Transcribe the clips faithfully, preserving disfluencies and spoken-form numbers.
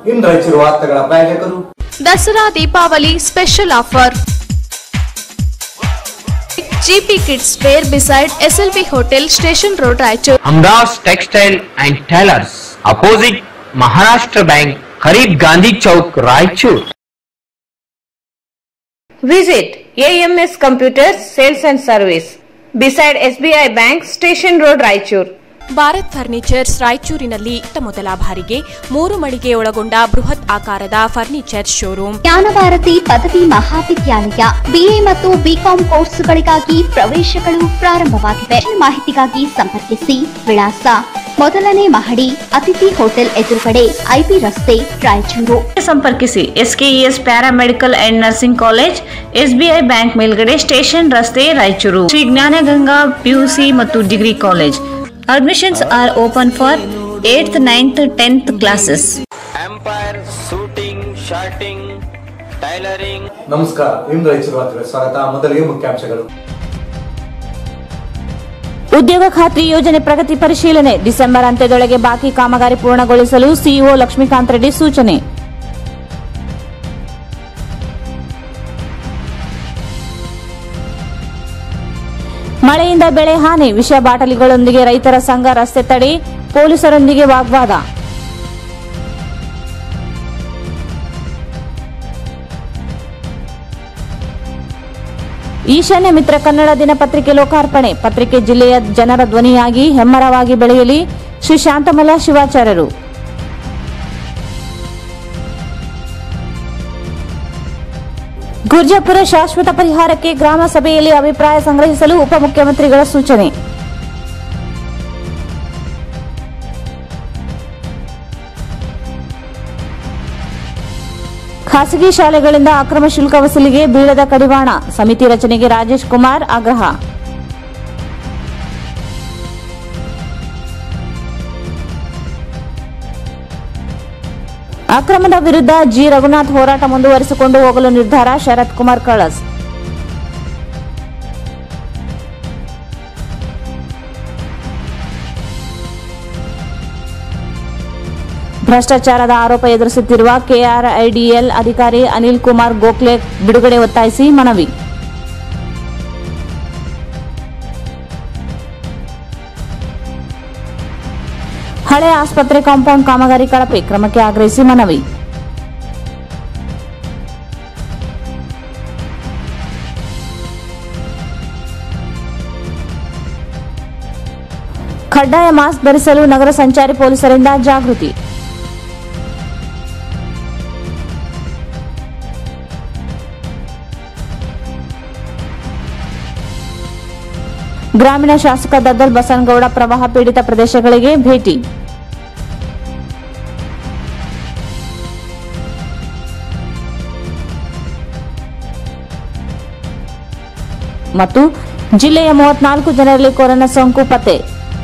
ಇನ್ನು ರಾಯಚೂರು ವಾರ್ತೆಗಳ ಪ್ರಾಯೋಜಕರು Dasara Deepavali special offer GP kids wear beside SLV hotel station road Raichur. Hamdas textile and tailors opposite Maharashtra bank करीब Gandhi Chowk Raichur. Visit A M S Computers Sales and Service beside S B I Bank Station Road Raichur. Bharat furnitures ರಾಯಚೂರಿನಲ್ಲಿ ಮೊದಲ ಬಾರಿಗೆ ಮೂರು ಮಳಿಗೆ ಒಳಗೊಂಡ ಬೃಹತ್ ಆಕಾರದ furniture showroom. Jnanabharathi ಪದವಿ ಮಹಾವಿದ್ಯಾಲಯ ಬಿಎ ಮತ್ತು ಬಿಕಾಂ ಕೋರ್ಸ್ಗಳಿಗಾಗಿ ಪ್ರವೇಶಗಳು ಪ್ರಾರಂಭವಾಗಿವೆ. ಮಾಹಿತಿಗಾಗಿ ಸಂಪರ್ಕಿಸಿ. ವಿಳಾಸ ಮೊದಲನೇ ಮಹಡಿ ಅತಿಥಿ ಹೋಟೆಲ್ ಎದುರುಗಡೆ ಐಬಿ ರಸ್ತೆ ರಾಯಚೂರು. ಸಂಪರ್ಕಿಸಿ SKES paramedical and nursing college SBI bank ಮೇಲ್ಗಡೆ ಸ್ಟೇಷನ್ ರಸ್ತೆ ರಾಯಚೂರು. ಶ್ರೀ ಜ್ಞಾನಗಂಗಾ ಪಿಯುಸಿ ಮತ್ತು degree college. Admissions are open for eighth, ninth, tenth classes. Empire shooting, shirting, tailoring. ನಮಸ್ಕಾರ. ಇನ್ನು ರಾಯಚೂರು ವಾರ್ತೆಗಳ ಸ್ವಾಗತ. ಮೊದಲಿಗೆ ಮುಖ್ಯಾಂಶಗಳು. ಉದ್ಯೋಗ ಖಾತ್ರಿ ಯೋಜನೆ ಪ್ರಗತಿ ಪರಿಶೀಲನೆ. ಡಿಸೆಂಬರ್ ಅಂತ್ಯದೊಳಗೆ ಬಾಕಿ ಕಾಮಗಾರಿ ಪೂರ್ಣಗೊಳಿಸಲು ಸಿಇಒ ಲಕ್ಷ್ಮೀಕಾಂತ್ ರೆಡ್ಡಿ ಸೂಚನೆ. ಮಳೆಯಿಂದ ಬೆಳೆ ಹಾನಿ. ವಿಷ ಬಾಟಲಿಗಳೊಂದಿಗೆ ರೈತರ ಸಂಘ ರಸ್ತೆ ತಡೆ. ಪೊಲೀಸರೊಂದಿಗೆ ವಾಗ್ವಾದ. ಈಶಾನ್ಯ ಮಿತ್ರ ಕನ್ನಡ ದಿನಪತ್ರಿಕೆ ಲೋಕಾರ್ಪಣೆ. ಪತ್ರಿಕೆ ಜಿಲ್ಲೆಯ ಜನರ ಧ್ವನಿಯಾಗಿ ಹೆಮ್ಮರವಾಗಿ ಬೆಳೆಯಲಿ. ಶ್ರೀ ಶಾಂತಮಲ್ಲ ಶಿವಾಚಾರ್ಯರು. ಗುರ್ಜಾಪುರ ಶಾಶ್ವತ ಪರಿಹಾರಕ್ಕೆ ಗ್ರಾಮ ಸಭೆಯಲ್ಲಿ ಅಭಿಪ್ರಾಯ ಸಂಗ್ರಹಿಸಲು ಉಪಮುಖ್ಯಮಂತ್ರಿಗಳ ಸೂಚನೆ. ಖಾಸಗಿ ಶಾಲೆಗಳಿಂದ ಅಕ್ರಮ ಶುಲ್ಕ ವಸೂಲಿಗೆ ಬೀಳದ ಕಡಿವಾಣ. ಸಮಿತಿ ರಚನೆಗೆ ರಾಜೇಶ್ ಕುಮಾರ್ ಆಗ್ರಹ. ಅಕ್ರಮದ ವಿರುದ್ಧ ಜಿ ರಘುನಾಥ್ ಹೋರಾಟ ಮುಂದುವರಿಸಿಕೊಂಡು ಹೋಗಲು ನಿರ್ಧಾರ. ಶರತ್ ಕುಮಾರ್ ಕಳಸ್. ಭ್ರಷ್ಟಾಚಾರದ ಆರೋಪ ಎದುರಿಸುತ್ತಿರುವ ಕೆಆರ್ಐಡಿಎಲ್ ಅಧಿಕಾರಿ ಅನಿಲ್ ಕುಮಾರ್ ಗೋಖಲೆ ಬಿಡುಗಡೆ ಒತ್ತಾಯಿಸಿ ಮನವಿ. ಹಳೆ ಆಸ್ಪತ್ರೆ ಕಾಂಪೌಂಡ್ ಕಾಮಗಾರಿ ಕಳಪೆ. ಕ್ರಮಕ್ಕೆ ಆಗ್ರಹಿಸಿ ಮನವಿ. ಕಡ್ಡಾಯ ಮಾಸ್ಕ್ ಧರಿಸಲು ನಗರ ಸಂಚಾರಿ ಪೊಲೀಸರಿಂದ ಜಾಗೃತಿ. ಗ್ರಾಮೀಣ ಶಾಸಕ ದದ್ದಲ್ ಬಸನಗೌಡ ಪ್ರವಾಹ ಪೀಡಿತ ಪ್ರದೇಶಗಳಿಗೆ ಭೇಟಿ. ಮತ್ತು ಜಿಲ್ಲೆಯ ಮೂವತ್ನಾಲ್ಕು ಜನರಲ್ಲಿ ಕೊರೋನಾ ಸೋಂಕು ಪತ್ತೆ.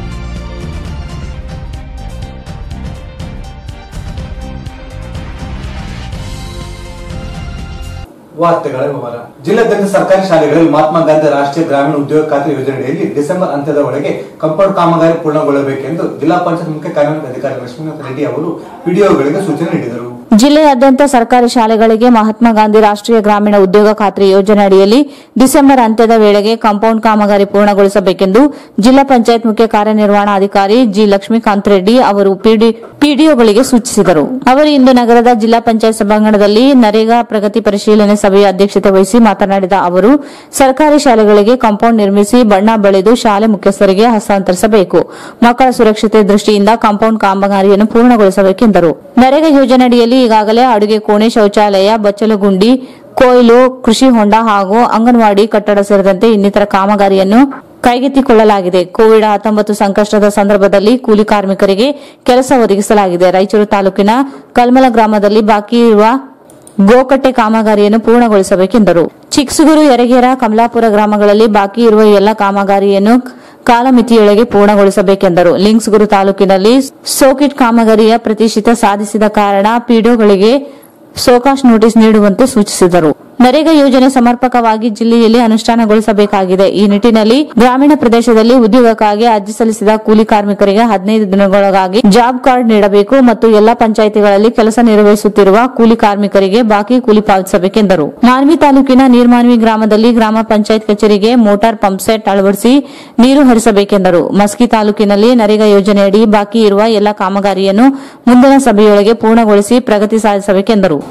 ವಾರ್ತೆಗಳ ವಿವರ. ಜಿಲ್ಲಾದ್ಯಂತ ಸರ್ಕಾರಿ ಶಾಲೆಗಳಲ್ಲಿ ಮಹಾತ್ಮ ಗಾಂಧಿ ರಾಷ್ಟ್ರೀಯ ಗ್ರಾಮೀಣ ಉದ್ಯೋಗ ಖಾತ್ರಿ ಯೋಜನೆಯಲ್ಲಿ ಡಿಸೆಂಬರ್ ಅಂತ್ಯದ ಒಳಗೆ ಕಾಂಪೌಂಡ್ ಕಾಮಗಾರಿ ಪೂರ್ಣಗೊಳ್ಳಬೇಕೆಂದು ಜಿಲ್ಲಾ ಪಂಚಾಯತ್ ಮುಖ್ಯ ಕಾರ್ಯನಿರ್ವಹಣಾಧಿಕಾರಿ ಲಕ್ಷ್ಮೀಕಾಂತ್ ರೆಡ್ಡಿ ಅವರು ಪಿಡಿಒಗಳಿಗೆ ಸೂಚನೆ ನೀಡಿದರು. ಜಿಲ್ಲೆಯಾದ್ಯಂತ ಸರ್ಕಾರಿ ಶಾಲೆಗಳಿಗೆ ಮಹಾತ್ಮ ಗಾಂಧಿ ರಾಷ್ಟ್ರೀಯ ಗ್ರಾಮೀಣ ಉದ್ಯೋಗ ಖಾತ್ರಿ ಯೋಜನೆ ಅಡಿಯಲ್ಲಿ ಡಿಸೆಂಬರ್ ಅಂತ್ಯದ ವೇಳೆಗೆ ಕಾಂಪೌಂಡ್ ಕಾಮಗಾರಿ ಪೂರ್ಣಗೊಳಿಸಬೇಕೆಂದು ಜಿಲ್ಲಾ ಪಂಚಾಯತ್ ಮುಖ್ಯ ಕಾರ್ಯನಿರ್ವಹಣಾಧಿಕಾರಿ ಜಿ ಲಕ್ಷ್ಮೀಕಾಂತ್ ರೆಡ್ಡಿ ಅವರು ಪಿಡಿಒಗಳಿಗೆ ಸೂಚಿಸಿದರು. ಅವರು ಇಂದು ನಗರದ ಜಿಲ್ಲಾ ಪಂಚಾಯತ್ ಸಭಾಂಗಣದಲ್ಲಿ ನರೇಗಾ ಪ್ರಗತಿ ಪರಿಶೀಲನೆ ಸಭೆಯ ಅಧ್ಯಕ್ಷತೆ ವಹಿಸಿ ಮಾತನಾಡಿದ ಅವರು, ಸರ್ಕಾರಿ ಶಾಲೆಗಳಿಗೆ ಕಾಂಪೌಂಡ್ ನಿರ್ಮಿಸಿ ಬಣ್ಣ ಬಳಿದು ಶಾಲೆ ಮುಖ್ಯಸ್ಥರಿಗೆ ಹಸ್ತಾಂತರಿಸಬೇಕು. ಮಕ್ಕಳ ಸುರಕ್ಷತೆ ದೃಷ್ಟಿಯಿಂದ ಕಾಂಪೌಂಡ್ ಕಾಮಗಾರಿಯನ್ನು ಪೂರ್ಣಗೊಳಿಸಬೇಕೆಂದರು. ನರೇಗಾ ಯೋಜನೆಯಡಿಯಲ್ಲಿ ಈಗಾಗಲೇ ಅಡುಗೆ ಕೋಣೆ, ಶೌಚಾಲಯ, ಬಚ್ಚಲಗುಂಡಿ, ಕೊಯ್ಲು, ಕೃಷಿ ಹೊಂಡ ಹಾಗೂ ಅಂಗನವಾಡಿ ಕಟ್ಟಡ ಸೇರಿದಂತೆ ಇನ್ನಿತರ ಕಾಮಗಾರಿಯನ್ನು ಕೈಗೆತ್ತಿಕೊಳ್ಳಲಾಗಿದೆ. ಕೋವಿಡ್ ಹತ್ತೊಂಬತ್ತು ಸಂಕಷ್ಟದ ಸಂದರ್ಭದಲ್ಲಿ ಕೂಲಿ ಕಾರ್ಮಿಕರಿಗೆ ಕೆಲಸ ಒದಗಿಸಲಾಗಿದೆ. ರಾಯಚೂರು ತಾಲೂಕಿನ ಕಲ್ಮಲ ಗ್ರಾಮದಲ್ಲಿ ಬಾಕಿ ಇರುವ ಗೋಕಟ್ಟೆ ಕಾಮಗಾರಿಯನ್ನು ಪೂರ್ಣಗೊಳಿಸಬೇಕೆಂದರು. ಚಿಕ್ಸುಗುರು, ಯರಗೇರ, ಕಮಲಾಪುರ ಗ್ರಾಮಗಳಲ್ಲಿ ಬಾಕಿ ಇರುವ ಎಲ್ಲ ಕಾಮಗಾರಿಯನ್ನು ಕಾಲಮಿತಿಯೊಳಗೆ ಪೂರ್ಣಗೊಳಿಸಬೇಕೆಂದರು. ಲಿಂಗ್ಸ್ಗುರು ತಾಲೂಕಿನಲ್ಲಿ ಸೋಕಿಟ್ ಕಾಮಗಾರಿಯ ಪ್ರತಿಶತ ಸಾಧಿಸಿದ ಕಾರಣ ಪಿಡಿಒಗಳಿಗೆ ಸೋಕಾಶ್ ನೋಟಿಸ್ ನೀಡುವಂತೆ ಸೂಚಿಸಿದರು. ನರೇಗಾ ಯೋಜನೆ ಸಮರ್ಪಕವಾಗಿ ಜಿಲ್ಲೆಯಲ್ಲಿ ಅನುಷ್ಠಾನಗೊಳಿಸಬೇಕಾಗಿದೆ. ಈ ನಿಟ್ಟಿನಲ್ಲಿ ಗ್ರಾಮೀಣ ಪ್ರದೇಶದಲ್ಲಿ ಉದ್ಯೋಗಕ್ಕಾಗಿ ಅರ್ಜಿ ಸಲ್ಲಿಸಿದ ಕೂಲಿ ಕಾರ್ಮಿಕರಿಗೆ ಹದಿನೈದು ದಿನಗಳೊಳಗಾಗಿ ಜಾಬ್ ಕಾರ್ಡ್ ನೀಡಬೇಕು ಮತ್ತು ಎಲ್ಲಾ ಪಂಚಾಯಿತಿಗಳಲ್ಲಿ ಕೆಲಸ ನಿರ್ವಹಿಸುತ್ತಿರುವ ಕೂಲಿ ಕಾರ್ಮಿಕರಿಗೆ ಬಾಕಿ ಕೂಲಿ ಪಾವತಿಸಬೇಕೆಂದರು. ಮಾನ್ವಿ ತಾಲೂಕಿನ ನೀರ್ಮಾನ್ವಿ ಗ್ರಾಮದಲ್ಲಿ ಗ್ರಾಮ ಪಂಚಾಯತ್ ಕಚೇರಿಗೆ ಮೋಟಾರ್ ಪಂಪ್ ಸೆಟ್ ಅಳವಡಿಸಿ ನೀರು ಹರಿಸಬೇಕೆಂದರು. ಮಸ್ಕಿ ತಾಲೂಕಿನಲ್ಲಿ ನರೇಗಾ ಯೋಜನೆಯಡಿ ಬಾಕಿ ಇರುವ ಎಲ್ಲಾ ಕಾಮಗಾರಿಯನ್ನು ಮುಂದಿನ ಸಭೆಯೊಳಗೆ ಪೂರ್ಣಗೊಳಿಸಿ ಪ್ರಗತಿ ಸಾಧಿಸಬೇಕೆಂದರು.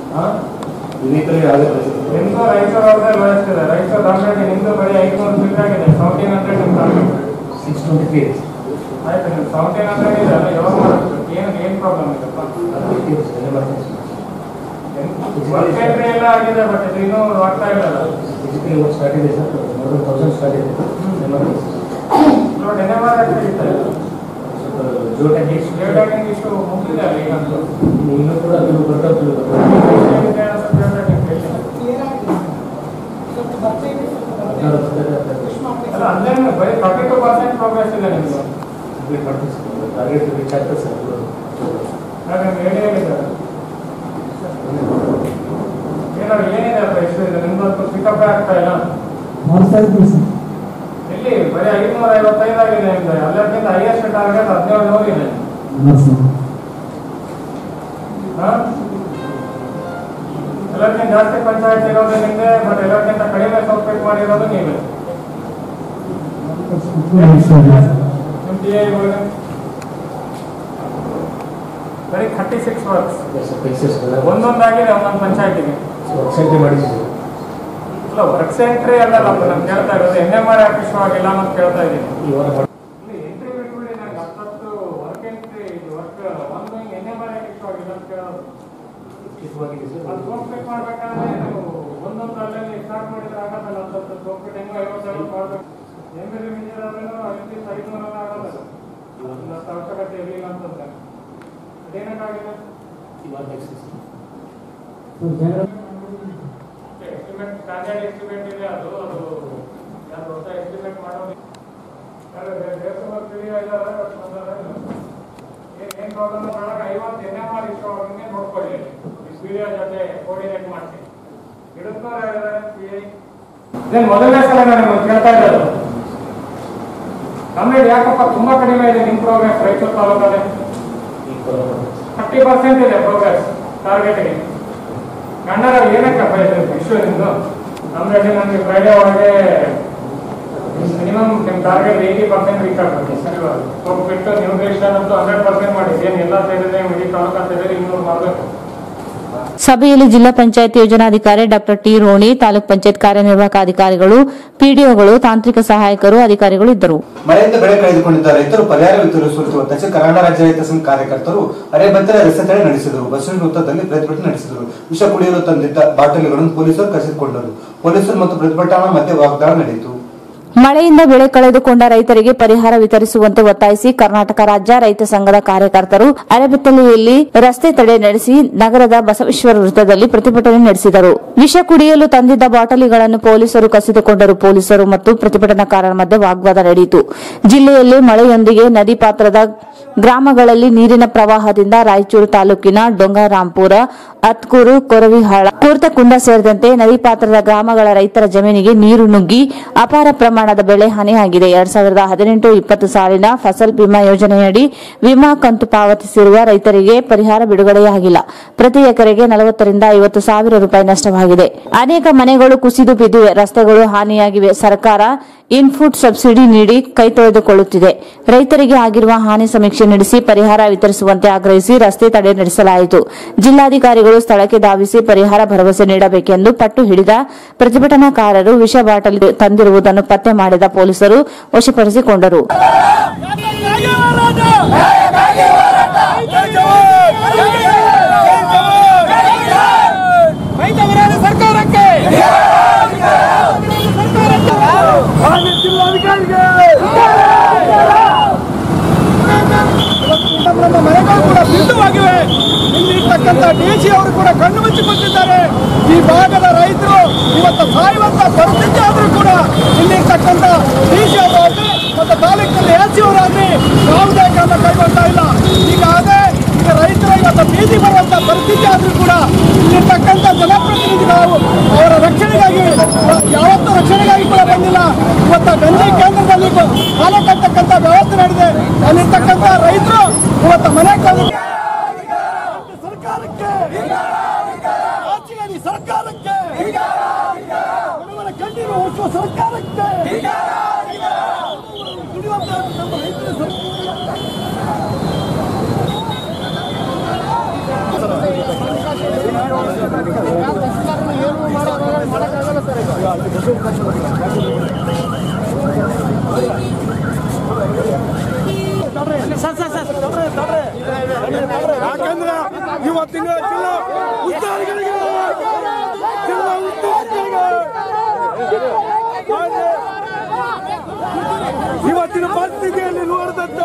ನಿಮ್ದು ರೈತರವ್ರದ್ದೇ ಬೆಳೆಸ್ತಿದೆ. ರೈತರ ದಾಖಲೆ ನಿಮ್ದು ಬರೀ ಐನೂರು ಫಿಲ್ ಆಗಿದೆ. ಸೆವೆಂಟೀನ್ ಹಂಡ್ರೆಡ್ ನಿಮ್ದು ಸಿಕ್ಸ್ ಟ್ವೆಂಟಿ ತ್ರೀ ಆಯ್ತು. ನಿಮ್ದು ಸೆವೆಂಟೀನ್ ಹಂಡ್ರೆಡ್ ಇದೆ ಅಲ್ಲ, ಯಾವಾಗ ಮಾಡಬೇಕು? ಏನು ಏನು ಪ್ರಾಬ್ಲಮ್ ಇದೆಪ್ಪ? ವರ್ಕ್ ಎಂಟ್ರಿ ಎಲ್ಲ ಆಗಿದೆ, ಬಟ್ ಇದು ಇನ್ನೂ ಆಗ್ತಾ ಇಲ್ಲ. ಫಿಸಿಕಲಿ ವರ್ಕ್ ಸ್ಟಾರ್ಟ್ ಇದೆ sir, more than thousand start ಇದೆ. ನೋಡಿ ಎನ್ ಎಮ್ ಆರ್ ಆಗ್ತಾ ಇದೆ. ಜಿಯೋ ಟ್ಯಾಗಿಂಗ್ ಜಿಯೋ ಟ್ಯಾಗಿಂಗ್ ಇಷ್ಟು ಮುಗಿದಿದೆ ಅಲ್ಲ ಈಗಂತೂ. ಇನ್ನೂ ಕೂಡ ಅದು ಬರ್ತಾ ಅಲ್ಲ, ಅಂದ್ರೆ ಬರೀ ಫಾರ್ಟಿ ಟು ಪರ್ಸೆಂಟ್ ಪ್ರೋಗ್ರೆಸ್ ಇದೆ ನಿಮ್ದು. ಟಾರ್ಗೆಟ್ ರೀಚ್ ಆಗ್ತದೆ ಸರ್. ಹಾಗಾಗಿ ಹೇಳಿ ಸರ್ ಏನಾದ್ರು ಏನಿದೆ ಅಪ್ಪ, ಎಷ್ಟು ಇದೆ ನಿಮ್ದು? ಪಿಕಪ್ ಆಗ್ತಾ ಇಲ್ಲ. ಇಲ್ಲಿ ಬರೀ ಐನೂರ ಐವತ್ತೈದು ಆಗಿದೆ ನಿಮ್ದು. ಎಲ್ಲಕ್ಕಿಂತ ಹೈಯೆಸ್ಟ್ ಟಾರ್ಗೆಟ್ ಹದಿನೇಳು ನೂರು ಇದೆ. ಎಲ್ಲಕ್ಕಿಂತ ಜಾಸ್ತಿ ಪಂಚಾಯತ್ ಇರೋದು ನಿಮ್ದೆ, ಬಟ್ ಎಲ್ಲಕ್ಕಿಂತ ಕಡಿಮೆ ಸಬ್ಮಿಟ್ ಮಾಡಿರೋದು ನೀವೇ. ಬರೀ ಥರ್ಟಿ ಸಿಕ್ಸ್ ವರ್ಕ್ಸ್ ಒಂದೊಂದಾಗಿದೆ ಒಂದೊಂದು ಪಂಚಾಯತಿಗೆ. ಅಲ್ಲ, ವರ್ಕ್ ಸೆಂಟ್ರಿ ಅಲ್ಲ ನಾನು ಕೇಳ್ತಾ ಇರೋದು. ಎನ್ ಎಂ ಆರ್ ಆಫೀಸ್ ಆಗಿಲ್ಲ ಅಂತ ಕೇಳ್ತಾ ಇದ್ದೀನಿ. ಎಂಟ್ರಿ ಬಿಟ್ಬಿಡಿ, ನನಗೆ ಹತ್ತತ್ತು ವರ್ಕ್ ಎಂಟ್ರಿ ವರ್ಕ್ ಒಂದು ಎನ್ ಎಂ ಆರ್ ಆಫೀಸ್ ಆಗಿಲ್ಲ ಅಂತ ಕೇಳೋದು. ಅದು ಸೋಂಪೇಟ್ ಮಾಡ್ಬೇಕಾದ್ರೆ ನೀವು ಒಂದೊಂದು ಅಲ್ಲಲ್ಲಿ ಸ್ಟಾರ್ಟ್ ಮಾಡಿದ್ರೆ ಆಗಲ್ಲ. ಹತ್ತತ್ತು ಸೋಂಪೇಟ್ ಹೆಂಗೋ ಐವತ್ತೈವತ್ತು ಮಾಡ್ಬೇಕು. ಎಮ್ ಎಲ್ ಇಂಜಿನಿಯರ್ ಆದ್ರೂ ಅಟ್ಲೀಸ್ಟ್ ಐದುನೂರ ಆಗಲ್ಲ. ಅಷ್ಟು ಅವಶ್ಯಕತೆ ಇರಲಿಲ್ಲ ಅಂತಂದ್ರೆ ಅದೇನಕ್ಕಾಗಿದೆ? ಎಸ್ಟಿಮೇಟ್ ಸ್ಟ್ಯಾಂಡರ್ಡ್ ಎಸ್ಟಿಮೇಟ್ ಇದೆ, ಅದು ಅದು ಯಾರು ಹೊಸ ಎಸ್ಟಿಮೇಟ್ ಮಾಡೋದು ಏನ್ ಪ್ರಾಬ್ಲಮ್ ಒಳಗೆ ಐವತ್ತು ಎನ್ ಎಂ ಆರ್ ಇಷ್ಟು ಅವ್ರಿಗೆ ನೋಡ್ಕೊಳ್ಳಿ. ಪಿ ಐ ಜೊತೆ ಕೋರ್ಡಿನೇಟ್ ಮಾಡ್ತೀನಿ. ಇಡತ್ನೂರ ಹೇಳಿದ್ದಾರೆ ಪಿ ಐ. ಇದೇನು ಮೊದಲನೇ ಸಲ ನಾನು ಕೇಳ್ತಾ ಇರೋದು. ಕನ್ನಡ ಯಾಕಪ್ಪ ತುಂಬಾ ಕಡಿಮೆ ಇದೆ ನಿಮ್ ಪ್ರೋಗ್ರೆಸ್ ರಾಯಚೂರು ತಾಲೂಕಲ್ಲಿ? ಥರ್ಟಿ ಪರ್ಸೆಂಟ್ ಇದೆ ಪ್ರೋಗ್ರೆಸ್ ಟಾರ್ಗೆಟ್ಗೆ. ಕನ್ನಡ ಏನಕ್ಕಪ್ಪ ಇದೆ ಇಶ್ಯೂ ನಿಮ್ದು? ಕನ್ನಡ ನಮಗೆ ಫ್ರೈಡೇ ಒಳಗೆ ಮಿನಿಮಮ್ ನಿಮ್ ಟಾರ್ಗೆಟ್ ಏಯ್ಟಿ ಪರ್ಸೆಂಟ್ ರೀಚ್ ಆಗ್ತದೆ. ಸರಿ, ಹೋಗ್ಬಿಟ್ಟು ನ್ಯೂಟ್ರಿಷನ್ ಅಂತೂ ಹಂಡ್ರೆಡ್ ಪರ್ಸೆಂಟ್ ಮಾಡಿ. ಏನು ಎಲ್ಲ ಸೇರಿದ್ರೆ ಮಿಡಿ ತಾಲೂಕು ಅಂತ ಹೇಳಿದ್ರೆ ಇನ್ನೂರು ಮಾಡಬೇಕು. ಸಭೆಯಲ್ಲಿ ಜಿಲ್ಲಾ ಪಂಚಾಯತ್ ಯೋಜನಾಧಿಕಾರಿ ಡಾಕ್ಟರ್ ಟಿ ರೋಣಿ, ತಾಲೂಕ್ ಪಂಚಾಯತ್ ಕಾರ್ಯನಿರ್ವಾಹಕ ಅಧಿಕಾರಿಗಳು, ಪಿಡಿಒಗಳು, ತಾಂತ್ರಿಕ ಸಹಾಯಕರು, ಅಧಿಕಾರಿಗಳು ಇದ್ದರು. ಮಳೆಯಿಂದ ಬೆಳೆ ಕಳೆದುಕೊಂಡಿದ್ದ ರೈತರು ಪರಿಹಾರ ವಿತರಿಸುವ ತಕ್ಷಣ ಕರ್ನಾಟಕ ರಾಜ್ಯ ರೈತ ಸಂಘ ಕಾರ್ಯಕರ್ತರು ಅರೆಬೆತ್ತಲೆ ರಸ್ತೆ ತಡೆ ನಡೆಸಿದರು. ಬಸ್ ವೃತ್ತದಲ್ಲಿ ಪ್ರತಿಭಟನೆ ನಡೆಸಿದರು. ವಿಷ ಕುಡಿಯಲು ತಂದಿದ್ದ ಬಾಟಲಿಗಳನ್ನು ಪೊಲೀಸರು ಕಸಿದುಕೊಂಡರು. ಪೊಲೀಸರು ಮತ್ತು ಪ್ರತಿಭಟನಾ ಮಧ್ಯೆ ವಾಗ್ದಾಳಿ ನಡೆಯಿತು. ಮಳೆಯಿಂದ ಬೆಳೆ ಕಳೆದುಕೊಂಡ ರೈತರಿಗೆ ಪರಿಹಾರ ವಿತರಿಸುವಂತೆ ಒತ್ತಾಯಿಸಿ ಕರ್ನಾಟಕ ರಾಜ್ಯ ರೈತ ಸಂಘದ ಕಾರ್ಯಕರ್ತರು ಅರೆಬೆತ್ತಲೆಯಲ್ಲಿ ರಸ್ತೆ ತಡೆ ನಡೆಸಿ ನಗರದ ಬಸವೇಶ್ವರ ವೃತ್ತದಲ್ಲಿ ಪ್ರತಿಭಟನೆ ನಡೆಸಿದರು. ವಿಷ ಕುಡಿಯಲು ತಂದಿದ್ದ ಬಾಟಲಿಗಳನ್ನು ಪೊಲೀಸರು ಕಸಿದುಕೊಂಡರು. ಪೊಲೀಸರು ಮತ್ತು ಪ್ರತಿಭಟನಾಕಾರರ ಮಧ್ಯೆ ವಾಗ್ವಾದ ನಡೆಯಿತು. ಜಿಲ್ಲೆಯಲ್ಲಿ ಮಳೆಯೊಂದಿಗೆ ನದಿ ಪಾತ್ರದ ಗ್ರಾಮಗಳಲ್ಲಿ ನೀರಿನ ಪ್ರವಾಹದಿಂದ ರಾಯಚೂರು ತಾಲೂಕಿನ ಡೊಂಗರಾಂಪುರ, ಅತ್ಕೂರು, ಕೊರವಿಹಾಳ, ಕೂರ್ತಕುಂಡ ಸೇರಿದಂತೆ ನದಿ ಪಾತ್ರದ ಗ್ರಾಮಗಳ ರೈತರ ಜಮೀನಿಗೆ ನೀರು ನುಗ್ಗಿ ಅಪಾರ ಪ್ರಮಾಣದ ಬೆಳೆ ಹಾನಿಯಾಗಿದೆ. ಎರಡ್ ಸಾವಿರದ ಹದಿನೆಂಟು ಇಪ್ಪತ್ತು ಸಾಲಿನ ಫಸಲ್ ಬಿಮಾ ಯೋಜನೆಯಡಿ ವಿಮಾ ಕಂತು ಪಾವತಿಸಿರುವ ರೈತರಿಗೆ ಪರಿಹಾರ ಬಿಡುಗಡೆಯಾಗಿಲ್ಲ. ಪ್ರತಿ ಎಕರೆಗೆ ನಲವತ್ತರಿಂದ ಐವತ್ತು ಸಾವಿರ ರೂಪಾಯಿ ನಷ್ಟವಾಗಿದೆ. ಅನೇಕ ಮನೆಗಳು ಕುಸಿದು ಬಿದ್ದಿವೆ. ರಸ್ತೆಗಳು ಹಾನಿಯಾಗಿವೆ. ಸರ್ಕಾರ ಇನ್ಪುಟ್ ಸಬ್ಸಿಡಿ ನೀಡಿ ಕೈ ತೊಳೆದುಕೊಳ್ಳುತ್ತಿದೆ. ರೈತರಿಗೆ ಆಗಿರುವ ಹಾನಿ ಸಮೀಕ್ಷೆ ನಡೆಸಿ ಪರಿಹಾರ ವಿತರಿಸುವಂತೆ ಆಗ್ರಹಿಸಿ ರಸ್ತೆ ತಡೆ ನಡೆಸಲಾಯಿತು. ಜಿಲ್ಲಾಧಿಕಾರಿಗಳು ಸ್ಥಳಕ್ಕೆ ಧಾವಿಸಿ ಪರಿಹಾರ ಭರವಸೆ ನೀಡಬೇಕೆಂದು ಪಟ್ಟು ಹಿಡಿದ ಪ್ರತಿಭಟನಾಕಾರರು ವಿಷ ಬಾಟಲಿ ತಂದಿರುವುದನ್ನು ಪತ್ತೆ ಮಾಡಿದ ಪೊಲೀಸರು ವಶಪಡಿಸಿಕೊಂಡರು. ನಮ್ಮ ಮನೆಗಳು ಕೂಡ ಬಿಂದುವಾಗಿವೆ. ಇಲ್ಲಿರ್ತಕ್ಕಂಥ ಡಿಸಿ ಅವರು ಕೂಡ ಕಣ್ಣು ಮುಚ್ಚಿಕೊಂಡಿದ್ದಾರೆ. ಈ ಭಾಗದ ರೈತರು ಇವತ್ತು ಸಾಯುವಂತ ಪರಿಸ್ಥಿತಿ ಆದರೂ ಕೂಡ ಇಲ್ಲಿರ್ತಕ್ಕಂಥ ಡಿಸಿ ಅವರಾಗಲಿ ಮತ್ತು ತಾಲೂಕಿನಲ್ಲಿ ಎಸ್ ಸಿ ಅವರಾಗಲಿ ಯಾವುದೇ ಕ್ರಮ ಕೈಗೊಳ್ತಾ ಇಲ್ಲ. ಹೀಗಾದ್ರೆ ಈಗ ರೈತರು ಇವತ್ತು ಬೀದಿ ಬರುವಂತ ಪರಿಸ್ಥಿತಿ ಆದರೂ ಕೂಡ ಇಲ್ಲಿರ್ತಕ್ಕಂಥ ಜನಪ್ರತಿನಿಧಿಗಳು ಅವರ ರಕ್ಷಣೆ ಯಾವತ್ತೂ ರಕ್ಷಣೆಗಾಗಿ ಕೂಡ ಬಂದಿಲ್ಲ. ಇವತ್ತು ಗಂಜಿ ಕೇಂದ್ರದಲ್ಲಿ ಹಾಲು ಕಟ್ಟತಕ್ಕಂಥ ವ್ಯವಸ್ಥೆ ನಡೆದಿದೆ. ಅಲ್ಲಿರ್ತಕ್ಕಂಥ ರೈತರು ಇವತ್ತು ಮನೆ ಕಳೆದು ಸರ್ಕಾರಕ್ಕೆ ರಾಜ್ಯದಲ್ಲಿ ಸರ್ಕಾರಕ್ಕೆ ಕಣ್ಣೀರು ಹುಟ್ಟುವ ಸರ್ಕಾರಕ್ಕೆ ದುಡಿಯುವಂತ ನಮ್ಮ ರೈತರ ಯಾಕಂದ್ರೆ ಇವತ್ತಿನ ಜಿಲ್ಲಾ ಉದ್ಯೋಗಿಗಳಿಗೆ ಜಿಲ್ಲಾ ಉದ್ಯೋಗಿಗಳಿಗೆ ಇವತ್ತಿನ ಪರಿಸ್ಥಿತಿಯಲ್ಲಿ ನೋಡಿದಂತ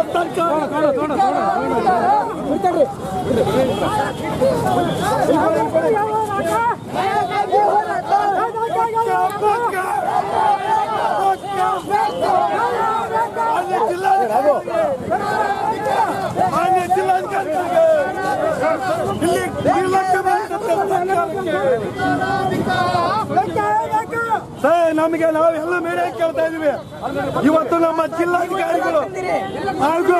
ನಮಗೆ ನಾವೆಲ್ಲ ಮೇಲೆ ಕೇಳ್ತಾ ಇದೀವಿ. ಇವತ್ತು ನಮ್ಮ ಜಿಲ್ಲಾಧಿಕಾರಿಗಳು ಹಾಗೂ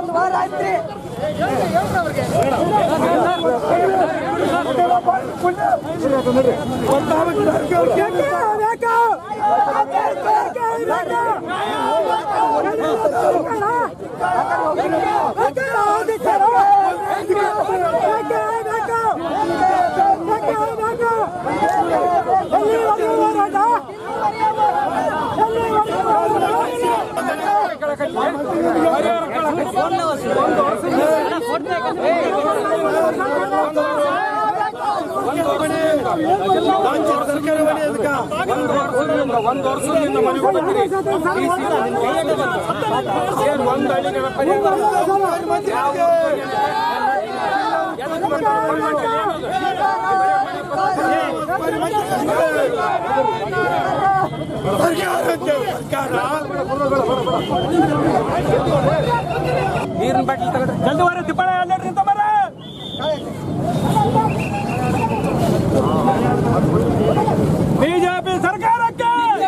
ಒಂದು ವರ್ಷದಿಂದ ಮನೆ ನೀರಿನ ಬಾಟ್ಲಿ ತಗೊಂಡ್ರೆ ಜಲ್ದಿ ವಾರ ತಿಪ್ಪಳ ಹನ್ನೆರಡು ನಿಂತ ಮರ ಬಿಜೆಪಿ ಸರ್ಕಾರಕ್ಕೆ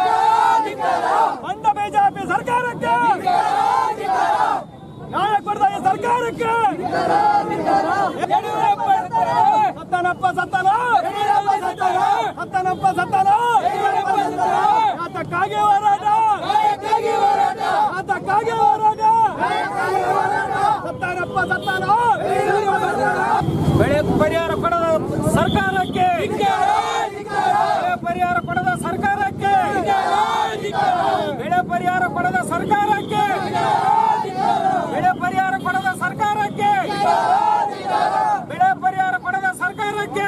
ಬಂದ ಬಿಜೆಪಿ ಸರ್ಕಾರಕ್ಕೆ ನ್ಯಾಯ ಕೊಡ್ತಾ ಈ ಸರ್ಕಾರಕ್ಕೆ ಸತ್ತನಪ್ಪ ಸತ್ತನ ಸತ್ತನಪ್ಪ ಸತ್ತನ ಅದಕ್ಕಾಗಿ ಹೋರಾಟ ಅದಕ್ಕಾಗಿ ಹೋರಾಟ ಸತ್ತನಪ್ಪ ಸತ್ತನ ಬೆಳೆ ಪರಿಹಾರ ಕೊಡದ ಸರ್ಕಾರಕ್ಕೆ ಬೆಳೆ ಪರಿಹಾರ ಕೊಡದ ಸರ್ಕಾರಕ್ಕೆ ಬೆಳೆ ಪರಿಹಾರ ಕೊಡದ ಸರ್ಕಾರಕ್ಕೆ ಬೆಳೆ ಪರಿಹಾರ ಕೊಡದ ಸರ್ಕಾರಕ್ಕೆ ಬೆಳೆ ಪರಿಹಾರ ಕೊಡದ ಸರ್ಕಾರಕ್ಕೆ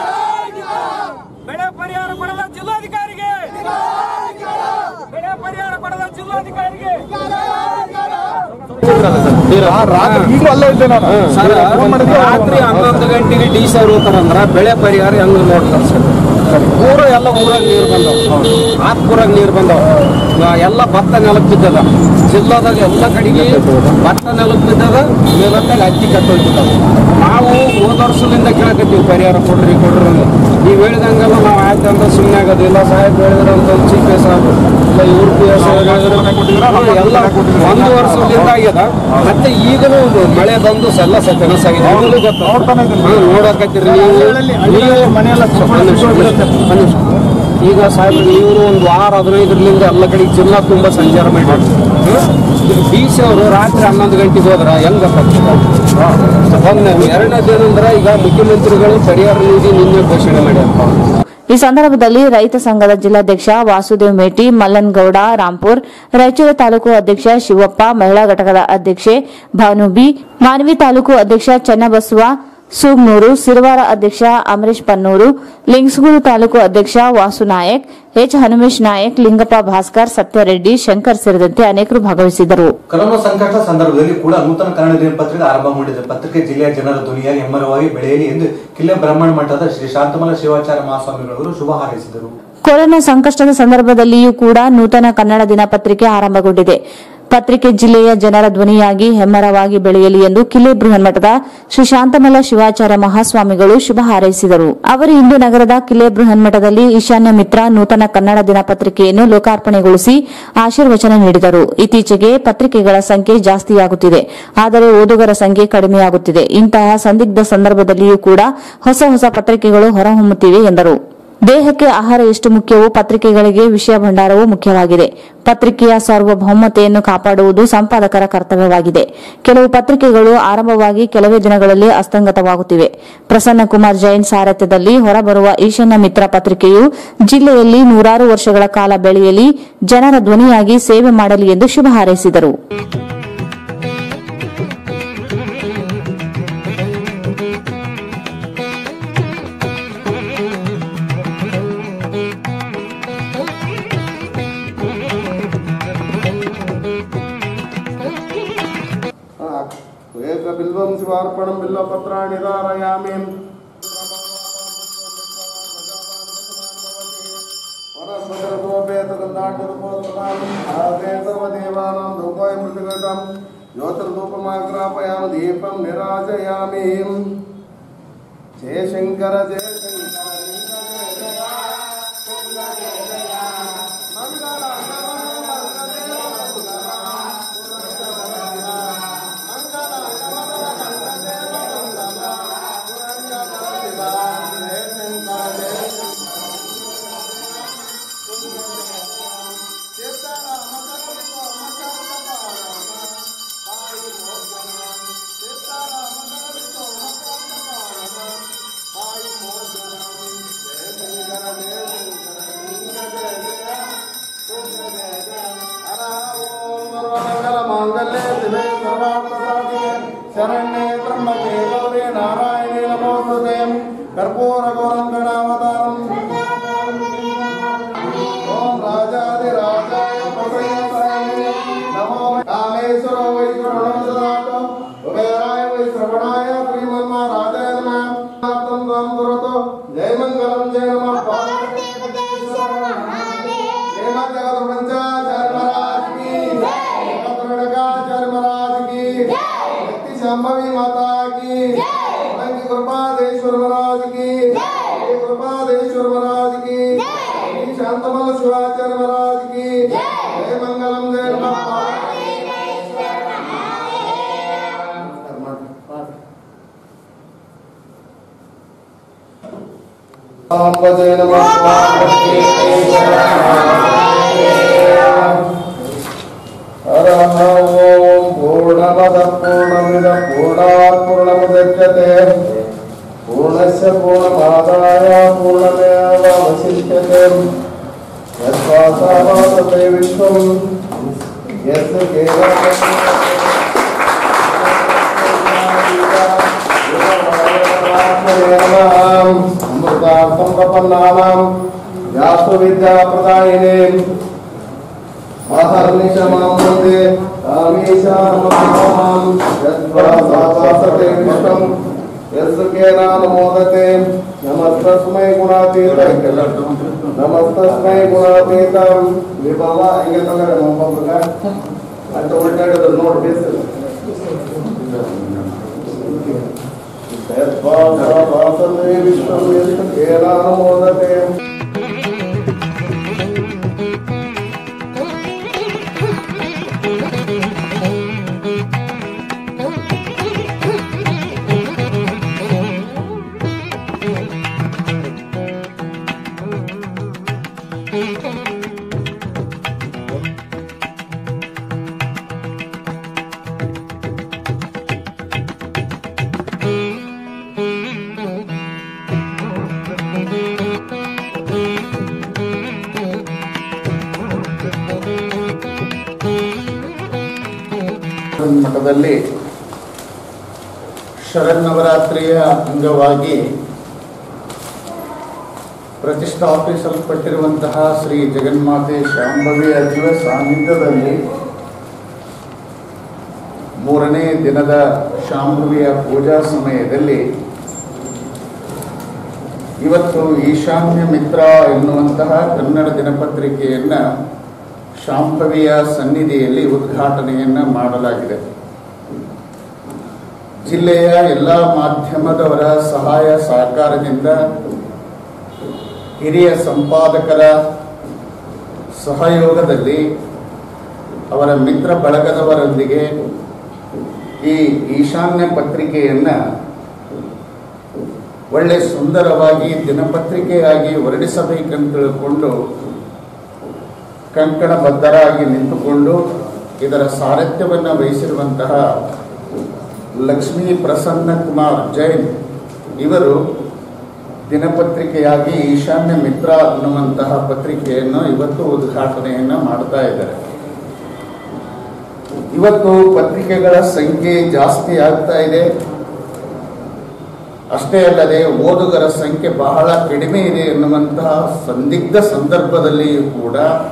ಬೆಳೆ ಪರಿಹಾರ ಕೊಡದ ಜಿಲ್ಲಾಧಿಕಾರಿಗೆ ಬೆಳೆ ಪರಿಹಾರ ಕೊಡದ ಜಿಲ್ಲಾಧಿಕಾರಿಗೆ ರಾತ್ರಿ ಹನ್ನೊಂದು ಗಂಟೆಗೆ ಡಿ ಸಿ ಹೋಗ್ತಾರಂದ್ರ ಬೆಳೆ ಪರಿಹಾರ ಹೆಂಗ್ ನೋಡ್ತಾರೆ ಸರ್. ಊರ ಎಲ್ಲ ಊರಾಗ ನೀರು ಬಂದವ, ಆತ್ಪುರಾಗ ನೀರು ಬಂದವ, ಎಲ್ಲ ಭತ್ತ ನೆಲಕ್ಕೆ ಬಿದ್ದದ. ಜಿಲ್ಲಾದಾಗ ಎಲ್ಲ ಕಡೆಗೆ ಭತ್ತ ನೆಲಕ್ಕೆ ಬಿದ್ದದ, ಮೇಲತ್ತಾಗ ಹತ್ತಿ ಕಟ್ಟೋಗ್ಬಿಟ್ಟದ. ನಾವು ಹೋದ ವರ್ಷದಿಂದ ಕೇಳಕತ್ತೀವಿ ಪರಿಹಾರ ಕೊಡ್ರಿ ಕೊಡ್ರಿ. ನೀವು ಹೇಳಿದಂಗೆಲ್ಲ ನಾವು ಆಯ್ತು ಅಂತ ಸುಮ್ಮನೆ ಆಗೋದಿಲ್ಲ. ಸಾಹೇಬ್ ಹೇಳಿದ್ರೆ ಅಂತ ಚೀಫ್ ಎಸ್ ಆಗ ಇಲ್ಲ ಇವ್ರ ಪಿ ಎಸ್ ಎಲ್ಲ ಒಂದು ವರ್ಷದಿಂದ ಆಗ್ಯದ. ಮತ್ತೆ ಈಗಲೂ ಮಳೆ ಬಂದು ಎಲ್ಲ ಕನಸಾಗಿದೆ. ಈಗಲೂ ಗೊತ್ತ ನೋಡಕತ್ತೀರಿ ನೀವು. ಈಗ ಸಾಹೇಬ್ ನೀವು ಒಂದು ವಾರ ಹದಿನೈದರಿಂದ ಎಲ್ಲ ಕಡೆಗೆ ಜಿಲ್ಲಾ ತುಂಬಾ ಸಂಚಾರ ಮಾಡಿ ಡಿ ಸಿ ಅವರು ರಾತ್ರಿ ಹನ್ನೊಂದು ಗಂಟೆಗೆ ಹೋದ್ರ ಹೆಂಗ ಒಂದ್ ಎರಡನೇದೇನಂದ್ರೆ ಈಗ ಮುಖ್ಯಮಂತ್ರಿಗಳು ಪರಿಹಾರ ನಿಧಿ ನಿನ್ನೆ ಘೋಷಣೆ ಮಾಡ್ಯಾರ. ಈ ಸಂದರ್ಭದಲ್ಲಿ ರೈತ ಸಂಘದ ಜಿಲ್ಲಾಧ್ಯಕ್ಷ ವಾಸುದೇವ್ ಮೇಟಿ, ಮಲ್ಲನಗೌಡ ರಾಂಪುರ್, ರಾಯಚೂರು ತಾಲೂಕು ಅಧ್ಯಕ್ಷ ಶಿವಪ್ಪ, ಮಹಿಳಾ ಘಟಕದ ಅಧ್ಯಕ್ಷೆ ಭಾನು ಬಿ, ಮಾನ್ವಿ ತಾಲೂಕು ಅಧ್ಯಕ್ಷ ಚನ್ನಬಸವ ಸೂಗ್ನೂರು, ಸಿರವಾರ ಅಧ್ಯಕ್ಷ ಅಮರೇಶ್ ಪನ್ನೂರು, ಲಿಂಗಸಗೂರು ತಾಲೂಕು ಅಧ್ಯಕ್ಷ ವಾಸು ನಾಯಕ್, ಎಚ್ ಹನುಮೇಶ್ ನಾಯಕ್, ಲಿಂಗಪ್ಪ ಭಾಸ್ಕರ್, ಸತ್ಯರೆಡ್ಡಿ, ಶಂಕರ್ ಸೇರಿದಂತೆ ಅನೇಕರು ಭಾಗವಹಿಸಿದ್ದರು. ಕೊರೋನಾ ಸಂಕಷ್ಟ ಸಂದರ್ಭದಲ್ಲಿ ಕೂಡ ನೂತನ ಕನ್ನಡ ದಿನಪತ್ರಿಕೆ ಆರಂಭ ಮಾಡಿದ ಪತ್ರಿಕೆ ಜಿಲ್ಲೆಯ ಜನರ ಧ್ವನಿಯಾಗಿ ಹೆಮ್ಮರವಾಗಿ ಬೆಳೆಯಲಿ ಎಂದು ಕಿಲ್ಲೆ ಬ್ರಹ್ಮಣ ಮಠದ ಶ್ರೀ ಶಾಂತಮಲ ಶಿವಾಚಾರ್ಯ ಮಹಾಸ್ವಾಮಿಗಳವರು ಶುಭ ಹಾರೈಸಿದರು. ಕೊರೋನಾ ಸಂಕಷ್ಟದ ಸಂದರ್ಭದಲ್ಲಿಯೂ ಕೂಡ ನೂತನ ಕನ್ನಡ ದಿನಪತ್ರಿಕೆ ಆರಂಭಗೊಂಡಿದೆ. ಪತ್ರಿಕೆ ಜಿಲ್ಲೆಯ ಜನರ ಧ್ವನಿಯಾಗಿ ಹೆಮ್ಮರವಾಗಿ ಬೆಳೆಯಲಿ ಎಂದು ಕಿಲೆ ಬೃಹನ್ಮಠದ ಶ್ರೀ ಶಾಂತಮಲ್ಲ ಶಿವಾಚಾರ್ಯ ಮಹಾಸ್ವಾಮಿಗಳು ಶುಭ ಹಾರೈಸಿದರು. ಅವರು ಇಂದು ನಗರದ ಕಿಲೆ ಬೃಹನ್ಮಠದಲ್ಲಿ ಈಶಾನ್ಯ ಮಿತ್ರ ನೂತನ ಕನ್ನಡ ದಿನಪತ್ರಿಕೆಯನ್ನು ಲೋಕಾರ್ಪಣೆಗೊಳಿಸಿ ಆಶೀರ್ವಚನ ನೀಡಿದರು. ಇತ್ತೀಚೆಗೆ ಪತ್ರಿಕೆಗಳ ಸಂಖ್ಯೆ ಜಾಸ್ತಿಯಾಗುತ್ತಿದೆ, ಆದರೆ ಓದುಗರ ಸಂಖ್ಯೆ ಕಡಿಮೆಯಾಗುತ್ತಿದೆ. ಇಂತಹ ಸಂದಿಗ್ಧ ಸಂದರ್ಭದಲ್ಲಿಯೂ ಕೂಡ ಹೊಸ ಹೊಸ ಪತ್ರಿಕೆಗಳು ಹೊರಹೊಮ್ಮುತ್ತಿವೆ ಎಂದರು. ದೇಹಕ್ಕೆ ಆಹಾರ ಎಷ್ಟು ಮುಖ್ಯವೋ ಪತ್ರಿಕೆಗಳಿಗೆ ವಿಷಯ ಭಂಡಾರವೂ ಮುಖ್ಯವಾಗಿದೆ. ಪತ್ರಿಕೆಯ ಸಾರ್ವಭೌಮತೆಯನ್ನು ಕಾಪಾಡುವುದು ಸಂಪಾದಕರ ಕರ್ತವ್ಯವಾಗಿದೆ. ಕೆಲವು ಪತ್ರಿಕೆಗಳು ಆರಂಭವಾಗಿ ಕೆಲವೇ ದಿನಗಳಲ್ಲಿ ಅಸ್ತಂಗತವಾಗುತ್ತಿವೆ. ಪ್ರಸನ್ನ ಕುಮಾರ್ ಜೈನ್ ಸಾರಥ್ಯದಲ್ಲಿ ಹೊರಬರುವ ಈಶಾನ್ಯ ಮಿತ್ರ ಪತ್ರಿಕೆಯು ಜಿಲ್ಲೆಯಲ್ಲಿ ನೂರಾರು ವರ್ಷಗಳ ಕಾಲ ಬೆಳೆಯಲಿ, ಜನರ ಧ್ವನಿಯಾಗಿ ಸೇವೆ ಮಾಡಲಿ ಎಂದು ಶುಭ ಹಾರೈಸಿದರು. बिल्वं शिवार्पणं बिल्वपत्राणि धारयामि सर्वदेवानां धूपाय मृतगतं ज्योतिर्धूपमाग्रापयामि दीपं निराजयामि. जय शंकर जय शरण्ये त्र्यंबके गौरी नारायणे नमोस्तुते. कर्पूर गौरं गणावतारम् ओम राजाधिराजाय पतये नमो. कामेश्वर वै श्रवणं ददातु कुबेराय वै श्रवणाय श्रीमन्महाराजाय नमः. तं त्वं कुरुतो जय मंगलं जय नमः. शांभवी माता की, कृपादेश्वर महाराज की, कृपादेश्वर महाराज की, शांतमल शिवाचार्य महाराज की जय मंगलम जय नमः. जय नमः. ओम पूर्णमद पूर्णमिद पूर्णात् पूर्णमुदच्यते पूर्णस्य पूर्णमादाय पूर्णमेवावशिष्यते. यस्वासावासते विश्वं यस्य अमृतार्थं प्रपन्नानां यास्तु विद्याप्रदायिने आहर्निशमां वन्दे कामेशामहं. यद्वासावासते विश्वं यस्य केनानुमोदते. नमस्तस्मै गुणातीताय नमस्तस्मै गुणातीतं विभव. ಹಿಂಗೆ ತಗರೆ ಮೊಮ್ಮಗ ಅಂತ ಒಳ್ಳೆಯದು ನೋಡಿ ಬೇಸಲ್ಲ. ಯದ್ವಾಸಾವಾಸತೆ ವಿಶ್ವಂ ಯस्य ಕೇನಾನುಮೋದತೆ. ಮಠದಲ್ಲಿ ಶರನ್ನವರಾತ್ರಿಯ ಅಂಗವಾಗಿ ಪ್ರತಿಷ್ಠಾಪಿಸಲ್ಪಟ್ಟಿರುವಂತಹ ಶ್ರೀ ಜಗನ್ಮಾತೆ ಶಾಂಭವಿಯ ದಿವ್ಯ ಸಾನ್ನಿಧ್ಯದಲ್ಲಿ ಮೂರನೇ ದಿನದ ಶಾಂಭವಿಯ ಪೂಜಾ ಸಮಯದಲ್ಲಿ ಇವತ್ತು ಈಶಾನ್ಯ ಮಿತ್ರ ಎನ್ನುವಂತಹ ಕನ್ನಡ ದಿನಪತ್ರಿಕೆಯನ್ನು ಶಾಂಭವಿಯ ಸನ್ನಿಧಿಯಲ್ಲಿ ಉದ್ಘಾಟನೆಯನ್ನು ಮಾಡಲಾಗಿದೆ. ಜಿಲ್ಲೆಯ ಎಲ್ಲ ಮಾಧ್ಯಮದವರ ಸಹಾಯ ಸಹಕಾರದಿಂದ ಹಿರಿಯ ಸಂಪಾದಕರ ಸಹಯೋಗದಲ್ಲಿ ಅವರ ಮಿತ್ರ ಬಳಗದವರೊಂದಿಗೆ ಈ ಈಶಾನ್ಯ ಪತ್ರಿಕೆಯನ್ನು ಒಳ್ಳೆ ಸುಂದರವಾಗಿ ದಿನಪತ್ರಿಕೆಯಾಗಿ ಹೊರಡಿಸಬೇಕಂತ ತಿಳ್ಕೊಂಡು ಕಂಕಣಬದ್ಧರಾಗಿ ನಿಂತುಕೊಂಡು ಇದರ ಸಾರಥ್ಯವನ್ನು ವಹಿಸಿರುವಂತಹ ಲಕ್ಷ್ಮೀ ಪ್ರಸನ್ನ ಕುಮಾರ್ ಜೈನ್ ಇವರು ದಿನಪತ್ರಿಕೆಯಾಗಿ ಈಶಾನ್ಯ ಮಿತ್ರ ಅನ್ನುವಂತಹ ಪತ್ರಿಕೆಯನ್ನು ಇವತ್ತು ಉದ್ಘಾಟನೆಯನ್ನು ಮಾಡ್ತಾ ಇದ್ದಾರೆ. ಇವತ್ತು ಪತ್ರಿಕೆಗಳ ಸಂಖ್ಯೆ ಜಾಸ್ತಿ ಆಗ್ತಾ ಇದೆ. ಅಷ್ಟೇ ಅಲ್ಲದೆ ಓದುಗರ ಸಂಖ್ಯೆ ಬಹಳ ಕಡಿಮೆ ಇದೆ ಎನ್ನುವಂತಹ ಸಂದಿಗ್ಧ ಸಂದರ್ಭದಲ್ಲಿಯೂ ಕೂಡ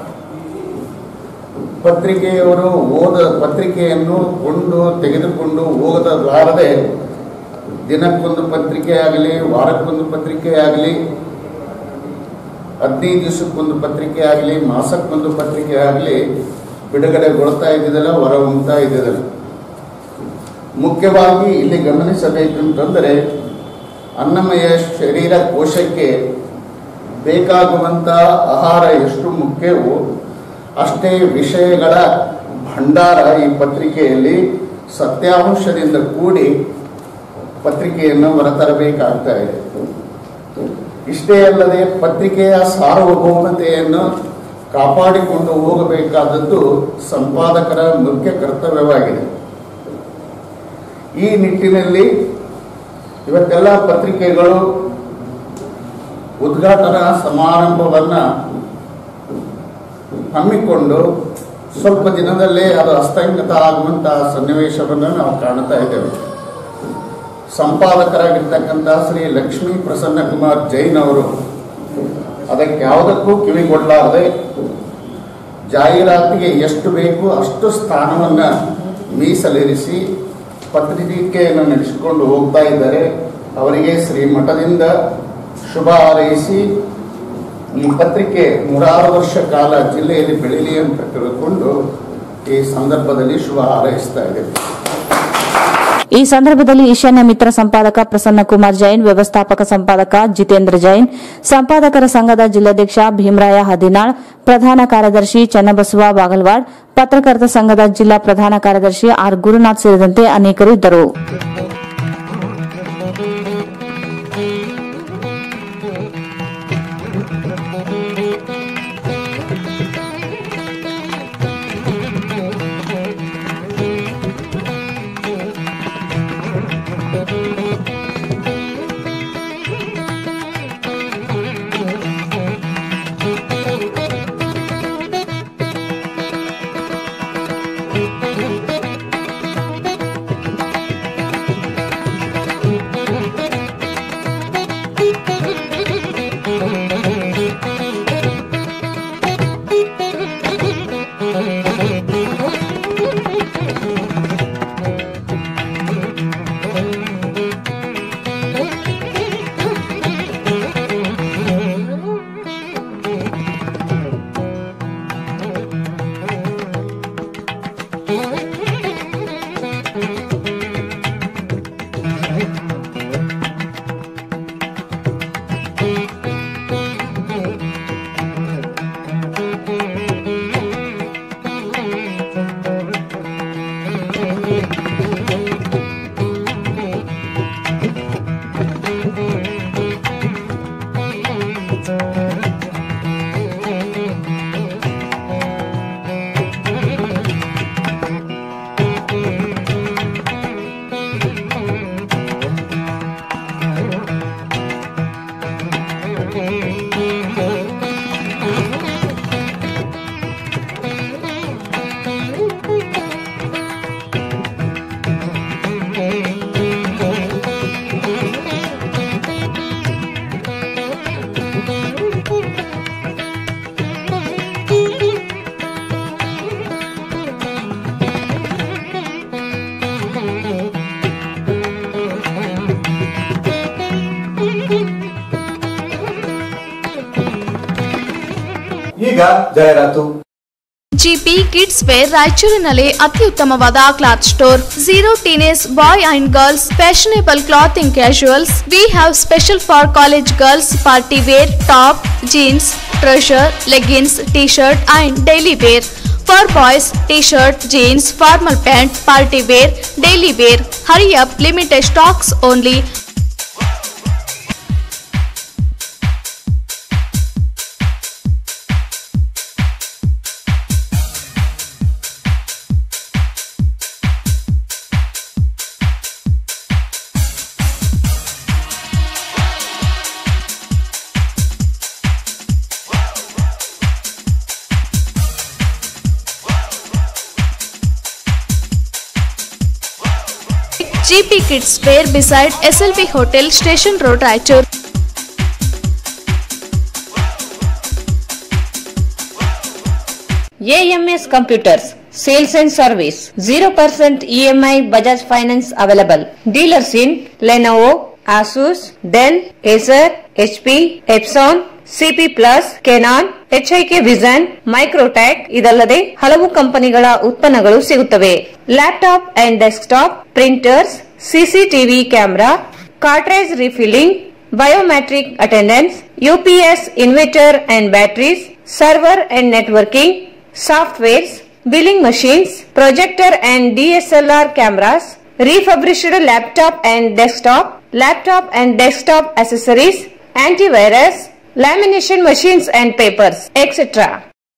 ಪತ್ರಿಕೆಯವರು ಓದ ಪತ್ರಿಕೆಯನ್ನು ಕೊಂಡು ತೆಗೆದುಕೊಂಡು ಹೋಗಲಾರದೆ ದಿನಕ್ಕೊಂದು ಪತ್ರಿಕೆ ಆಗಲಿ, ವಾರಕ್ಕೊಂದು ಪತ್ರಿಕೆ ಆಗಲಿ, ಹದಿನೈದು ದಿವಸಕ್ಕೊಂದು ಪತ್ರಿಕೆ ಆಗಲಿ, ಮಾಸಕ್ಕೊಂದು ಪತ್ರಿಕೆ ಆಗಲಿ ಬಿಡುಗಡೆಗೊಳ್ತಾ ಇದ್ದಿದ್ದಲ್ಲ, ಹೊರ ಹೊಮ್ತಾ ಇದ್ದಿದ್ದಲ್ಲ. ಮುಖ್ಯವಾಗಿ ಇಲ್ಲಿ ಗಮನಿಸಬೇಕಂತಂದರೆ ಅನ್ನಮಯ ಶರೀರ ಕೋಶಕ್ಕೆ ಬೇಕಾಗುವಂಥ ಆಹಾರ ಎಷ್ಟು ಮುಖ್ಯವೋ ಅಷ್ಟೇ ವಿಷಯಗಳ ಭಂಡಾರ ಈ ಪತ್ರಿಕೆಯಲ್ಲಿ ಸತ್ಯಾಂಶದಿಂದ ಕೂಡಿ ಪತ್ರಿಕೆಯನ್ನು ಹೊರತರಬೇಕಾಗ್ತಾ ಇದೆ. ಇಷ್ಟೇ ಅಲ್ಲದೆ ಪತ್ರಿಕೆಯ ಸಾರ್ವಭೌಮತೆಯನ್ನು ಕಾಪಾಡಿಕೊಂಡು ಹೋಗಬೇಕಾದದ್ದು ಸಂಪಾದಕರ ಮುಖ್ಯ ಕರ್ತವ್ಯವಾಗಿದೆ. ಈ ನಿಟ್ಟಿನಲ್ಲಿ ಇವತ್ತೆಲ್ಲ ಪತ್ರಿಕೆಗಳು ಉದ್ಘಾಟನಾ ಸಮಾರಂಭವನ್ನು ಹಮ್ಮಿಕೊಂಡು ಸ್ವಲ್ಪ ದಿನದಲ್ಲೇ ಅದು ಅಸ್ತಂಗತ ಆಗುವಂತಹ ಸನ್ನಿವೇಶವನ್ನು ನಾವು ಕಾಣ್ತಾ ಇದ್ದೇವೆ. ಸಂಪಾದಕರಾಗಿರ್ತಕ್ಕಂಥ ಶ್ರೀ ಲಕ್ಷ್ಮೀ ಪ್ರಸನ್ನ ಕುಮಾರ್ ಜೈನ್ ಅವರು ಅದಕ್ಕೆ ಯಾವುದಕ್ಕೂ ಕಿವಿಗೊಡಲಾರದೆ ಜಾಹೀರಾತಿಗೆ ಎಷ್ಟು ಬೇಕು ಅಷ್ಟು ಸ್ಥಾನವನ್ನು ಮೀಸಲಿರಿಸಿ ಪತ್ರಿಕೆಯನ್ನು ನಡೆಸಿಕೊಂಡು ಹೋಗ್ತಾ ಇದ್ದಾರೆ. ಅವರಿಗೆ ಶ್ರೀಮಠದಿಂದ ಶುಭ ಹಾರೈಸಿ ಈ ಪತ್ರಿಕೆ ನೂರಾರು ವರ್ಷ ಕಾಲ ಜಿಲ್ಲೆಯಲ್ಲಿ ಬೆಳೀಲಿ ಅಂತ ತಿಳ್ಕೊಂಡು ಈ ಸಂದರ್ಭದಲ್ಲಿ ಶುಭ ಹಾರೈಸ್ತಾ ಇದ್ದೇವೆ. ಈ ಸಂದರ್ಭದಲ್ಲಿ ಈಶಾನ್ಯ ಮಿತ್ರ ಸಂಪಾದಕ ಪ್ರಸನ್ನ ಕುಮಾರ್ ಜೈನ್, ವ್ಯವಸ್ಥಾಪಕ ಸಂಪಾದಕ ಜಿತೇಂದ್ರ ಜೈನ್, ಸಂಪಾದಕರ ಸಂಘದ ಜಿಲ್ಲಾಧ್ಯಕ್ಷ ಭೀಮರಾಯ ಹದಿನಾಳ್, ಪ್ರಧಾನ ಕಾರ್ಯದರ್ಶಿ ಚನ್ನಬಸವ ಬಾಗಲವಾಡ್, ಪತ್ರಕರ್ತ ಸಂಘದ ಜಿಲ್ಲಾ ಪ್ರಧಾನ ಕಾರ್ಯದರ್ಶಿ ಆರ್ ಗುರುನಾಥ್ ಸೇರಿದಂತೆ ಅನೇಕರು ಇದ್ದರು. ಈಗ ಜಾಹೀರಾತು. ಜಿಪಿ ಕಿಡ್ಸ್ ವೇರ್ ರಾಯಚೂರಿನಲ್ಲಿ ಅತ್ಯುತ್ತಮವಾದ cloth store. Zero teenage boy and girls fashionable clothing casuals. We have special for college girls party wear top, jeans, trouser, leggings, t-shirt and daily wear. For boys, t-shirt, jeans, formal pant, party wear, daily wear. Hurry up, limited stocks only. G P Kids Wear beside S L V Hotel, Station Road, Raichur. A M S Computers Sales and Service. zero percent E M I Bajaj Finance available. Dealers in Lenovo, Asus, Dell, Acer, H P, Epson, C P Plus, Canon, H I K Vision, Microtech ಇದಲ್ಲದೆ ಹಲವು ಕಂಪನಿಗಳ ಉತ್ಪನ್ನಗಳು ಸಿಗುತ್ತವೆ. Laptop and desktop, printers, CCTV camera, cartridge refilling, biometric attendance, UPS inverter and batteries, server and networking, softwares, billing machines, projector and D S L R cameras, refurbished laptop and desktop, laptop and desktop accessories, antivirus, lamination machines and papers, et cetera.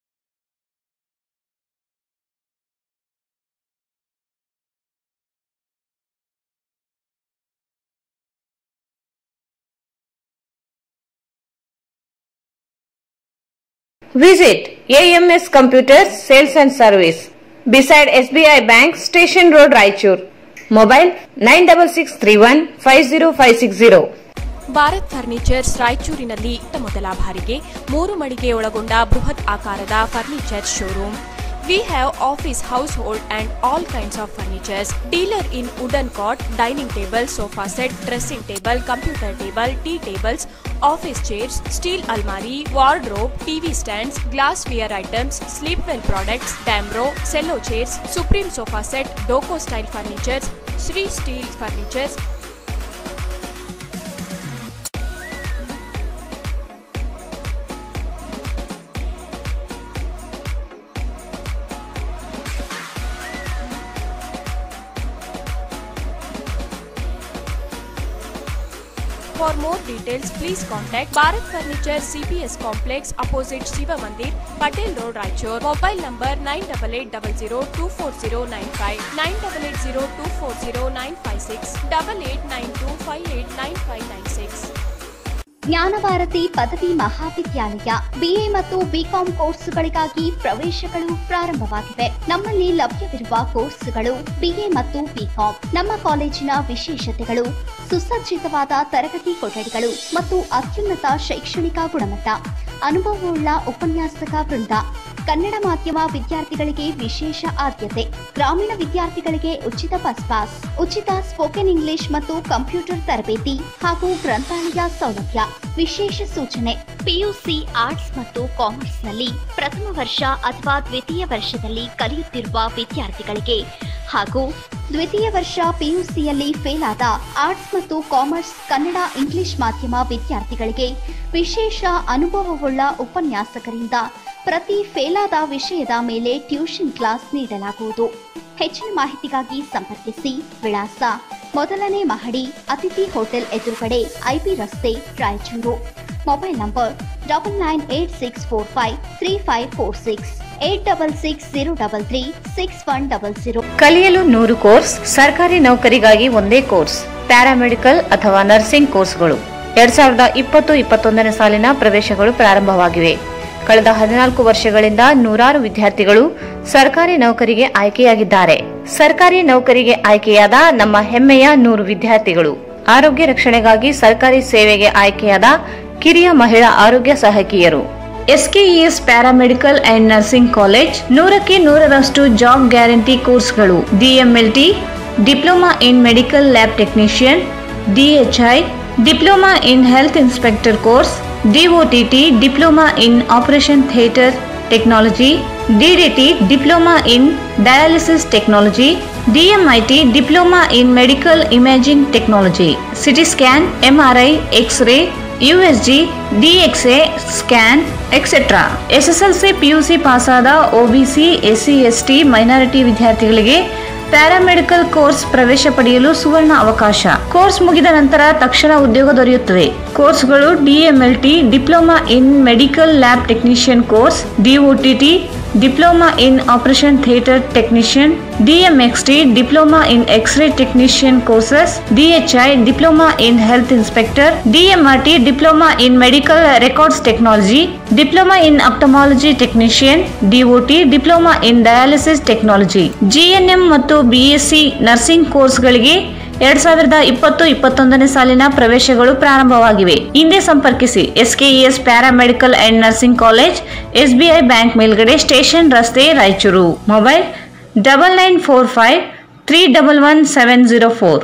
Visit A M S Computers Sales and Service beside S B I Bank, Station Road, Raichur. Mobile nine six six three one five zero five six zero. Bharat furnitures ರಾಯಚೂರಿನಲ್ಲಿ ಮೊದಲ ಬಾರಿಗೆ ಮೂರು ಮಳಿಗೆ ಒಳಗೊಂಡ ಬೃಹತ್ ಆಕಾರದ furniture showroom. We have office, household and all kinds of furnitures. Dealer in wooden cot, dining table, sofa set, dressing table, computer table, tea tables, office chairs, steel almari, wardrobe, T V stands, glassware items, sleepwell products, Damro, cello chairs, Supreme sofa set, Doco style furnitures, Sri Steel furnitures. For more details, please contact Bharat Furniture C P S Complex opposite Shiva Mandir, Patel Road, Raichur. Mobile number nine eight eight zero zero two four zero nine five, nine eight eight zero two four zero nine five six, eight eight nine two five eight nine five nine six. Jnanabharati ಪದವಿ ಮಹಾವಿದ್ಯಾಲಯ BA ಮತ್ತು BCom ಕೋರ್ಸುಗಳಿಗಾಗಿ ಪ್ರವೇಶಗಳು ಪ್ರಾರಂಭವಾಗಿವೆ. ನಮ್ಮಲ್ಲಿ ಲಭ್ಯವಿರುವ ಕೋರ್ಸುಗಳು BA ಮತ್ತು BCom. ನಮ್ಮ ಕಾಲೇಜಿನ ವಿಶೇಷತೆಗಳು ಸುಸಜ್ಜಿತವಾದ ತರಗತಿ ಕೊಠಡಿಗಳು ಮತ್ತು ಅತ್ಯುನ್ನತ ಶೈಕ್ಷಣಿಕ ಗುಣಮಟ್ಟ, ಅನುಭವವುಳ್ಳ ಉಪನ್ಯಾಸಕ ವೃಂದ. ಕನ್ನಡ ಮಾಧ್ಯಮ ವಿದ್ಯಾರ್ಥಿಗಳಿಗೆ ವಿಶೇಷ ಆದ್ಯತೆ. ಗ್ರಾಮೀಣ ವಿದ್ಯಾರ್ಥಿಗಳಿಗೆ ಉಚಿತ ಬಸ್ ಪಾಸ್, ಉಚಿತ ಸ್ಪೋಕನ್ ಇಂಗ್ಲಿಷ್ ಮತ್ತು ಕಂಪ್ಯೂಟರ್ ತರಬೇತಿ ಹಾಗೂ ಗ್ರಂಥಾಲಯ ಸೌಲಭ್ಯ. ವಿಶೇಷ ಸೂಚನೆ: ಪಿಯುಸಿ ಆರ್ಟ್ಸ್ ಮತ್ತು ಕಾಮರ್ಸ್ನಲ್ಲಿ ಪ್ರಥಮ ವರ್ಷ ಅಥವಾ ದ್ವಿತೀಯ ವರ್ಷದಲ್ಲಿ ಕಲಿಯುತ್ತಿರುವ ವಿದ್ಯಾರ್ಥಿಗಳಿಗೆ ಹಾಗೂ ದ್ವಿತೀಯ ವರ್ಷ ಪಿಯುಸಿಯಲ್ಲಿ ಫೇಲ್ ಆದ ಆರ್ಟ್ಸ್ ಮತ್ತು ಕಾಮರ್ಸ್ ಕನ್ನಡ ಇಂಗ್ಲಿಷ್ ಮಾಧ್ಯಮ ವಿದ್ಯಾರ್ಥಿಗಳಿಗೆ ವಿಶೇಷ ಅನುಭವವುಳ್ಳ ಉಪನ್ಯಾಸಕರಿಂದ ಪ್ರತಿ ಫೇಲಾದ ವಿಷಯದ ಮೇಲೆ ಟ್ಯೂಷನ್ ಕ್ಲಾಸ್ ನೀಡಲಾಗುವುದು. ಹೆಚ್ಚಿನ ಮಾಹಿತಿಗಾಗಿ ಸಂಪರ್ಕಿಸಿ. ವಿಳಾಸ: ಮೊದಲನೇ ಮಹಡಿ, ಅತಿಥಿ ಹೋಟೆಲ್ ಎದುರುಗಡೆ, ಐಬಿ ರಸ್ತೆ, Raichur. Mobile number double nine eight six four five three five four six, eight double six zero double three six one double zero. ಕಲಿಯಲು ನೂರು ಕೋರ್ಸ್, ಸರ್ಕಾರಿ ನೌಕರಿಗಾಗಿ ಒಂದೇ ಕೋರ್ಸ್, ಪ್ಯಾರಾಮೆಡಿಕಲ್ ಅಥವಾ ನರ್ಸಿಂಗ್ ಕೋರ್ಸ್ಗಳು. ಎರಡ್ ಸಾವಿರದ ಇಪ್ಪತ್ತು ಇಪ್ಪತ್ತೊಂದನೇ ಸಾಲಿನ ಪ್ರವೇಶಗಳು ಪ್ರಾರಂಭವಾಗಿವೆ. ಕಳೆದ ಹದಿನಾಲ್ಕು ವರ್ಷಗಳಿಂದ ನೂರಾರು ವಿದ್ಯಾರ್ಥಿಗಳು ಸರ್ಕಾರಿ ನೌಕರಿಗೆ ಆಯ್ಕೆಯಾಗಿದ್ದಾರೆ. ಸರ್ಕಾರಿ ನೌಕರಿಗೆ ಆಯ್ಕೆಯಾದ ನಮ್ಮ ಹೆಮ್ಮೆಯ ನೂರು ವಿದ್ಯಾರ್ಥಿಗಳು. ಆರೋಗ್ಯ ರಕ್ಷಣೆಗಾಗಿ ಸರ್ಕಾರಿ ಸೇವೆಗೆ ಆಯ್ಕೆಯಾದ ಕಿರಿಯ ಮಹಿಳಾ ಆರೋಗ್ಯ ಸಹಾಯಕಿಯರು. SKES paramedical and nursing college ನೂರಕ್ಕೆ ನೂರರಷ್ಟು ಜಾಬ್ ಗ್ಯಾರಂಟಿ ಕೋರ್ಸ್ಗಳು. DMLT, diploma in medical lab technician, DHI, diploma in health inspector course, DOTT, diploma in operation theatre Technology, D D T Diploma in Dialysis Technology, D M I T Diploma in Medical Imaging Technology, C T Scan, M R I, X-ray, U S G, D X A Scan, et cetera. S S L C P U C ಪಾಸಾದ O B C, S C S T, minority ವಿದ್ಯಾರ್ಥಿಗಳಿಗೆ paramedical course ಪ್ರವೇಶ ಪಡೆಯಲು ಸುವರ್ಣ ಅವಕಾಶ. Course ಮುಗಿದ ನಂತರ ತಕ್ಷಣ ಉದ್ಯೋಗ ದೊರೆಯುತ್ತದೆ. ಕೋರ್ಸ್ಗಳು DMLT diploma in medical lab technician course, DOTT diploma in operation theatre technician, DMXT diploma in X ray technician courses, DHI diploma in health inspector, DMRT diploma in medical records technology, diploma in ophthalmology technician, DOT diploma in dialysis technology, GNM ಮತ್ತು BSc nursing ಕೋರ್ಸ್ಗಳಿಗೆ ಎರಡ್ ಸಾವಿರದ ಇಪ್ಪತ್ತು ಇಪ್ಪತ್ತೊಂದನೇ ಸಾಲಿನ ಪ್ರವೇಶಗಳು ಪ್ರಾರಂಭವಾಗಿವೆ. ಹಿಂದೆ ಸಂಪರ್ಕಿಸಿ SKES paramedical and nursing college, SBI bank ಮೇಲ್ಗಡೆ, ಸ್ಟೇಷನ್ ರಸ್ತೆ, Raichur. Mobile double nine four five three double one seven zero four.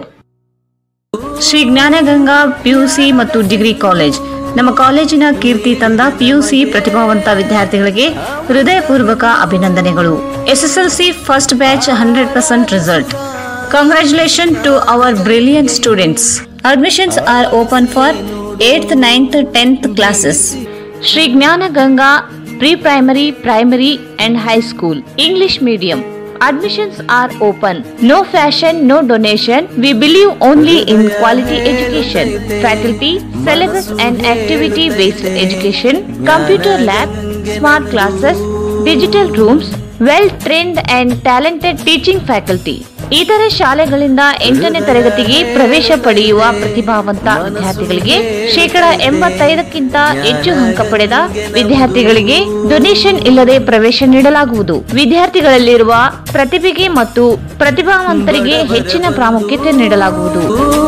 Shri Jnanaganga PUC ಮತ್ತು ಡಿಗ್ರಿ ಕಾಲೇಜ್. ನಮ್ಮ ಕಾಲೇಜಿನ ಕೀರ್ತಿ ತಂದ ಪಿಯುಸಿ ಪ್ರತಿಭಾವಂತ ವಿದ್ಯಾರ್ಥಿಗಳಿಗೆ ಹೃದಯಪೂರ್ವಕ ಅಭಿನಂದನೆಗಳು. SSLC first batch hundred percent result. Congratulations to our brilliant students. Admissions are open for eighth, ninth, tenth classes. Shri Gnana Ganga Pre-Primary, Primary and High School. English Medium. Admissions are open. No fashion, no donation. We believe only in quality education. Faculty, syllabus and activity-based education. Computer lab, smart classes, digital rooms, well-trained and talented teaching faculty. ಇತರೆ ಶಾಲೆಗಳಿಂದ ಎಂಟನೇ ತರಗತಿಗೆ ಪ್ರವೇಶ ಪಡೆಯುವ ಪ್ರತಿಭಾವಂತ ವಿದ್ಯಾರ್ಥಿಗಳಿಗೆ ಶೇಕಡ ಎಂಬತ್ತೈದಕ್ಕಿಂತ ಹೆಚ್ಚು ಅಂಕ ಪಡೆದ ವಿದ್ಯಾರ್ಥಿಗಳಿಗೆ ಡೊನೇಷನ್ ಇಲ್ಲದೆ ಪ್ರವೇಶ ನೀಡಲಾಗುವುದು. ವಿದ್ಯಾರ್ಥಿಗಳಲ್ಲಿರುವ ಪ್ರತಿಭೆಗೆ ಮತ್ತು ಪ್ರತಿಭಾವಂತರಿಗೆ ಹೆಚ್ಚಿನ ಪ್ರಾಮುಖ್ಯತೆ ನೀಡಲಾಗುವುದು.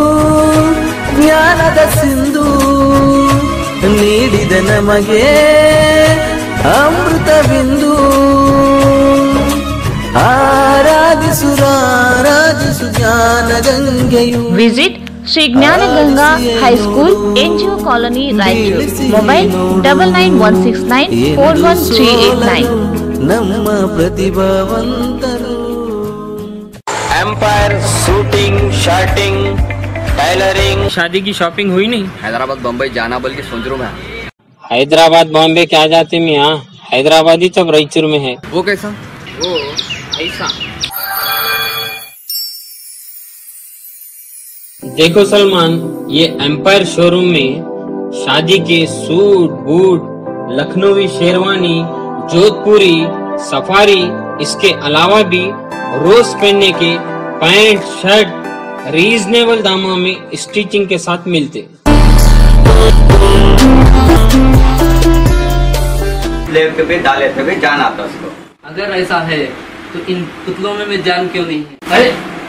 ಜ್ಞಾನದ ಸಿಂಧು ನೀಡಿದ ನಮಗೆ ಅಮೃತ ಬಿಂದು, visit Shri Jnanaganga high school, NGO colony, Raichur. Mobile double nine one six nine four one three eight nine. ನಮ್ಮ ಪ್ರತಿಭಾವಂತರು. Empire shooting, shirting, tailoring. शादी की शॉपिंग हुई नहीं? हैदराबाद बम्बई जाना बल्कि सोच रहा मैं. हैदराबाद बॉम्बे क्या जाते में, यहाँ हैदराबाद ही तब रायचूर में है. वो कैसा? वो ऐसा. देखो सलमान, ये एम्पायर शोरूम में शादी के suit boot, Lucknowi sherwani, Jodhpuri, safari, इसके अलावा भी रोज पहनने के पैंट शर्ट रीजनेबल दामों में स्टिचिंग के साथ मिलते. लेते हुए डालते हुए जान आता उसको. अगर ऐसा है तो इन पुतलों में, में जान क्यों नहीं है? अरे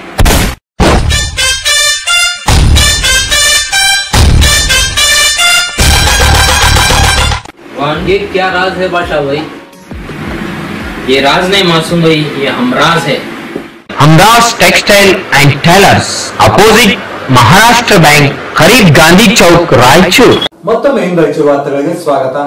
ये क्या राज है बादशाह भाई? ये राज नहीं मासूम भाई, ये हमराज है. Humraaz textile and tailors, opposite Maharashtra bank, करीब गांधी चौक, रायचूर. ಮತ್ತೊಮ್ಮೆ ರಾಯಚೂರು ವಾರ್ತೆಗಳಿಗೆ ಸ್ವಾಗತ.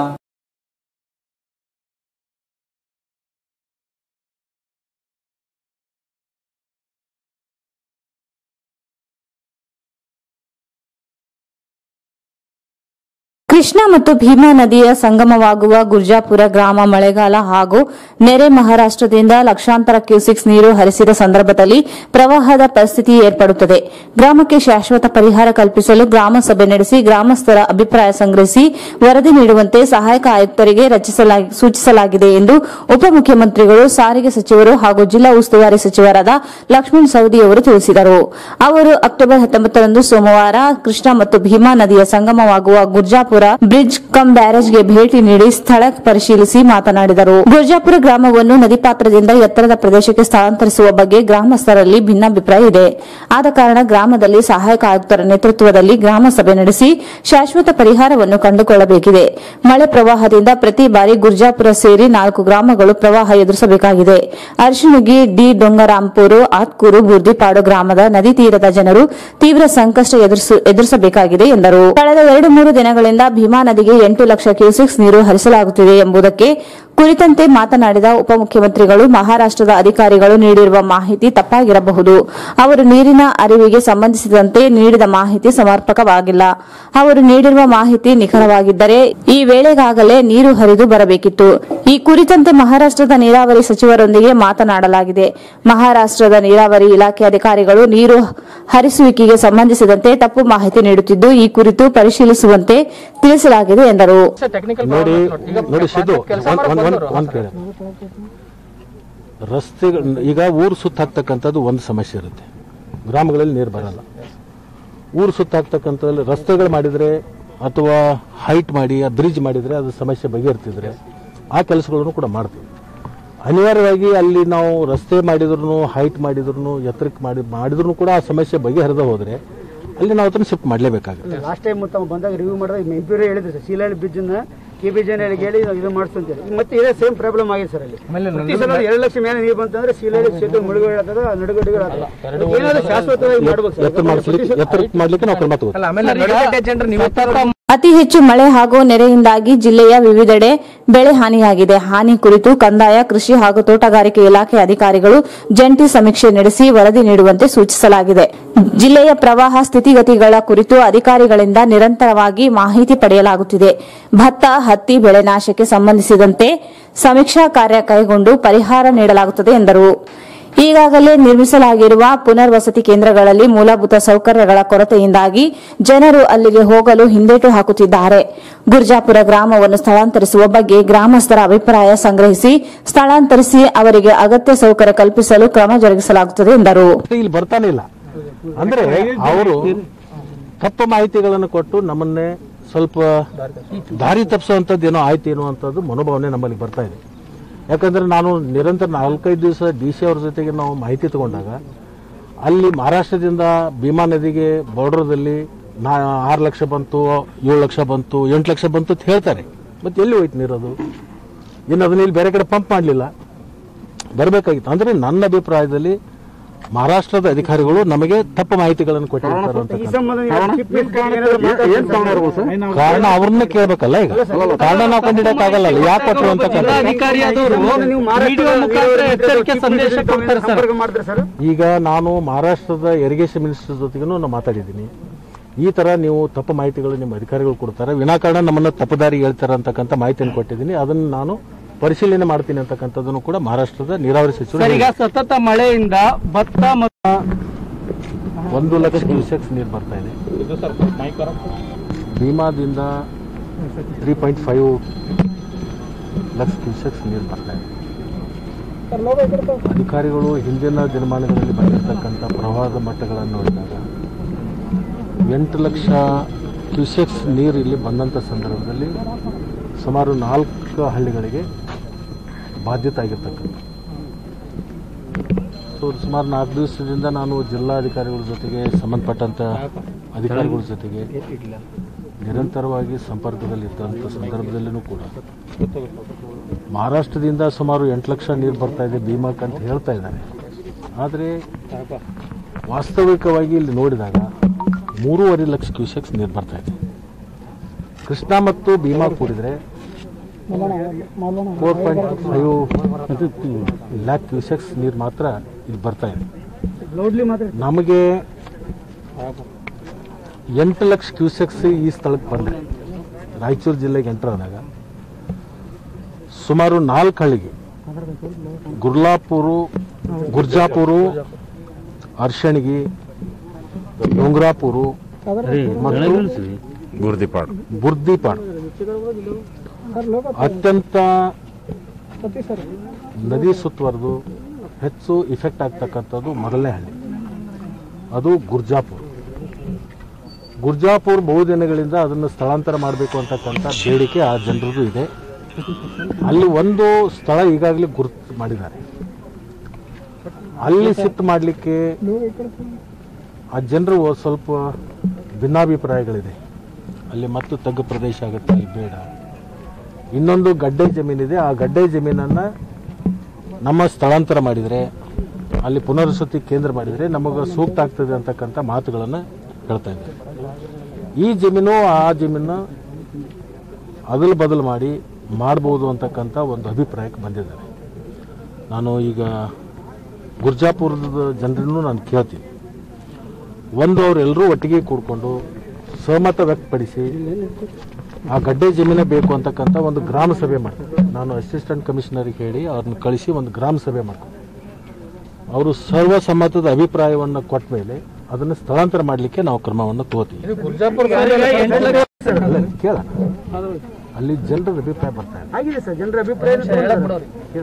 ಕೃಷ್ಣಾ ಮತ್ತು ಭೀಮಾ ನದಿಯ ಸಂಗಮವಾಗುವ ಗುರ್ಜಾಪುರ ಗ್ರಾಮ ಮಳೆಗಾಲ ಹಾಗೂ ನೆರೆ ಮಹಾರಾಷ್ಟದಿಂದ ಲಕ್ಷಾಂತರ ಕ್ಯೂಸೆಕ್ಸ್ ನೀರು ಹರಿಸಿದ ಸಂದರ್ಭದಲ್ಲಿ ಪ್ರವಾಹದ ಪರಿಸ್ಥಿತಿ ಏರ್ಪಡುತ್ತದೆ. ಗ್ರಾಮಕ್ಕೆ ಶಾಶ್ವತ ಪರಿಹಾರ ಕಲ್ಪಿಸಲು ಗ್ರಾಮ ಸಭೆ ನಡೆಸಿ ಗ್ರಾಮಸ್ಥರ ಅಭಿಪ್ರಾಯ ಸಂಗ್ರಹಿಸಿ ವರದಿ ನೀಡುವಂತೆ ಸಹಾಯಕ ಆಯುಕ್ತರಿಗೆ ಸೂಚಿಸಲಾಗಿದೆ ಎಂದು ಉಪಮುಖ್ಯಮಂತ್ರಿಗಳು, ಸಾರಿಗೆ ಸಚಿವರು ಹಾಗೂ ಜಿಲ್ಲಾ ಉಸ್ತುವಾರಿ ಸಚಿವರಾದ ಲಕ್ಷ್ಮಣ ಸವದಿ ಅವರು ತಿಳಿಸಿದರು. ಅವರು ಅಕ್ಟೋಬರ್ ಹತ್ತೊಂಬತ್ತರಂದು ಸೋಮವಾರ ಕೃಷ್ಣಾ ಮತ್ತು ಭೀಮಾ ನದಿಯ ಸಂಗಮವಾಗುವ ಗುರ್ಜಾಪುರ ಬ್ರಿಡ್ಜ್ ಕಮ್ ಬ್ಯಾರೇಜ್ಗೆ ಭೇಟಿ ನೀಡಿ ಸ್ಥಳ ಪರಿಶೀಲಿಸಿ ಮಾತನಾಡಿದರು. ಗುರ್ಜಾಪುರ ಗ್ರಾಮವನ್ನು ನದಿ ಪಾತ್ರದಿಂದ ಎತ್ತರದ ಪ್ರದೇಶಕ್ಕೆ ಸ್ಥಳಾಂತರಿಸುವ ಬಗ್ಗೆ ಗ್ರಾಮಸ್ಥರಲ್ಲಿ ಭಿನ್ನಾಭಿಪ್ರಾಯ ಇದೆ. ಆದ ಕಾರಣ ಗ್ರಾಮದಲ್ಲಿ ಸಹಾಯಕ ಆಯುಕ್ತರ ನೇತೃತ್ವದಲ್ಲಿ ಗ್ರಾಮ ಸಭೆ ನಡೆಸಿ ಶಾಶ್ವತ ಪರಿಹಾರವನ್ನು ಕಂಡುಕೊಳ್ಳಬೇಕಿದೆ. ಮಳೆ ಪ್ರವಾಹದಿಂದ ಪ್ರತಿ ಬಾರಿ ಗುರ್ಜಾಪುರ ಸೇರಿ ನಾಲ್ಕು ಗ್ರಾಮಗಳು ಪ್ರವಾಹ ಎದುರಿಸಬೇಕಾಗಿದೆ. ಅರಶಿಣಗಿ, ಡಿ ಡೊಂಗರಾಂಪುರ, ಆತ್ಕೂರು, ಬುರ್ದಿಪಾಡು ಗ್ರಾಮದ ನದಿ ತೀರದ ಜನರು ತೀವ್ರ ಸಂಕಷ್ಟ ಎದುರಿಸಬೇಕಾಗಿದೆ ಎಂದರು. ಕಳೆದ ಎರಡು ಮೂರು ದಿನಗಳಿಂದ ಭೀಮಾ ನದಿಗೆ ಎಂಟು ಲಕ್ಷ ಕ್ಯೂಸೆಕ್ಸ್ ನೀರು ಹರಿಸಲಾಗುತ್ತಿದೆ ಎಂಬುದಕ್ಕೆ ಕುರಿತಂತೆ ಮಾತನಾಡಿದ ಉಪಮುಖ್ಯಮಂತ್ರಿಗಳು, ಮಹಾರಾಷ್ಟ್ರದ ಅಧಿಕಾರಿಗಳು ನೀಡಿರುವ ಮಾಹಿತಿ ತಪ್ಪಾಗಿರಬಹುದು. ಅವರು ನೀರಿನ ಅರಿವಿಗೆ ಸಂಬಂಧಿಸಿದಂತೆ ನೀಡಿದ ಮಾಹಿತಿ ಸಮರ್ಪಕವಾಗಿಲ್ಲ. ಅವರು ನೀಡಿರುವ ಮಾಹಿತಿ ನಿಖರವಾಗಿದ್ದರೆ ಈ ವೇಳೆಗಾಗಲೇ ನೀರು ಹರಿದು ಬರಬೇಕಿತ್ತು. ಈ ಕುರಿತಂತೆ ಮಹಾರಾಷ್ಟ್ರದ ನೀರಾವರಿ ಸಚಿವರೊಂದಿಗೆ ಮಾತನಾಡಲಾಗಿದೆ. ಮಹಾರಾಷ್ಟ್ರದ ನೀರಾವರಿ ಇಲಾಖೆ ಅಧಿಕಾರಿಗಳು ನೀರು ಹರಿಸುವಿಕೆಗೆ ಸಂಬಂಧಿಸಿದಂತೆ ತಪ್ಪು ಮಾಹಿತಿ ನೀಡುತ್ತಿದ್ದು, ಈ ಕುರಿತು ಪರಿಶೀಲಿಸುವಂತೆ ತಿಳಿಸಲಾಗಿದೆ ಎಂದರು. ನೋಡಿ ನೋಡಿ ಸಿದ್ದು ಒಂದ್ ಕೇಳಿ, ರಸ್ತೆ ಈಗ ಊರು ಸುತ್ತ ಹಾಕ್ತಕ್ಕಂಥದ್ದು ಒಂದು ಸಮಸ್ಯೆ ಇರುತ್ತೆ. ಗ್ರಾಮಗಳಲ್ಲಿ ನೀರು ಬರಲ್ಲ. ಊರು ಸುತ್ತ ಹಾಕ್ತಕ್ಕಂಥದ್ದು ರಸ್ತೆಗಳು ಮಾಡಿದ್ರೆ ಅಥವಾ ಹೈಟ್ ಮಾಡಿ ಬ್ರಿಡ್ಜ್ ಮಾಡಿದ್ರೆ ಅದು ಸಮಸ್ಯೆ ಬಗೆಹರ್ತಿದ್ರೆ ಆ ಕೆಲಸಗಳನ್ನು ಕೂಡ ಮಾಡ್ತೀವಿ. ಅನಿವಾರ್ಯವಾಗಿ ಅಲ್ಲಿ ನಾವು ರಸ್ತೆ ಮಾಡಿದ್ರು ಹೈಟ್ ಮಾಡಿದ್ರು ಎತ್ತರಕ್ಕೆ ಮಾಡಿ ಮಾಡಿದ್ರು ಕೂಡ ಆ ಸಮಸ್ಯೆ ಬಗೆಹರಿದ ಹೋದ್ರೆ ಅಲ್ಲಿ ನಾವು ಅದನ್ನು ಶಿಫ್ಟ್ ಮಾಡಲೇಬೇಕಾಗುತ್ತೆ. ಲಾಸ್ಟ್ ಟೈಮ್ ತಾವು ಬಂದಾಗ ರಿವ್ಯೂ ಮಾಡಿದಾಗ ಎಂಪಿಯವರು ಹೇಳಿದ್ರು ಸರ್, ಸೀಲಾಳಿ ಬ್ರಿಡ್ಜ್ ನ ಕೆ ಬಿ ಜನ ಹೇಳಿ ಇದು ಮಾಡಿಸ್ತಂತೇಳಿ. ಮತ್ತೆ ಇದೇ ಸೇಮ್ ಪ್ರಾಬ್ಲಮ್ ಆಗಿದೆ ಸರ್. ಅಲ್ಲಿ ಎರಡು ಲಕ್ಷ ಮೇಲೆ ನೀರು ಬಂತಂದ್ರೆ ಸೀಲಾಳಿ ಸೇತುವೆ ಮುಳುಗಡೆ ಆಗ್ತದೆ, ನಡುಗಡ್ಡೆಗಳು ಆಗ್ತದೆ. ಏನಾದ್ರು ಶಾಶ್ವತವಾಗಿ ಮಾಡ್ಬೇಕು ಸರ್. ಅತಿ ಹೆಚ್ಚು ಮಳೆ ಹಾಗೂ ನೆರೆಯಿಂದಾಗಿ ಜಿಲ್ಲೆಯ ವಿವಿಧೆಡೆ ಬೆಳೆ ಹಾನಿಯಾಗಿದೆ. ಹಾನಿ ಕುರಿತು ಕಂದಾಯ, ಕೃಷಿ ಹಾಗೂ ತೋಟಗಾರಿಕೆ ಇಲಾಖೆ ಅಧಿಕಾರಿಗಳು ಜಂಟಿ ಸಮೀಕ್ಷೆ ನಡೆಸಿ ವರದಿ ನೀಡುವಂತೆ ಸೂಚಿಸಲಾಗಿದೆ. ಜಿಲ್ಲೆಯ ಪ್ರವಾಹ ಸ್ಥಿತಿಗತಿಗಳ ಕುರಿತು ಅಧಿಕಾರಿಗಳಿಂದ ನಿರಂತರವಾಗಿ ಮಾಹಿತಿ ಪಡೆಯಲಾಗುತ್ತಿದೆ. ಭತ್ತ, ಹತ್ತಿ ಬೆಳೆ ನಾಶಕ್ಕೆ ಸಂಬಂಧಿಸಿದಂತೆ ಸಮೀಕ್ಷಾ ಕಾರ್ಯ ಕೈಗೊಂಡು ಪರಿಹಾರ ನೀಡಲಾಗುತ್ತದೆ ಎಂದರು. ಈಗಾಗಲೇ ನಿರ್ಮಿಸಲಾಗಿರುವ ಪುನರ್ವಸತಿ ಕೇಂದ್ರಗಳಲ್ಲಿ ಮೂಲಭೂತ ಸೌಕರ್ಯಗಳ ಕೊರತೆಯಿಂದಾಗಿ ಜನರು ಅಲ್ಲಿಗೆ ಹೋಗಲು ಹಿಂದೇಟು ಹಾಕುತ್ತಿದ್ದಾರೆ. ಗುರ್ಜಾಪುರ ಗ್ರಾಮವನ್ನು ಸ್ಥಳಾಂತರಿಸುವ ಬಗ್ಗೆ ಗ್ರಾಮಸ್ಥರ ಅಭಿಪ್ರಾಯ ಸಂಗ್ರಹಿಸಿ ಸ್ಥಳಾಂತರಿಸಿ ಅವರಿಗೆ ಅಗತ್ಯ ಸೌಕರ್ಯ ಕಲ್ಪಿಸಲು ಕ್ರಮ ಜರುಗಿಸಲಾಗುತ್ತದೆ ಎಂದರು. ಇಲ್ಲಿ ಬರ್ತಾನೆ ಇಲ್ಲ ಅಂದ್ರೆ ಅವರು ತಪ್ಪು ಮಾಹಿತಿಗಳನ್ನು ಕೊಟ್ಟು ನಮ್ಮನ್ನೇ ಸ್ವಲ್ಪ ದಾರಿ ತಪ್ಪಿಸುವಂತದ್ದು ಏನೋ ಆಯ್ತು ಎನ್ನುವಂಥದ್ದು ಮನೋಭಾವನೆ ನಮ್ಮಲ್ಲಿ ಬರ್ತಾ ಇದೆ. ಯಾಕಂದ್ರೆ ನಾನು ನಿರಂತರ ನಾಲ್ಕೈದು ದಿವಸ ಡಿ ಸಿ ಅವ್ರ ಜೊತೆಗೆ ನಾವು ಮಾಹಿತಿ ತಗೊಂಡಾಗ ಅಲ್ಲಿ ಮಹಾರಾಷ್ಟ್ರದಿಂದ ಭೀಮಾ ನದಿಗೆ ಬಾರ್ಡರ್ದಲ್ಲಿ ನಾ ಆರು ಲಕ್ಷ ಬಂತು, ಏಳು ಲಕ್ಷ ಬಂತು, ಎಂಟು ಲಕ್ಷ ಬಂತು ಅಂತ ಹೇಳ್ತಾರೆ. ಮತ್ತೆ ಎಲ್ಲಿ ಹೋಯ್ತು ನೀರದು? ಇನ್ನು ಅದನ್ನ ಇಲ್ಲಿ ಬೇರೆ ಕಡೆ ಪಂಪ್ ಮಾಡಲಿಲ್ಲ, ಬರಬೇಕಾಗಿತ್ತು. ಅಂದ್ರೆ ನನ್ನ ಅಭಿಪ್ರಾಯದಲ್ಲಿ ಮಹಾರಾಷ್ಟ್ರದ ಅಧಿಕಾರಿಗಳು ನಮಗೆ ತಪ್ಪು ಮಾಹಿತಿಗಳನ್ನು ಕೊಟ್ಟಿರ್ತಾರೆ ಅಂತ ಕಾರಣ ಅವ್ರನ್ನ ಕೇಳಬೇಕಲ್ಲ. ಈಗ ಕಾರಣ ನಾವು ಕಂಡಿಡಕ್ಕಾಗಲ್ಲ, ಯಾಕೆ ಕೊಟ್ಟರು ಅಂತ. ಈಗ ನಾನು ಮಹಾರಾಷ್ಟ್ರದ ಇರಿಗೇಷನ್ ಮಿನಿಸ್ಟರ್ ಜೊತೆಗೂ ನಾನು ಮಾತಾಡಿದ್ದೀನಿ. ಈ ತರ ನೀವು ತಪ್ಪು ಮಾಹಿತಿಗಳು ನಿಮ್ಮ ಅಧಿಕಾರಿಗಳು ಕೊಡ್ತಾರೆ, ವಿನಾಕಾರಣ ನಮ್ಮನ್ನ ತಪ್ಪುದಾರಿ ಹೇಳ್ತಾರೆ ಅಂತಕ್ಕಂಥ ಮಾಹಿತಿಯನ್ನು ಕೊಟ್ಟಿದ್ದೀನಿ. ಅದನ್ನು ನಾನು ಪರಿಶೀಲನೆ ಮಾಡ್ತೀನಿ ಅಂತಕ್ಕಂಥದ್ದನ್ನು ಕೂಡ ಮಹಾರಾಷ್ಟ್ರದ ನೀರಾವರಿ ಸಚಿವರು. ಈಗ ಸತತ ಮಳೆಯಿಂದ ಭತ್ತ ಮತ್ತು ಒಂದು ಲಕ್ಷ ಕ್ಯೂಸೆಕ್ಸ್ ನೀರು ಬರ್ತಾ ಇದೆ. ಭೀಮಾದಿಂದ three point five lakh cusecs ನೀರು ಬರ್ತಾ ಇದೆ. ಅಧಿಕಾರಿಗಳು ಹಿಂದಿನ ದಿನಮಾನಗಳಲ್ಲಿ ಬಂದಿರತಕ್ಕಂಥ ಪ್ರವಾಹದ ಮಟ್ಟಗಳನ್ನು ನೋಡಿದಾಗ ಎಂಟು ಲಕ್ಷ ಕ್ಯೂಸೆಕ್ಸ್ ನೀರು ಇಲ್ಲಿ ಬಂದಂಥ ಸಂದರ್ಭದಲ್ಲಿ ಸುಮಾರು ನಾಲ್ಕು ಹಳ್ಳಿಗಳಿಗೆ ಬಾಧ್ಯತೆ ಆಗಿರ್ತಕ್ಕಂಥ. ಸೊ ಸುಮಾರು ನಾಲ್ಕು ದಿವಸದಿಂದ ನಾನು ಜಿಲ್ಲಾಧಿಕಾರಿಗಳ ಜೊತೆಗೆ ಸಂಬಂಧಪಟ್ಟಂಥ ಅಧಿಕಾರಿಗಳ ಜೊತೆಗೆ ನಿರಂತರವಾಗಿ ಸಂಪರ್ಕದಲ್ಲಿದ್ದಂಥ ಸಂದರ್ಭದಲ್ಲೂ ಕೂಡ ಮಹಾರಾಷ್ಟ್ರದಿಂದ ಸುಮಾರು ಎಂಟು ಲಕ್ಷ ನೀರು ಬರ್ತಾ ಇದೆ ಭೀಮಾಕ್ ಅಂತ ಹೇಳ್ತಾ ಇದ್ದಾರೆ. ಆದರೆ ವಾಸ್ತವಿಕವಾಗಿ ಇಲ್ಲಿ ನೋಡಿದಾಗ ಮೂರುವರೆ ಲಕ್ಷ ಕ್ಯೂಸೆಕ್ಸ್ ನೀರು ಬರ್ತಾ ಇದೆ. ಕೃಷ್ಣಾ ಮತ್ತು ಭೀಮಾ ಕೂಡಿದ್ರೆ four point five lakh cusecs ನೀರು ಮಾತ್ರ ಇಲ್ಲಿ ಬರ್ತಾ ಇದೆ. ನಮಗೆ ಎಂಟು ಲಕ್ಷ ಕ್ಯೂಸೆಕ್ಸ್ ಈ ಸ್ಥಳಕ್ಕೆ ಬಂದರೆ ರಾಯಚೂರು ಜಿಲ್ಲೆಗೆ ಎಂಟರ್ ಆದಾಗ ಸುಮಾರು ನಾಲ್ಕು ಹಳ್ಳಿಗೆ ಗುರ್ಲಾಪುರು, ಗುರ್ಜಾಪುರು, ಅರ್ಶಣಗಿ, ಡೋಂಗ್ರಾಪುರು ಮತ್ತು ಬುರ್ದಿಪಾಡ್ ಬುರ್ದಿಪಾಡ್ ಅತ್ಯಂತ ನದಿ ಸುತ್ತುವರೆದು ಹೆಚ್ಚು ಇಫೆಕ್ಟ್ ಆಗ್ತಕ್ಕಂಥದ್ದು ಮೊದಲನೇ ಹಳ್ಳಿ, ಅದು ಗುರ್ಜಾಪುರ್. ಗುರ್ಜಾಪುರ್ ಬಹುದಿನಗಳಿಂದ ಅದನ್ನು ಸ್ಥಳಾಂತರ ಮಾಡಬೇಕು ಅಂತಕ್ಕಂಥ ಬೇಡಿಕೆ ಆ ಜನರದು ಇದೆ. ಅಲ್ಲಿ ಒಂದು ಸ್ಥಳ ಈಗಾಗಲೇ ಗುರುತು ಮಾಡಿದ್ದಾರೆ. ಅಲ್ಲಿ ಶಿಫ್ಟ್ ಮಾಡಲಿಕ್ಕೆ ಆ ಜನರು ಸ್ವಲ್ಪ ಭಿನ್ನಾಭಿಪ್ರಾಯಗಳಿದೆ. ಅಲ್ಲಿ ಮತ್ತು ತಗ್ಗು ಪ್ರದೇಶ ಆಗುತ್ತೆ, ಅಲ್ಲಿ ಬೇಡ. ಇನ್ನೊಂದು ಗಡ್ಡೆ ಜಮೀನಿದೆ, ಆ ಗಡ್ಡೆ ಜಮೀನನ್ನು ನಮ್ಮ ಸ್ಥಳಾಂತರ ಮಾಡಿದರೆ, ಅಲ್ಲಿ ಪುನರ್ವಸತಿ ಕೇಂದ್ರ ಮಾಡಿದರೆ ನಮಗೆ ಸೂಕ್ತ ಆಗ್ತದೆ ಅಂತಕ್ಕಂಥ ಮಾತುಗಳನ್ನು ಹೇಳ್ತಾ ಇದ್ದಾರೆ. ಈ ಜಮೀನು ಆ ಜಮೀನು ಅದಲು ಬದಲು ಮಾಡಿ ಮಾಡ್ಬೋದು ಅಂತಕ್ಕಂಥ ಒಂದು ಅಭಿಪ್ರಾಯಕ್ಕೆ ಬಂದಿದ್ದಾರೆ. ನಾನು ಈಗ ಗುರ್ಜಾಪುರದ ಜನರನ್ನು ನಾನು ಕೇಳ್ತೀನಿ, ಒಂದು ಅವರೆಲ್ಲರೂ ಒಟ್ಟಿಗೆ ಕೂಡ್ಕೊಂಡು ಸಹಮತ ವ್ಯಕ್ತಪಡಿಸಿ ಆ ಗಡ್ಡೆ ಜಮೀನೇ ಬೇಕು ಅಂತಕ್ಕಂಥ ಒಂದು ಗ್ರಾಮ ಸಭೆ ಮಾಡ್ತಾರೆ. ನಾನು ಅಸಿಸ್ಟೆಂಟ್ ಕಮಿಷನರಿಗೆ ಹೇಳಿ ಅವ್ರನ್ನ ಕಳಿಸಿ ಒಂದು ಗ್ರಾಮ ಸಭೆ ಮಾಡ್ತೀನಿ. ಅವರು ಸರ್ವಸಮ್ಮತದ ಅಭಿಪ್ರಾಯವನ್ನು ಕೊಟ್ಟ ಮೇಲೆ ಅದನ್ನು ಸ್ಥಳಾಂತರ ಮಾಡಲಿಕ್ಕೆ ನಾವು ಕ್ರಮವನ್ನು ತಗೋತೀವಿ. ಕೇಳ ಅಲ್ಲಿ ಜನರ ಅಭಿಪ್ರಾಯ ಬರ್ತಾ ಆಗಿದೆ ಸರ್, ಜನರ ಅಭಿಪ್ರಾಯ ಕೇಳ.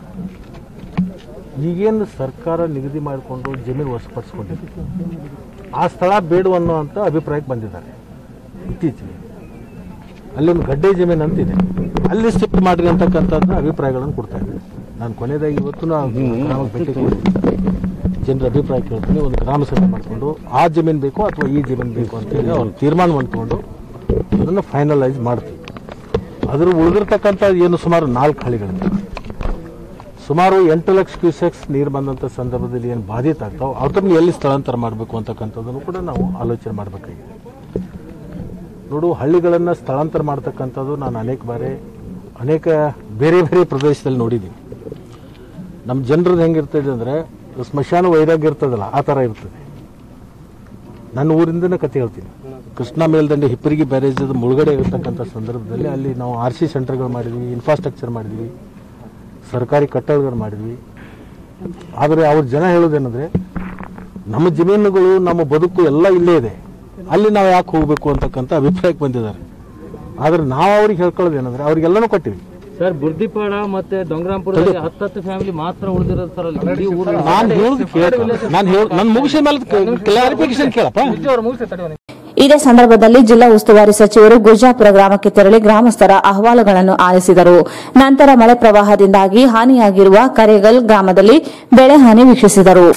ಈಗೇನು ಸರ್ಕಾರ ನಿಗದಿ ಮಾಡಿಕೊಂಡು ಜಮೀನು ವಶಪಡಿಸ್ಕೊಂಡಿದೆ, ಆ ಸ್ಥಳ ಬೇಡವನ್ನೋ ಅಂತ ಅಭಿಪ್ರಾಯಕ್ಕೆ ಬಂದಿದ್ದಾರೆ. ಇತ್ತೀಚೆಗೆ ಅಲ್ಲೊಂದು ಗಡ್ಡೆ ಜಮೀನು ಅಂತಿದೆ, ಅಲ್ಲಿ ಶಿಫ್ಟ್ ಮಾಡ್ರಿ ಅಂತಕ್ಕಂಥದ್ದು ಅಭಿಪ್ರಾಯಗಳನ್ನು ಕೊಡ್ತಾ ಇದ್ದಾರೆ. ನಾನು ಕೊನೆಯದಾಗಿ ಇವತ್ತು ಗ್ರಾಮಕ್ಕೆ ಭೇಟಿ ಕೊಡ್ತೀನಿ, ಜನರ ಅಭಿಪ್ರಾಯ ಕೇಳ್ತೀನಿ, ಒಂದು ಗ್ರಾಮ ಸಭೆ ಮಾಡಿಕೊಂಡು ಆ ಜಮೀನು ಬೇಕು ಅಥವಾ ಈ ಜಮೀನು ಬೇಕು ಅಂತೇಳಿ ಅವ್ರು ತೀರ್ಮಾನವನ್ನು ತಗೊಂಡು ಅದನ್ನು ಫೈನಲೈಸ್ ಮಾಡ್ತೀವಿ. ಅದ್ರ ಉಳಿದಿರ್ತಕ್ಕಂಥ ಏನು ಸುಮಾರು ನಾಲ್ಕು ಹಳ್ಳಿಗಳಿಂದ ಸುಮಾರು ಎಂಟು ಲಕ್ಷ ಕ್ಯೂಸೆಕ್ಸ್ ನೀರು ಬಂದಂಥ ಸಂದರ್ಭದಲ್ಲಿ ಏನು ಬಾಧಿತ ಆಗ್ತಾವೆ ಅವ್ರನ್ನ ಎಲ್ಲಿ ಸ್ಥಳಾಂತರ ಮಾಡಬೇಕು ಅಂತಕ್ಕಂಥದ್ದನ್ನು ಕೂಡ ನಾವು ಆಲೋಚನೆ ಮಾಡಬೇಕಾಗಿದೆ. ನೋಡು, ಹಳ್ಳಿಗಳನ್ನು ಸ್ಥಳಾಂತರ ಮಾಡ್ತಕ್ಕಂಥದ್ದು ನಾನು ಅನೇಕ ಬಾರಿ ಅನೇಕ ಬೇರೆ ಬೇರೆ ಪ್ರದೇಶದಲ್ಲಿ ನೋಡಿದ್ದೀನಿ. ನಮ್ಮ ಜನರದ್ದು ಹೆಂಗಿರ್ತದೆ ಅಂದರೆ ಸ್ಮಶಾನ ವೈರಾಗ್ಯ ಇರ್ತದಲ್ಲ, ಆ ಥರ ಇರ್ತದೆ. ನನ್ನ ಊರಿಂದನೇ ಕತೆ ಹೇಳ್ತೀನಿ. ಕೃಷ್ಣಾ ಮೇಲ್ದಂಡೆ ಹಿಪ್ಪರಿಗಿ ಬ್ಯಾರೇಜದ ಮುಳುಗಡೆ ಇರತಕ್ಕಂಥ ಸಂದರ್ಭದಲ್ಲಿ ಅಲ್ಲಿ ನಾವು ಆರ್ ಸಿ ಸೆಂಟರ್ಗಳು ಮಾಡಿದ್ವಿ, ಇನ್ಫ್ರಾಸ್ಟ್ರಕ್ಚರ್ ಮಾಡಿದ್ವಿ, ಸರ್ಕಾರಿ ಕಟ್ಟಡಗಳು ಮಾಡಿದ್ವಿ. ಆದರೆ ಅವ್ರ ಜನ ಹೇಳೋದೇನೆಂದರೆ ನಮ್ಮ ಜಮೀನುಗಳು ನಮ್ಮ ಬದುಕು ಎಲ್ಲ ಇಲ್ಲೇ ಇದೆ, ಅಲ್ಲಿ ನಾವು ಯಾಕೆ ಹೋಗಬೇಕು ಅಂತಕ್ಕಂಥ ಅಭಿಪ್ರಾಯಕ್ಕೆ ಬಂದಿದ್ದಾರೆ. ಆದರೆ ನಾವು ಅವ್ರಿಗೆ ಹೇಳ್ಕೊಳ್ಳೋದೇನೆಂದರೆ ಅವ್ರಿಗೆಲ್ಲನೂ ಕೊಟ್ಟಿವಿ ಸರ್. ಬುರ್ದಿಪಾಡ ಮತ್ತೆ ಡೊಂಗರಾಂಪುರದಲ್ಲಿ ಹತ್ತತ್ತು ಫ್ಯಾಮಿಲಿ ಮಾತ್ರ ಉಳಿದಿರೋದು ಸರ್. ಅಲ್ಲಿ ನಾನು ಹೇಳೋದು ಕೇಳ, ನಾನು ಹೇಳ ನನ್ನ ಮುಗಿಸಿದ ಮೇಲೆ ಕ್ಲಾರಿಫಿಕೇಶನ್ ಕೇಳಪ್ಪ. ಇದೇ ಸಂದರ್ಭದಲ್ಲಿ ಜಿಲ್ಲಾ ಉಸ್ತುವಾರಿ ಸಚಿವರು ಗುರ್ಜಾಪುರ ಗ್ರಾಮಕ್ಕೆ ತೆರಳಿ ಗ್ರಾಮಸ್ಥರ ಅಹವಾಲುಗಳನ್ನು ಆಲಿಸಿದರು. ನಂತರ ಮಳೆ ಪ್ರವಾಹದಿಂದಾಗಿ ಹಾನಿಯಾಗಿರುವ ಕರೇಗಲ್ ಗ್ರಾಮದಲ್ಲಿ ಬೆಳೆ ಹಾನಿ ವೀಕ್ಷಿಸಿದರು.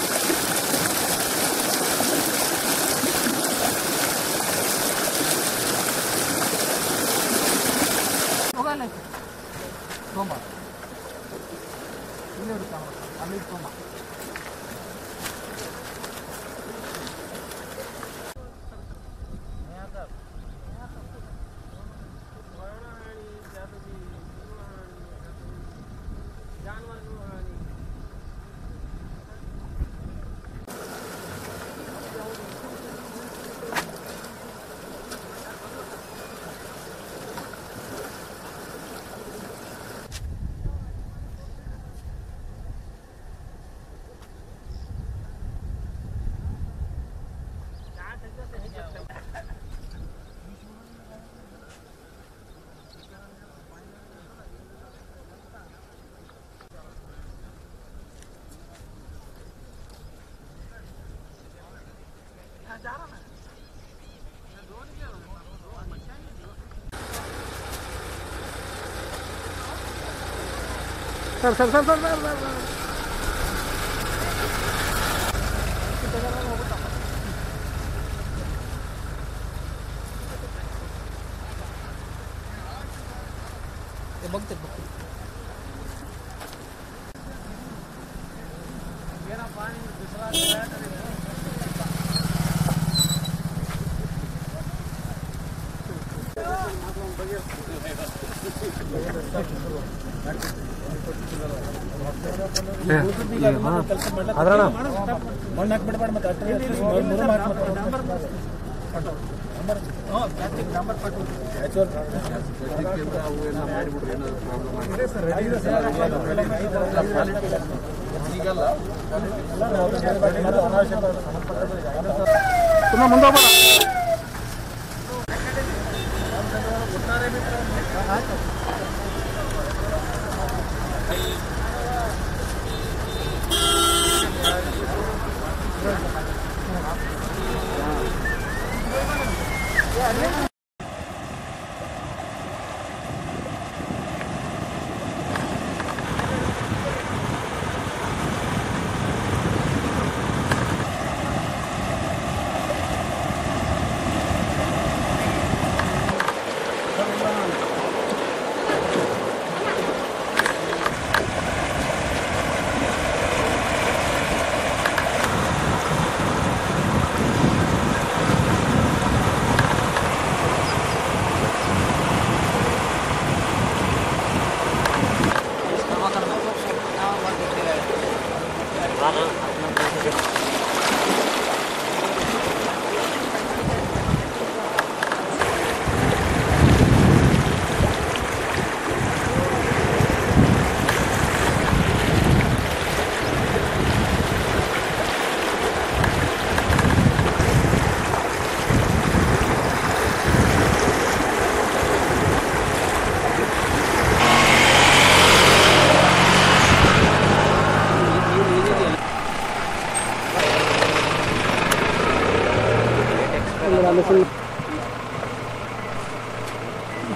Sir sir sir sir sir बघते बघते ಅದ್ರಣ ಮಣ್ಣು ಹಾಕ್ಬಿಡ್ಬೇಡ ಮತ್ತೆ ತುಂಬ ಮುಂದೋಗ್ಬೇಡ.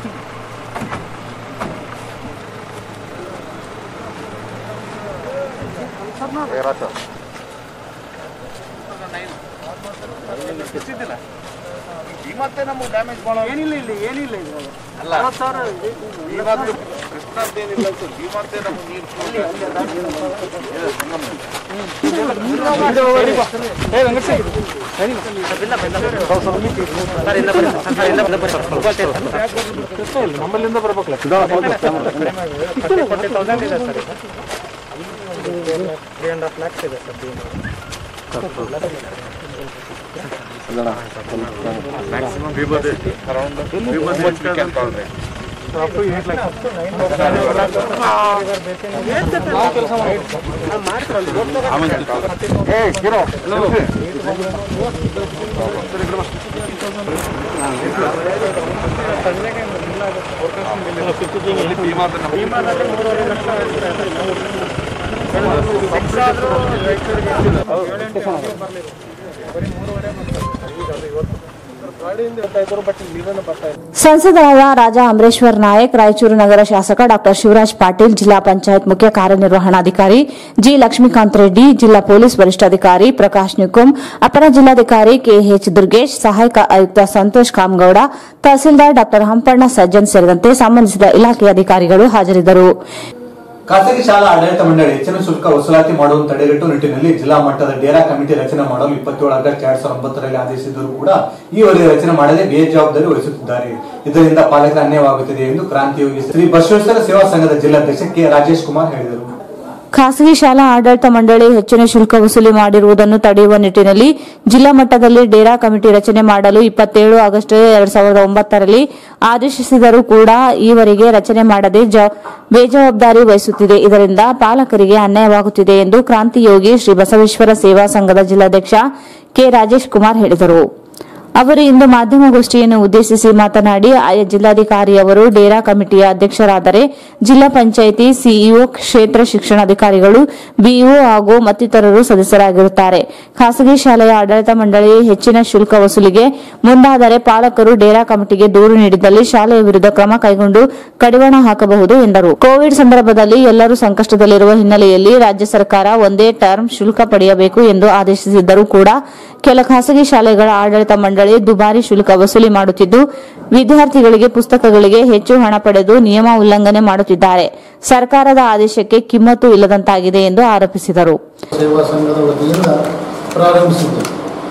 ಮತ್ತೆ ನಮಗೆ ಡ್ಯಾಮೇಜ್ ಮಾಡೋ ಏನಿಲ್ಲ ಇಲ್ಲಿ ಏನಿಲ್ಲ ಇದು ಅಲ್ಲ ಕೃಷ್ಣದ್ದೇನಿಲ್ಲ ಭೀಮಂತೆ ನಮಗೆ ನೀರು ನಮ್ಮಲ್ಲಿಂದ ಬರ್ಬೇಕಲ್ಲ ತ್ರೀ ಅಂಡ್ ಹಾಫ್ ಲ್ಯಾಕ್ಸ್ ಇದೆ ಮ್ಯಾಕ್ಸಿಮಮ್ ವಿಭದ ಅರೌಂಡ್ ವಿಭದ ಅಪ್ ಟು ಏಟ್ ಲ್ಯಾಕ್ಸ್ ಸಂಸದರಾದ ರಾಜಾ ಅಮರೇಶ್ವರ್ ನಾಯಕ್, ರಾಯಚೂರು ನಗರ ಶಾಸಕ ಡಾ ಶಿವರಾಜ್ ಪಾಟೀಲ್, ಜಿಲ್ಲಾ ಪಂಚಾಯತ್ ಮುಖ್ಯ ಕಾರ್ಯನಿರ್ವಹಣಾಧಿಕಾರಿ ಜಿ ಲಕ್ಷ್ಮೀಕಾಂತ್ ರೆಡ್ಡಿ, ಜಿಲ್ಲಾ ಪೊಲೀಸ್ ವರಿಷ್ಠಾಧಿಕಾರಿ ಪ್ರಕಾಶ್ ನಿಕುಂ, ಅಪರ ಜಿಲ್ಲಾಧಿಕಾರಿ ಕೆಎಚ್ ದುರ್ಗೇಶ್, ಸಹಾಯಕ ಆಯುಕ್ತ ಸಂತೋಷ್ ಕಾಮಗೌಡ, ತಹಸೀಲ್ದಾರ್ ಡಾ ಹಂಪಣ್ಣ ಸಜ್ಜನ್ ಸೇರಿದಂತೆ ಸಂಬಂಧಿಸಿದ ಇಲಾಖೆಯ ಅಧಿಕಾರಿಗಳು ಹಾಜರಿದ್ದರು. ಖಾಸಗಿ ಶಾಲಾ ಆಡಳಿತ ಮಂಡಳಿ ಹೆಚ್ಚಿನ ಶುಲ್ಕ ವಸೂಲಾತಿ ಮಾಡುವ ತಡೆಗಟ್ಟುವ ನಿಟ್ಟಿನಲ್ಲಿ ಜಿಲ್ಲಾ ಮಟ್ಟದ ಡೇರಾ ಕಮಿಟಿ ರಚನೆ ಮಾಡಲು ಇಪ್ಪತ್ತೇಳು ಆಗಸ್ಟ್ ಎರಡ್ ಸಾವಿರದ ಒಂಬತ್ತರಲ್ಲಿ ಆದೇಶಿಸಿದರೂ ಕೂಡ ಈವರೆಗೆ ರಚನೆ ಮಾಡದೆ ಬೇಜವಾಬ್ದಾರಿ ವಹಿಸುತ್ತಿದ್ದಾರೆ. ಇದರಿಂದ ಪಾಲಕರ ಅನ್ಯಾಯವಾಗುತ್ತಿದೆ ಎಂದು ಕ್ರಾಂತಿಯೋಗಿ ಶ್ರೀ ಬಸವೇಶ್ವರ ಸೇವಾ ಸಂಘದ ಜಿಲ್ಲಾಧ್ಯಕ್ಷ ಕೆ ರಾಜೇಶ್ ಕುಮಾರ್ ಹೇಳಿದರು. ಖಾಸಗಿ ಶಾಲಾ ಆಡಳಿತ ಮಂಡಳಿ ಹೆಚ್ಚಿನ ಶುಲ್ಕ ವಸೂಲಿ ಮಾಡಿರುವುದನ್ನು ತಡೆಯುವ ನಿಟ್ಟಿನಲ್ಲಿ ಜಿಲ್ಲಾ ಮಟ್ಟದಲ್ಲಿ ಡೇರಾ ಕಮಿಟಿ ರಚನೆ ಮಾಡಲು ಇಪ್ಪತ್ತೇಳು ಆಗಸ್ಟ್ ಎರಡ್ ಸಾವಿರದ ಒಂಬತ್ತರಲ್ಲಿ ಆದೇಶಿಸಿದರೂ ಕೂಡ ಈವರೆಗೆ ರಚನೆ ಮಾಡದೆ ಬೇಜವಾಬ್ದಾರಿ ವಹಿಸುತ್ತಿದೆ. ಇದರಿಂದ ಪಾಲಕರಿಗೆ ಅನ್ಯಾಯವಾಗುತ್ತಿದೆ ಎಂದು ಕ್ರಾಂತಿಯೋಗಿ ಶ್ರೀ ಬಸವೇಶ್ವರ ಸೇವಾ ಸಂಘದ ಜಿಲ್ಲಾಧ್ಯಕ್ಷ ಕೆ ರಾಜೇಶ್ ಕುಮಾರ್ ಹೇಳಿದರು. ಅವರು ಇಂದು ಮಾಧ್ಯಮಗೋಷ್ಠಿಯನ್ನು ಉದ್ದೇಶಿಸಿ ಮಾತನಾಡಿ, ಆಯಾ ಜಿಲ್ಲಾಧಿಕಾರಿಯವರು ಡೇರಾ ಕಮಿಟಿಯ ಅಧ್ಯಕ್ಷರಾದರೆ ಜಿಲ್ಲಾ ಪಂಚಾಯಿತಿ ಸಿಇಒ, ಕ್ಷೇತ್ರ ಶಿಕ್ಷಣಾಧಿಕಾರಿಗಳು, ಬಿಇಒ ಹಾಗೂ ಮತ್ತಿತರರು ಸದಸ್ಯರಾಗಿರುತ್ತಾರೆ. ಖಾಸಗಿ ಶಾಲೆಯ ಆಡಳಿತ ಮಂಡಳಿ ಹೆಚ್ಚಿನ ಶುಲ್ಕ ವಸೂಲಿಗೆ ಮುಂದಾದರೆ ಪಾಲಕರು ಡೇರಾ ಕಮಿಟಿಗೆ ದೂರು ನೀಡಿದಲ್ಲಿ ಶಾಲೆಯ ವಿರುದ್ಧ ಕ್ರಮ ಕೈಗೊಂಡು ಕಡಿವಾಣ ಹಾಕಬಹುದು ಎಂದರು. ಕೋವಿಡ್ ಸಂದರ್ಭದಲ್ಲಿ ಎಲ್ಲರೂ ಸಂಕಷ್ಟದಲ್ಲಿರುವ ಹಿನ್ನೆಲೆಯಲ್ಲಿ ರಾಜ್ಯ ಸರ್ಕಾರ ಒಂದೇ ಟರ್ಮ್ ಶುಲ್ಕ ಪಡೆಯಬೇಕು ಎಂದು ಆದೇಶಿಸಿದ್ದರೂ ಕೂಡ ಕೆಲ ಖಾಸಗಿ ಶಾಲೆಗಳ ಆಡಳಿತ ಮಂಡಳಿ ದುಬಾರಿ ಶುಲ್ಕ ವಸೂಲಿ ಮಾಡುತ್ತಿದ್ದು, ವಿದ್ಯಾರ್ಥಿಗಳಿಗೆ ಪುಸ್ತಕಗಳಿಗೆ ಹೆಚ್ಚು ಹಣ ಪಡೆದು ನಿಯಮ ಉಲ್ಲಂಘನೆ ಮಾಡುತ್ತಿದ್ದಾರೆ. ಸರ್ಕಾರದ ಆದೇಶಕ್ಕೆ ಕಿಮ್ಮತ್ತು ಇಲ್ಲದಂತಾಗಿದೆ ಎಂದು ಆರೋಪಿಸಿದರು. ಸೇವಾ ಸಂಘದ ವತಿಯಿಂದ ಪ್ರಾರಂಭಿಸಿದ್ದು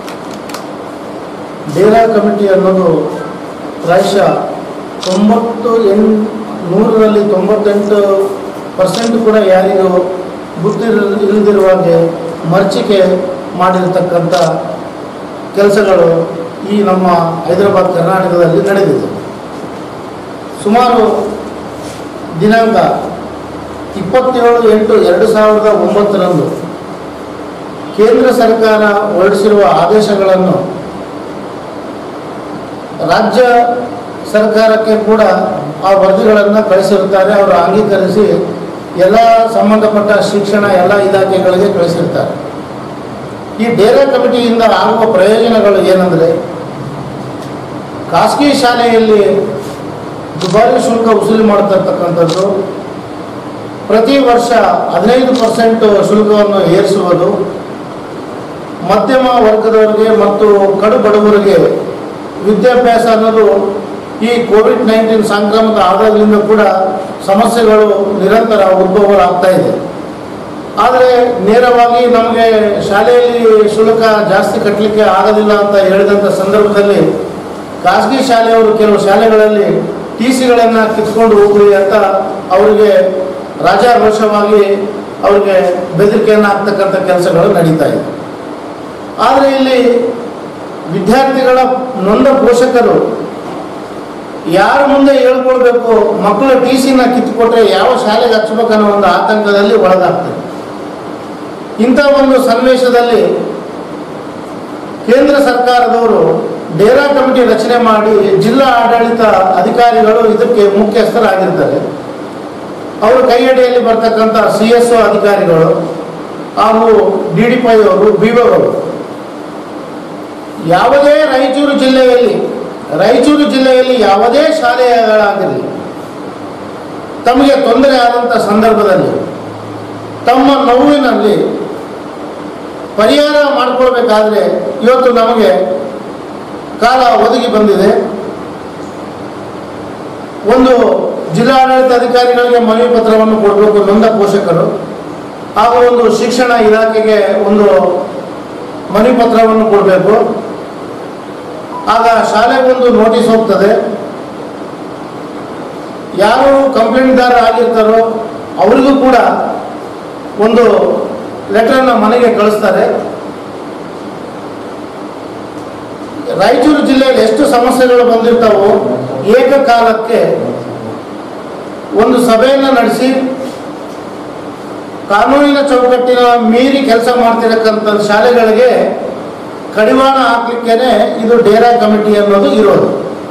ಡೇರಾ ಕಮಿಟಿ ಅನ್ನೋದು ಪ್ರಾಯಶಃ ತೊಂಬತ್ತು ನೂರರಲ್ಲಿ ತೊಂಬತ್ತೆಂಟು ಪರ್ಸೆಂಟ್ ಕೂಡ ಯಾರಿಗೂ ಬುದ್ಧಿ ಇಲ್ಲದಿರುವಾಗೆ ಮರ್ಚಿಕೆ ಮಾಡಿರತಕ್ಕಂಥ ಕೆಲಸಗಳು ಈ ನಮ್ಮ ಹೈದರಾಬಾದ್ ಕರ್ನಾಟಕದಲ್ಲಿ ನಡೆದಿದೆ. ಸುಮಾರು ದಿನಾಂಕ ಇಪ್ಪತ್ತೇಳು ಎಂಟು ಎರಡು ಸಾವಿರದ ಒಂಬತ್ತರಂದು ಕೇಂದ್ರ ಸರ್ಕಾರ ಹೊರಡಿಸಿರುವ ಆದೇಶಗಳನ್ನು ರಾಜ್ಯ ಸರ್ಕಾರಕ್ಕೆ ಕೂಡ ಆ ವರದಿಗಳನ್ನು ಕಳಿಸಿರುತ್ತಾರೆ. ಅವರು ಅಂಗೀಕರಿಸಿ ಎಲ್ಲ ಸಂಬಂಧಪಟ್ಟ ಶಿಕ್ಷಣ ಎಲ್ಲ ಇಲಾಖೆಗಳಿಗೆ ಕಳಿಸಿರ್ತಾರೆ. ಈ ಡೇರಾ ಕಮಿಟಿಯಿಂದ ಆಗುವ ಪ್ರಯೋಜನಗಳು ಏನಂದರೆ, ಖಾಸಗಿ ಶಾಲೆಯಲ್ಲಿ ದುಬಾರಿ ಶುಲ್ಕ ವಸೂಲಿ ಮಾಡ್ತಿರ್ತಕ್ಕಂಥದ್ದು, ಪ್ರತಿ ವರ್ಷ ಹದಿನೈದು ಪರ್ಸೆಂಟ್ ಶುಲ್ಕವನ್ನು ಏರಿಸುವುದು, ಮಧ್ಯಮ ವರ್ಗದವರಿಗೆ ಮತ್ತು ಕಡು ಬಡವರಿಗೆ ವಿದ್ಯಾಭ್ಯಾಸ ಅನ್ನೋದು ಈ ಕೋವಿಡ್ ನೈನ್ಟೀನ್ ಸಾಂಕ್ರಾಮಿಕ ಆದಾಗಲಿಂದ ಕೂಡ ಸಮಸ್ಯೆಗಳು ನಿರಂತರ ಉದ್ಭವಗಳಾಗ್ತಾ ಇದೆ. ಆದರೆ ನೇರವಾಗಿ ನಮಗೆ ಶಾಲೆಯಲ್ಲಿ ಶುಲ್ಕ ಜಾಸ್ತಿ ಕಟ್ಟಲಿಕ್ಕೆ ಆಗೋದಿಲ್ಲ ಅಂತ ಹೇಳಿದಂಥ ಸಂದರ್ಭದಲ್ಲಿ ಖಾಸಗಿ ಶಾಲೆಯವರು ಕೆಲವು ಶಾಲೆಗಳಲ್ಲಿ ಟಿ ಸಿಗಳನ್ನು ಕಿತ್ಕೊಂಡು ಹೋಗ್ರಿ ಅಂತ ಅವರಿಗೆ ರಾಜಾರೋಷವಾಗಿ ಅವರಿಗೆ ಬೆದರಿಕೆಯನ್ನು ಹಾಕ್ತಕ್ಕಂಥ ಕೆಲಸಗಳು ನಡೀತಾ ಇದೆ. ಆದರೆ ಇಲ್ಲಿ ವಿದ್ಯಾರ್ಥಿಗಳ ನೊಂದ ಪೋಷಕರು ಯಾರ ಮುಂದೆ ಹೇಳ್ಕೊಳ್ಬೇಕು, ಮಕ್ಕಳ ಟಿ ಸಿನ ಕಿತ್ತುಕೊಟ್ರೆ ಯಾವ ಶಾಲೆಗೆ ಹಚ್ಚಬೇಕನ್ನೋ ಒಂದು ಆತಂಕದಲ್ಲಿ ಒಳಗಾಗ್ತದೆ. ಇಂಥ ಒಂದು ಸನ್ನಿವೇಶದಲ್ಲಿ ಕೇಂದ್ರ ಸರ್ಕಾರದವರು ಡೇರಾ ಕಮಿಟಿ ರಚನೆ ಮಾಡಿ ಜಿಲ್ಲಾ ಆಡಳಿತ ಅಧಿಕಾರಿಗಳು ಇದಕ್ಕೆ ಮುಖ್ಯಸ್ಥರಾಗಿರ್ತಾರೆ. ಅವರು ಕೈಯಡಿಯಲ್ಲಿ ಬರ್ತಕ್ಕಂಥ ಸಿ ಎಸ್ ಒ ಅಧಿಕಾರಿಗಳು ಹಾಗೂ ಡಿ ಡಿ ಪೈ ಅವರು, ಬಿ ಒ ಅವರು ಯಾವುದೇ ರಾಯಚೂರು ಜಿಲ್ಲೆಯಲ್ಲಿ ರಾಯಚೂರು ಜಿಲ್ಲೆಯಲ್ಲಿ ಯಾವುದೇ ಶಾಲೆಗಳಾಗಿರಲಿ ತಮಗೆ ತೊಂದರೆ ಆದಂಥ ಸಂದರ್ಭದಲ್ಲಿ ತಮ್ಮ ನೋವಿನಲ್ಲಿ ಪರಿಹಾರ ಮಾಡಿಕೊಳ್ಬೇಕಾದ್ರೆ ಇವತ್ತು ನಮಗೆ ಕಾಲ ಒದಗಿ ಬಂದಿದೆ. ಒಂದು ಜಿಲ್ಲಾಡಳಿತ ಅಧಿಕಾರಿಗಳಿಗೆ ಮನವಿ ಪತ್ರವನ್ನು ಕೊಡಬೇಕು ನೊಂದ ಪೋಷಕರು, ಹಾಗೂ ಒಂದು ಶಿಕ್ಷಣ ಇಲಾಖೆಗೆ ಒಂದು ಮನವಿ ಪತ್ರವನ್ನು ಕೊಡಬೇಕು. ಆಗ ಶಾಲೆಗೊಂದು ನೋಟಿಸ್ ಹೋಗ್ತದೆ. ಯಾರು ಕಂಪ್ಲೇಂಟ್ದಾರ ಆಗಿರ್ತಾರೋ ಅವರಿಗೂ ಕೂಡ ಒಂದು ಲೆಟರನ್ನು ಮನೆಗೆ ಕಳಿಸ್ತಾರೆ. ರಾಯಚೂರು ಜಿಲ್ಲೆಯಲ್ಲಿ ಎಷ್ಟು ಸಮಸ್ಯೆಗಳು ಬಂದಿರ್ತಾವೋ ಏಕಕಾಲಕ್ಕೆ ಒಂದು ಸಭೆಯನ್ನು ನಡೆಸಿ ಕಾನೂನಿನ ಚೌಕಟ್ಟಿನ ಮೀರಿ ಕೆಲಸ ಮಾಡ್ತಿರಕ್ಕಂಥ ಶಾಲೆಗಳಿಗೆ ಕಡಿವಾಣ ಹಾಕ್ಲಿಕ್ಕೇನೆ ಇದು ಡೇರಾ ಕಮಿಟಿ ಅನ್ನೋದು ಇರೋದು.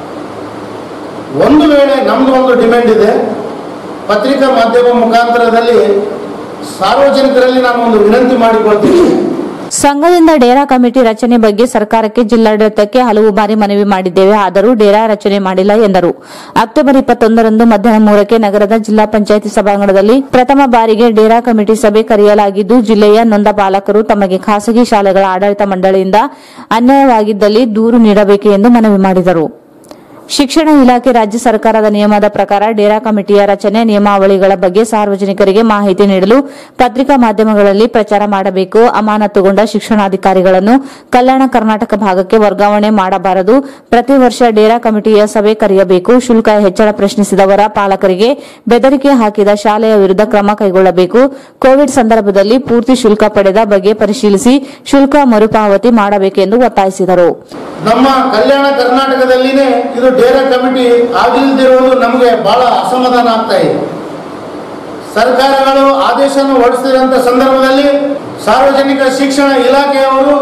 ಒಂದು ವೇಳೆ ನಮ್ದು ಒಂದು ಡಿಮ್ಯಾಂಡ್ ಇದೆ, ಪತ್ರಿಕಾ ಮಾಧ್ಯಮ ಮುಖಾಂತರದಲ್ಲಿ ಸಾರ್ವಜನಿಕರಲ್ಲಿ ನಾನು ಒಂದು ವಿನಂತಿ ಮಾಡಿಕೊಳ್ತೀನಿ. ಸಂಘದಿಂದ ಡೇರಾ ಕಮಿಟಿ ರಚನೆ ಬಗ್ಗೆ ಸರ್ಕಾರಕ್ಕೆ ಜಿಲ್ಲಾಡಳಿತಕ್ಕೆ ಹಲವು ಬಾರಿ ಮನವಿ ಮಾಡಿದ್ದೇವೆ, ಆದರೂ ಡೇರಾ ರಚನೆ ಮಾಡಿಲ್ಲ ಎಂದರು. ಅಕ್ಟೋಬರ್ ಇಪ್ಪತ್ತೊಂದರಂದು ಮಧ್ಯಾಹ್ನ ಮೂರಕ್ಕೆ ನಗರದ ಜಿಲ್ಲಾ ಪಂಚಾಯಿತಿ ಸಭಾಂಗಣದಲ್ಲಿ ಪ್ರಥಮ ಬಾರಿಗೆ ಡೇರಾ ಕಮಿಟಿ ಸಭೆ ಕರೆಯಲಾಗಿದ್ದು, ಜಿಲ್ಲೆಯ ನೊಂದ ಪಾಲಕರು ತಮಗೆ ಖಾಸಗಿ ಶಾಲೆಗಳ ಆಡಳಿತ ಮಂಡಳಿಯಿಂದ ಅನ್ಯಾಯವಾಗಿದ್ದಲ್ಲಿ ದೂರು ನೀಡಬೇಕು ಎಂದು ಮನವಿ ಮಾಡಿದರು. ಶಿಕ್ಷಣ ಇಲಾಖೆ ರಾಜ್ಯ ಸರ್ಕಾರದ ನಿಯಮದ ಪ್ರಕಾರ ಡೇರಾ ಕಮಿಟಿಯ ರಚನೆ ನಿಯಮಾವಳಿಗಳ ಬಗ್ಗೆ ಸಾರ್ವಜನಿಕರಿಗೆ ಮಾಹಿತಿ ನೀಡಲು ಪತ್ರಿಕಾ ಮಾಧ್ಯಮಗಳಲ್ಲಿ ಪ್ರಚಾರ ಮಾಡಬೇಕು. ಅಮಾನತುಗೊಂಡ ಶಿಕ್ಷಣಾಧಿಕಾರಿಗಳನ್ನು ಕಲ್ಯಾಣ ಕರ್ನಾಟಕ ಭಾಗಕ್ಕೆ ವರ್ಗಾವಣೆ ಮಾಡಬಾರದು. ಪ್ರತಿ ವರ್ಷ ಡೇರಾ ಕಮಿಟಿಯ ಸಭೆ ಕರೆಯಬೇಕು. ಶುಲ್ಕ ಹೆಚ್ಚಳ ಪ್ರಶ್ನಿಸಿದವರ ಪಾಲಕರಿಗೆ ಬೆದರಿಕೆ ಹಾಕಿದ ಶಾಲೆಯ ವಿರುದ್ಧ ಕ್ರಮ ಕೈಗೊಳ್ಳಬೇಕು. ಕೋವಿಡ್ ಸಂದರ್ಭದಲ್ಲಿ ಪೂರ್ತಿ ಶುಲ್ಕ ಪಡೆದ ಬಗ್ಗೆ ಪರಿಶೀಲಿಸಿ ಶುಲ್ಕ ಮರುಪಾವತಿ ಮಾಡಬೇಕೆಂದು ಒತ್ತಾಯಿಸಿದರು. ನಮ್ಮ ಕಲ್ಯಾಣ ಕರ್ನಾಟಕದಲ್ಲಿನೇ ಇದು ಡೇರಾ ಕಮಿಟಿ ಆಗಿಲ್ಲದಿರುವುದು ನಮಗೆ ಬಹಳ ಅಸಮಾಧಾನ ಆಗ್ತಾ ಇದೆ. ಸರ್ಕಾರಗಳು ಆದೇಶವನ್ನು ಹೊರಡಿಸಿದಂಥ ಸಂದರ್ಭದಲ್ಲಿ ಸಾರ್ವಜನಿಕ ಶಿಕ್ಷಣ ಇಲಾಖೆಯವರು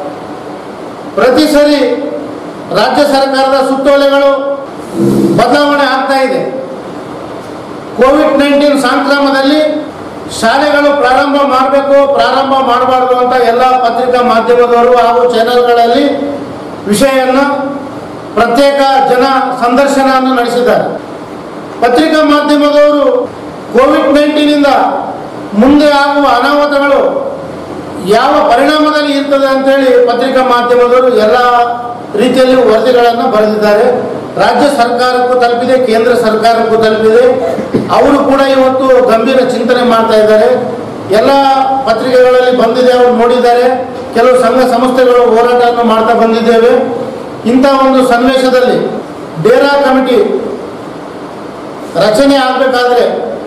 ಪ್ರತಿ ಸರಿ ರಾಜ್ಯ ಸರ್ಕಾರದ ಸುತ್ತೋಲೆಗಳು ಬದಲಾವಣೆ ಆಗ್ತಾ ಇದೆ. ಕೋವಿಡ್ ನೈನ್ಟೀನ್ ಸಾಂಕ್ರಾಮದಲ್ಲಿ ಶಾಲೆಗಳು ಪ್ರಾರಂಭ ಮಾಡಬೇಕು, ಪ್ರಾರಂಭ ಮಾಡಬಾರ್ದು ಅಂತ ಎಲ್ಲ ಪತ್ರಿಕಾ ಮಾಧ್ಯಮದವರು ಹಾಗೂ ಚಾನೆಲ್ಗಳಲ್ಲಿ ವಿಷಯವನ್ನು ಪ್ರತ್ಯೇಕ ಜನ ಸಂದರ್ಶನವನ್ನು ನಡೆಸಿದ್ದಾರೆ. ಪತ್ರಿಕಾ ಮಾಧ್ಯಮದವರು ಕೋವಿಡ್ ನೈನ್ಟೀನಿಂದ ಮುಂದೆ ಆಗುವ ಅನಾಹುತಗಳು ಯಾವ ಪರಿಣಾಮದಲ್ಲಿ ಇರ್ತದೆ ಅಂತೇಳಿ ಪತ್ರಿಕಾ ಮಾಧ್ಯಮದವರು ಎಲ್ಲ ರೀತಿಯಲ್ಲಿ ವರದಿಗಳನ್ನು ಬರೆದಿದ್ದಾರೆ. ರಾಜ್ಯ ಸರ್ಕಾರಕ್ಕೂ ತಲುಪಿದೆ, ಕೇಂದ್ರ ಸರ್ಕಾರಕ್ಕೂ ತಲುಪಿದೆ. ಅವರು ಕೂಡ ಇವತ್ತು ಗಂಭೀರ ಚಿಂತನೆ ಮಾಡ್ತಾ ಇದ್ದಾರೆ. ಎಲ್ಲ ಪತ್ರಿಕೆಗಳಲ್ಲಿ ಬಂದಿದೆ, ಅವರು ನೋಡಿದ್ದಾರೆ. ಕೆಲವು ಸಂಘ ಸಂಸ್ಥೆಗಳು ಹೋರಾಟವನ್ನು ಮಾಡ್ತಾ ಬಂದಿದ್ದೇವೆ. ಇಂಥ ಒಂದು ಸನ್ನಿವೇಶದಲ್ಲಿ ಡೇರಾ ಕಮಿಟಿ ರಚನೆ ಆಗಬೇಕಾದ್ರೆ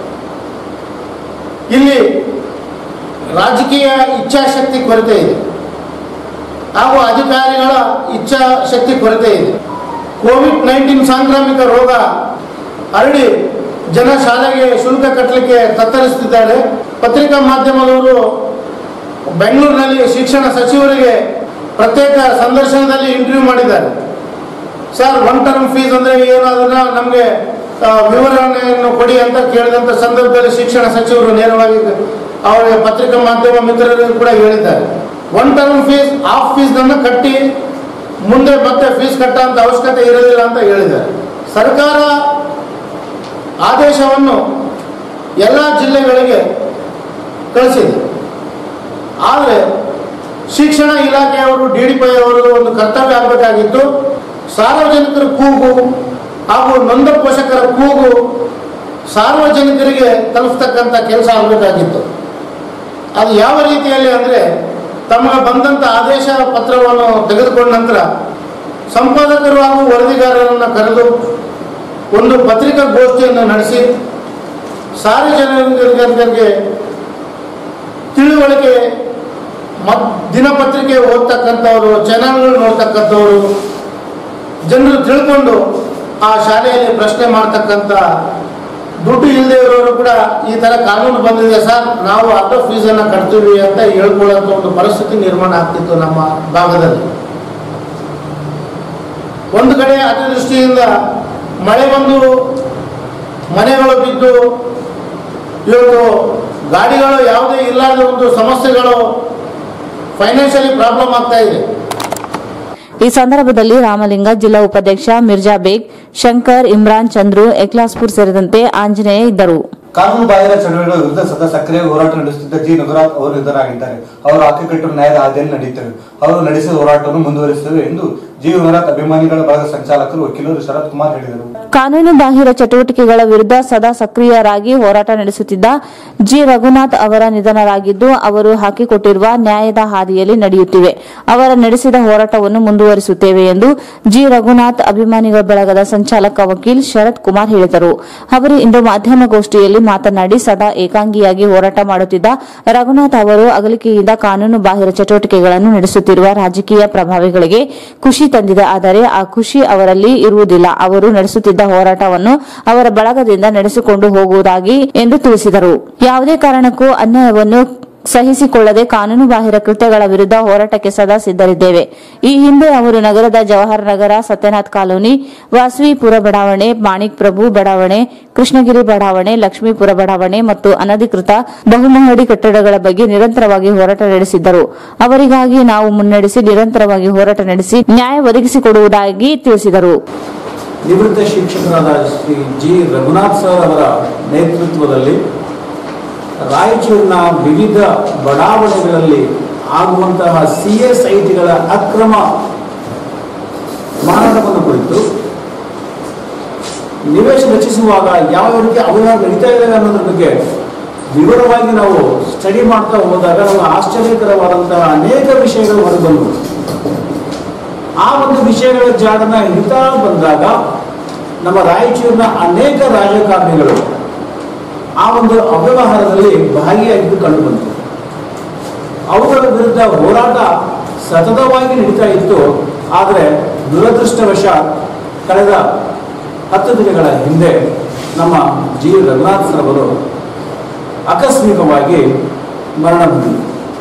ಇಲ್ಲಿ ರಾಜಕೀಯ ಇಚ್ಛಾಶಕ್ತಿ ಕೊರತೆ ಇದೆ ಹಾಗೂ ಅಧಿಕಾರಿಗಳ ಇಚ್ಛಾಶಕ್ತಿ ಕೊರತೆ ಇದೆ. ಕೋವಿಡ್ ನೈನ್ಟೀನ್ ಸಾಂಕ್ರಾಮಿಕ ರೋಗ ಹರಡಿ ಜನ ಶಾಲೆಗೆ ಶುಲ್ಕ ಕಟ್ಟಲಿಕ್ಕೆ ತತ್ತರಿಸುತ್ತಿದ್ದಾರೆ. ಪತ್ರಿಕಾ ಮಾಧ್ಯಮದವರು ಬೆಂಗಳೂರಿನಲ್ಲಿ ಶಿಕ್ಷಣ ಸಚಿವರಿಗೆ ಪ್ರತ್ಯೇಕ ಸಂದರ್ಶನದಲ್ಲಿ ಇಂಟರ್ವ್ಯೂ ಮಾಡಿದ್ದಾರೆ. ಸರ್, ಒನ್ ಟರ್ಮ್ ಫೀಸ್ ಅಂದರೆ ಏನಾದನ್ನ ನಮಗೆ ವಿವರಣೆಯನ್ನು ಕೊಡಿ ಅಂತ ಕೇಳಿದಂಥ ಸಂದರ್ಭದಲ್ಲಿ ಶಿಕ್ಷಣ ಸಚಿವರು ನೇರವಾಗಿ ಅವರಿಗೆ ಪತ್ರಿಕಾ ಮಾಧ್ಯಮ ಮಿತ್ರರಿಗೂ ಕೂಡ ಹೇಳಿದ್ದಾರೆ. ಒನ್ ಟರ್ಮ್ ಫೀಸ್ ಹಾಫ್ ಫೀಸ್ನನ್ನು ಕಟ್ಟಿ ಮುಂದೆ ಮತ್ತೆ ಫೀಸ್ ಕಟ್ಟುವಂಥ ಅವಶ್ಯಕತೆ ಇರೋದಿಲ್ಲ ಅಂತ ಹೇಳಿದ್ದಾರೆ. ಸರ್ಕಾರ ಆದೇಶವನ್ನು ಎಲ್ಲ ಜಿಲ್ಲೆಗಳಿಗೆ ಕಳಿಸಿದೆ. ಆದರೆ ಶಿಕ್ಷಣ ಇಲಾಖೆಯವರು ಡಿ ಡಿ ಪಿ ಅವರು ಒಂದು ಕರ್ತವ್ಯ ಆಗಬೇಕಾಗಿತ್ತು. ಸಾರ್ವಜನಿಕರ ಕೂಗು ಹಾಗೂ ನೊಂದ ಪೋಷಕರ ಕೂಗು ಸಾರ್ವಜನಿಕರಿಗೆ ತಲುಪತಕ್ಕಂಥ ಕೆಲಸ ಆಗಬೇಕಾಗಿತ್ತು. ಅದು ಯಾವ ರೀತಿಯಲ್ಲಿ ಅಂದರೆ, ತಮಗೆ ಬಂದಂಥ ಆದೇಶ ಪತ್ರವನ್ನು ತೆಗೆದುಕೊಂಡ ನಂತರ ಸಂಪಾದಕರು ಹಾಗೂ ವರದಿಗಾರರನ್ನು ಕರೆದು ಒಂದು ಪತ್ರಿಕಾ ಗೋಷ್ಠಿಯನ್ನು ನಡೆಸಿ ಸಾರ್ವಜನಿಕರಿಗೆ ತಿಳುವಳಿಕೆ ಮತ್ ದಿನಪತ್ರಿಕೆ ಓದ್ತಕ್ಕಂಥವರು, ಚಾನಲ್ಗಳು ನೋಡ್ತಕ್ಕಂಥವರು, ಜನರು ತಿಳ್ಕೊಂಡು ಆ ಶಾಲೆಯಲ್ಲಿ ಪ್ರಶ್ನೆ ಮಾಡ್ತಕ್ಕಂಥ ದುಡ್ಡು ಇಲ್ಲದೆ ಇರೋರು ಕೂಡ ಈ ಥರ ಕಾನೂನು ಬಂದಿದೆ ಸರ್, ನಾವು ಅರ್ಧ ಫೀಸನ್ನು ಕಟ್ತೀವಿ ಅಂತ ಹೇಳ್ಕೊಳ್ಳೋಂಥ ಒಂದು ಪರಿಸ್ಥಿತಿ ನಿರ್ಮಾಣ ಆಗ್ತಿತ್ತು ನಮ್ಮ ಭಾಗದಲ್ಲಿ. ಒಂದು ಕಡೆ ಅತಿವೃಷ್ಟಿಯಿಂದ ಮಳೆ ಬಂದು ಮನೆಗಳು ಬಿದ್ದು ಇವತ್ತು ಗಾಡಿಗಳು ಯಾವುದೇ ಇಲ್ಲದ ಒಂದು ಸಮಸ್ಯೆಗಳು ಫೈನಾನ್ಷಿಯಲಿ ಪ್ರಾಬ್ಲಮ್ ಆಗ್ತಾ ಇದೆ. ಈ ಸಂದರ್ಭದಲ್ಲಿ ರಾಮಲಿಂಗ, ಜಿಲ್ಲಾ ಉಪಾಧ್ಯಕ್ಷ ಮಿರ್ಜಾ ಬೇಗ್, ಶಂಕರ್, ಇಮ್ರಾನ್, ಚಂದ್ರು, ಎಕ್ಲಾಸ್ಪುರ್ ಸೇರಿದಂತೆ ಆಂಜನೇಯ ಇದ್ದರು. ಕಾನೂನು ಬಾಹಿರ ಚಳುವಳಿಗಳ ವಿರುದ್ಧ ಸದಾ ಸಕ್ರಿಯ ಹೋರಾಟ ನಡೆಸುತ್ತಿದ್ದ ಜಿ ರಘುನಾಥ್ ಅವರು ನಿಧನರಾಗಿದ್ದಾರೆ. ಅವರು ಆಕೆಕಟ್ಟು ನ್ಯಾಯದ ಹಾದಿಯಲ್ಲಿ ನಡೆಯುತ್ತೇವೆ, ಅವರು ನಡೆಸಿದ ಹೋರಾಟವನ್ನು ಮುಂದುವರಿಸುತ್ತೇವೆ ಎಂದು ಜಿ ರಘುನಾಥ್ ಅಭಿಮಾನಿಗಳ ಬಳಗ ಸಂಚಾಲಕರು ವಕೀಲರು ಶರತ್ ಕುಮಾರ್ ಹೇಳಿದರು. ಕಾನೂನು ಬಾಹಿರ ಚಟುವಟಿಕೆಗಳ ವಿರುದ್ಧ ಸದಾ ಸಕ್ರಿಯರಾಗಿ ಹೋರಾಟ ನಡೆಸುತ್ತಿದ್ದ ಜಿ ರಘುನಾಥ್ ಅವರ ನಿಧನರಾಗಿದ್ದು, ಅವರು ಹಾಕಿಕೊಟ್ಟಿರುವ ನ್ಯಾಯದ ಹಾದಿಯಲ್ಲಿ ನಡೆಯುತ್ತಿವೆ, ಅವರ ನಡೆಸಿದ ಹೋರಾಟವನ್ನು ಮುಂದುವರಿಸುತ್ತೇವೆ ಎಂದು ಜಿ ರಘುನಾಥ್ ಅಭಿಮಾನಿಗಳ ಬಳಗದ ಸಂಚಾಲಕ ವಕೀಲ್ ಶರತ್ ಕುಮಾರ್ ಹೇಳಿದರು. ಅವರು ಇಂದು ಮಾಧ್ಯಮಗೋಷ್ಠಿಯಲ್ಲಿ ಮಾತನಾಡಿ, ಸದಾ ಏಕಾಂಗಿಯಾಗಿ ಹೋರಾಟ ಮಾಡುತ್ತಿದ್ದ ರಘುನಾಥ್ ಅವರು ಅಗಲಿಕೆಯಿಂದ ಕಾನೂನು ಬಾಹಿರ ಚಟುವಟಿಕೆಗಳನ್ನು ನಡೆಸುತ್ತಿರುವ ರಾಜಕೀಯ ಪ್ರಭಾವಿಗಳಿಗೆ ಖುಷಿ ತಂದಿದೆ. ಆದರೆ ಆ ಖುಷಿ ಅವರಲ್ಲಿ ಇರುವುದಿಲ್ಲ. ಅವರು ನಡೆಸುತ್ತಿದ್ದ ಹೋರಾಟವನ್ನು ಅವರ ಬಳಗದಿಂದ ನಡೆಸಿಕೊಂಡು ಹೋಗುವುದಾಗಿ ಎಂದು ತಿಳಿಸಿದರು. ಯಾವುದೇ ಕಾರಣಕ್ಕೂ ಅನ್ಯಾಯವನ್ನು ಸಹಿಸಿಕೊಳ್ಳದೆ ಕಾನೂನು ಬಾಹಿರ ಕೃತ್ಯಗಳ ವಿರುದ್ಧ ಹೋರಾಟಕ್ಕೆ ಸದಾ ಸಿದ್ದರಿದ್ದೇವೆ. ಈ ಹಿಂದೆ ಅವರು ನಗರದ ಜವಾಹರ್ ನಗರ, ಸತ್ಯನಾಥ್ ಕಾಲೋನಿ, ವಾಸವಿಪುರ ಬಡಾವಣೆ, ಮಾಣಿಕ್ ಪ್ರಭು ಬಡಾವಣೆ, ಕೃಷ್ಣಗಿರಿ ಬಡಾವಣೆ, ಲಕ್ಷ್ಮೀಪುರ ಬಡಾವಣೆ ಮತ್ತು ಅನಧಿಕೃತ ಬಹುಮಹಡಿ ಕಟ್ಟಡಗಳ ಬಗ್ಗೆ ನಿರಂತರವಾಗಿ ಹೋರಾಟ ನಡೆಸಿದ್ದರು. ಅವರಿಗಾಗಿ ನಾವು ಮುನ್ನಡೆಸಿ ನಿರಂತರವಾಗಿ ಹೋರಾಟ ನಡೆಸಿ ನ್ಯಾಯ ಒದಗಿಸಿಕೊಡುವುದಾಗಿ ತಿಳಿಸಿದರು. ನಿವೃತ್ತ ಶಿಕ್ಷಕರಾದ ಶ್ರೀ ಜಿ ರಘುನಾಥ್ ಸರ್ ಅವರ ನೇತೃತ್ವದಲ್ಲಿ ರಾಯಚೂರಿನ ವಿವಿಧ ಬಡಾವಣೆಗಳಲ್ಲಿ ಆಗುವಂತಹ ಸಿಎಸ್ಐಟಿಗಳ ಅಕ್ರಮ ಮಾರಾಟವನ್ನು ಕುರಿತು ನಿವೇಶ ರಚಿಸುವಾಗ ಯಾವ ರೀತಿ ಅವ್ಯವಹಾರ ನಡೀತಾ ಇದ್ದಾವೆ ಅನ್ನೋದ್ರ ಬಗ್ಗೆ ವಿವರವಾಗಿ ನಾವು ಸ್ಟಡಿ ಮಾಡ್ತಾ ಹೋದಾಗ ನಮಗೆ ಆಶ್ಚರ್ಯಕರವಾದಂತಹ ಅನೇಕ ವಿಷಯಗಳು ಹೊರಬಂದವು. ಆ ಒಂದು ವಿಷಯಗಳ ಜಾಡನ ಹಿಡಿತಾ ಬಂದಾಗ ನಮ್ಮ ರಾಯಚೂರಿನ ಅನೇಕ ರಾಜಕಾರಣಿಗಳು ಆ ಒಂದು ಅವ್ಯವಹಾರದಲ್ಲಿ ಭಾಗಿಯಾಗಿದ್ದು ಕಂಡುಬಂತು. ಅವುಗಳ ವಿರುದ್ಧ ಹೋರಾಟ ಸತತವಾಗಿ ನಡೀತಾ ಇತ್ತು. ಆದರೆ ದುರದೃಷ್ಟವಶ ಕಳೆದ ಹತ್ತು ದಿನಗಳ ಹಿಂದೆ ನಮ್ಮ ಜಿ ರಘುನಾಥ್ ಸರ್ ಅವರು ಆಕಸ್ಮಿಕವಾಗಿ ಮರಣ ಹೊಂದಿದರು.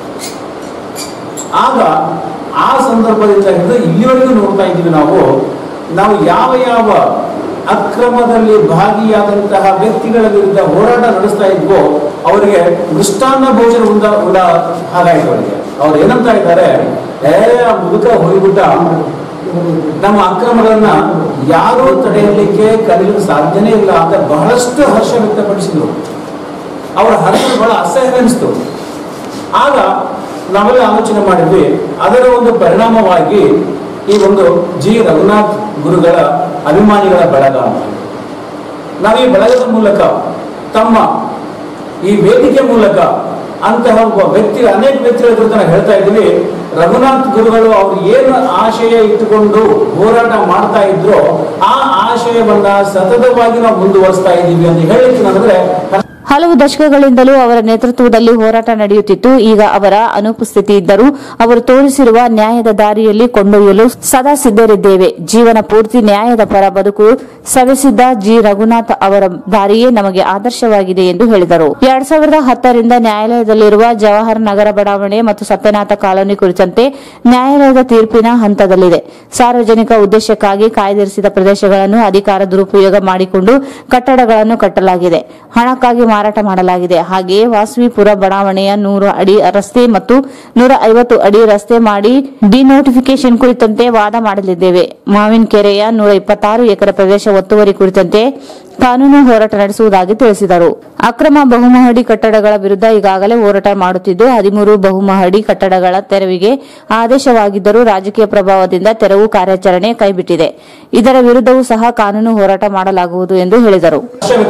ಆಗ ಆ ಸಂದರ್ಭದಿಂದ ಹಿಡಿದು ಇಲ್ಲಿವರೆಗೂ ನೋಡ್ತಾ ಇದ್ದೀವಿ ನಾವು ನಾವು ಯಾವ ಯಾವ ಅಕ್ರಮದಲ್ಲಿ ಭಾಗಿಯಾದಂತಹ ವ್ಯಕ್ತಿಗಳ ವಿರುದ್ಧ ಹೋರಾಟ ನಡೆಸ್ತಾ ಇದ್ವೋ ಅವರಿಗೆ ಮೃಷ್ಟಾನ್ನ ಭೋಜನ ಉಂಡ ಉಂಡ ಹಾಗಾಯ್ತು. ಅವರಿಗೆ ಅವ್ರು ಏನಂತ ಇದ್ದಾರೆ, ಏ ಮುದುಕ ಹೋಗಿಬಿಟ್ಟ, ನಮ್ಮ ಅಕ್ರಮಗಳನ್ನ ಯಾರೂ ತಡೆಯಲಿಕ್ಕೆ ಕಲಿಯಲು ಸಾಧ್ಯನೇ ಇಲ್ಲ ಅಂತ ಬಹಳಷ್ಟು ಹರ್ಷ ವ್ಯಕ್ತಪಡಿಸಿದ್ರು. ಅವರ ಹರ್ಷ ಬಹಳ ಅಸಹ್ಯ ಅನಿಸ್ತು. ಆಗ ನಾವೆಲ್ಲ ಆಲೋಚನೆ ಮಾಡಿದ್ವಿ, ಅದರ ಒಂದು ಪರಿಣಾಮವಾಗಿ ಈ ಒಂದು ಜಿ ರಘುನಾಥ್ ಗುರುಗಳ ಅಭಿಮಾನಿಗಳ ಬಳಗ, ನಾವು ಈ ಬಳಗದ ಮೂಲಕ ತಮ್ಮ ಈ ವೇದಿಕೆ ಮೂಲಕ ಅಂತಹ ಒಬ್ಬ ವ್ಯಕ್ತಿ ಅನೇಕ ವ್ಯಕ್ತಿಗಳ ಕುರಿತು ನಾವು ಹೇಳ್ತಾ ಇದ್ದೀವಿ. ರಘುನಾಥ್ ಗುರುಗಳು ಅವರು ಏನು ಆಶಯ ಇಟ್ಟುಕೊಂಡು ಹೋರಾಟ ಮಾಡ್ತಾ ಇದ್ರೋ ಆ ಆಶಯವನ್ನ ಸತತವಾಗಿ ನಾವು ಮುಂದುವರಿಸ್ತಾ ಇದ್ದೀವಿ ಅಂತ ಹೇಳಿದ್ರೆ, ಹಲವು ದಶಕಗಳಿಂದಲೂ ಅವರ ನೇತೃತ್ವದಲ್ಲಿ ಹೋರಾಟ ನಡೆಯುತ್ತಿತ್ತು. ಈಗ ಅವರ ಅನುಪಸ್ಥಿತಿ ಇದ್ದರೂ ಅವರು ತೋರಿಸಿರುವ ನ್ಯಾಯದ ದಾರಿಯಲ್ಲಿ ಕೊಂಡೊಯ್ಯಲು ಸದಾ ಸಿದ್ದರಿದ್ದೇವೆ. ಜೀವನ ಪೂರ್ತಿ ನ್ಯಾಯದ ಪರ ಬದುಕು ಸವೆಸಿದ್ದ ಜಿ ರಘುನಾಥ್ ಅವರ ದಾರಿಯೇ ನಮಗೆ ಆದರ್ಶವಾಗಿದೆ ಎಂದು ಹೇಳಿದರು. ಎರಡ್ ಸಾವಿರದ ಹತ್ತರಿಂದ ನ್ಯಾಯಾಲಯದಲ್ಲಿರುವ ಜವಾಹರ್ ನಗರ ಬಡಾವಣೆ ಮತ್ತು ಸತ್ಯನಾಥ ಕಾಲೋನಿ ಕುರಿತಂತೆ ನ್ಯಾಯಾಲಯದ ತೀರ್ಪಿನ ಹಂತದಲ್ಲಿದೆ. ಸಾರ್ವಜನಿಕ ಉದ್ದೇಶಕ್ಕಾಗಿ ಕಾಯ್ದಿರಿಸಿದ ಪ್ರದೇಶಗಳನ್ನು ಅಧಿಕಾರ ದುರುಪಯೋಗ ಮಾಡಿಕೊಂಡು ಕಟ್ಟಡಗಳನ್ನು ಕಟ್ಟಲಾಗಿದೆ, ಹಣಕ್ಕಾಗಿ ಮಾರಾಟ ಮಾಡಲಾಗಿದೆ. ಹಾಗೆಯೇ ವಾಸವಿಪುರ ಬಡಾವಣೆಯ ನೂರು ಅಡಿ ರಸ್ತೆ ಮತ್ತು ನೂರ ಐವತ್ತು ಅಡಿ ರಸ್ತೆ ಮಾಡಿ ಡಿನೋಟಿಫಿಕೇಶನ್ ಕುರಿತಂತೆ ವಾದ ಮಾಡಲಿದ್ದೇವೆ. ಮಾವಿನಕೆರೆಯ ನೂರ ಇಪ್ಪತ್ತಾರು ಎಕರೆ ಪ್ರದೇಶ ಒತ್ತುವರಿ ಕುರಿತಂತೆ ಕಾನೂನು ಹೋರಾಟ ನಡೆಸುವುದಾಗಿ ತಿಳಿಸಿದರು. ಅಕ್ರಮ ಬಹುಮಹಡಿ ಕಟ್ಟಡಗಳ ವಿರುದ್ಧ ಈಗಾಗಲೇ ಹೋರಾಟ ಮಾಡುತ್ತಿದ್ದು ಹದಿಮೂರು ಬಹುಮಹಡಿ ಕಟ್ಟಡಗಳ ತೆರವಿಗೆ ಆದೇಶವಾಗಿದ್ದರೂ ರಾಜಕೀಯ ಪ್ರಭಾವದಿಂದ ತೆರವು ಕಾರ್ಯಾಚರಣೆ ಕೈಬಿಟ್ಟಿದೆ. ಇದರ ವಿರುದ್ಧವೂ ಸಹ ಕಾನೂನು ಹೋರಾಟ ಮಾಡಲಾಗುವುದು ಎಂದು ಹೇಳಿದರು.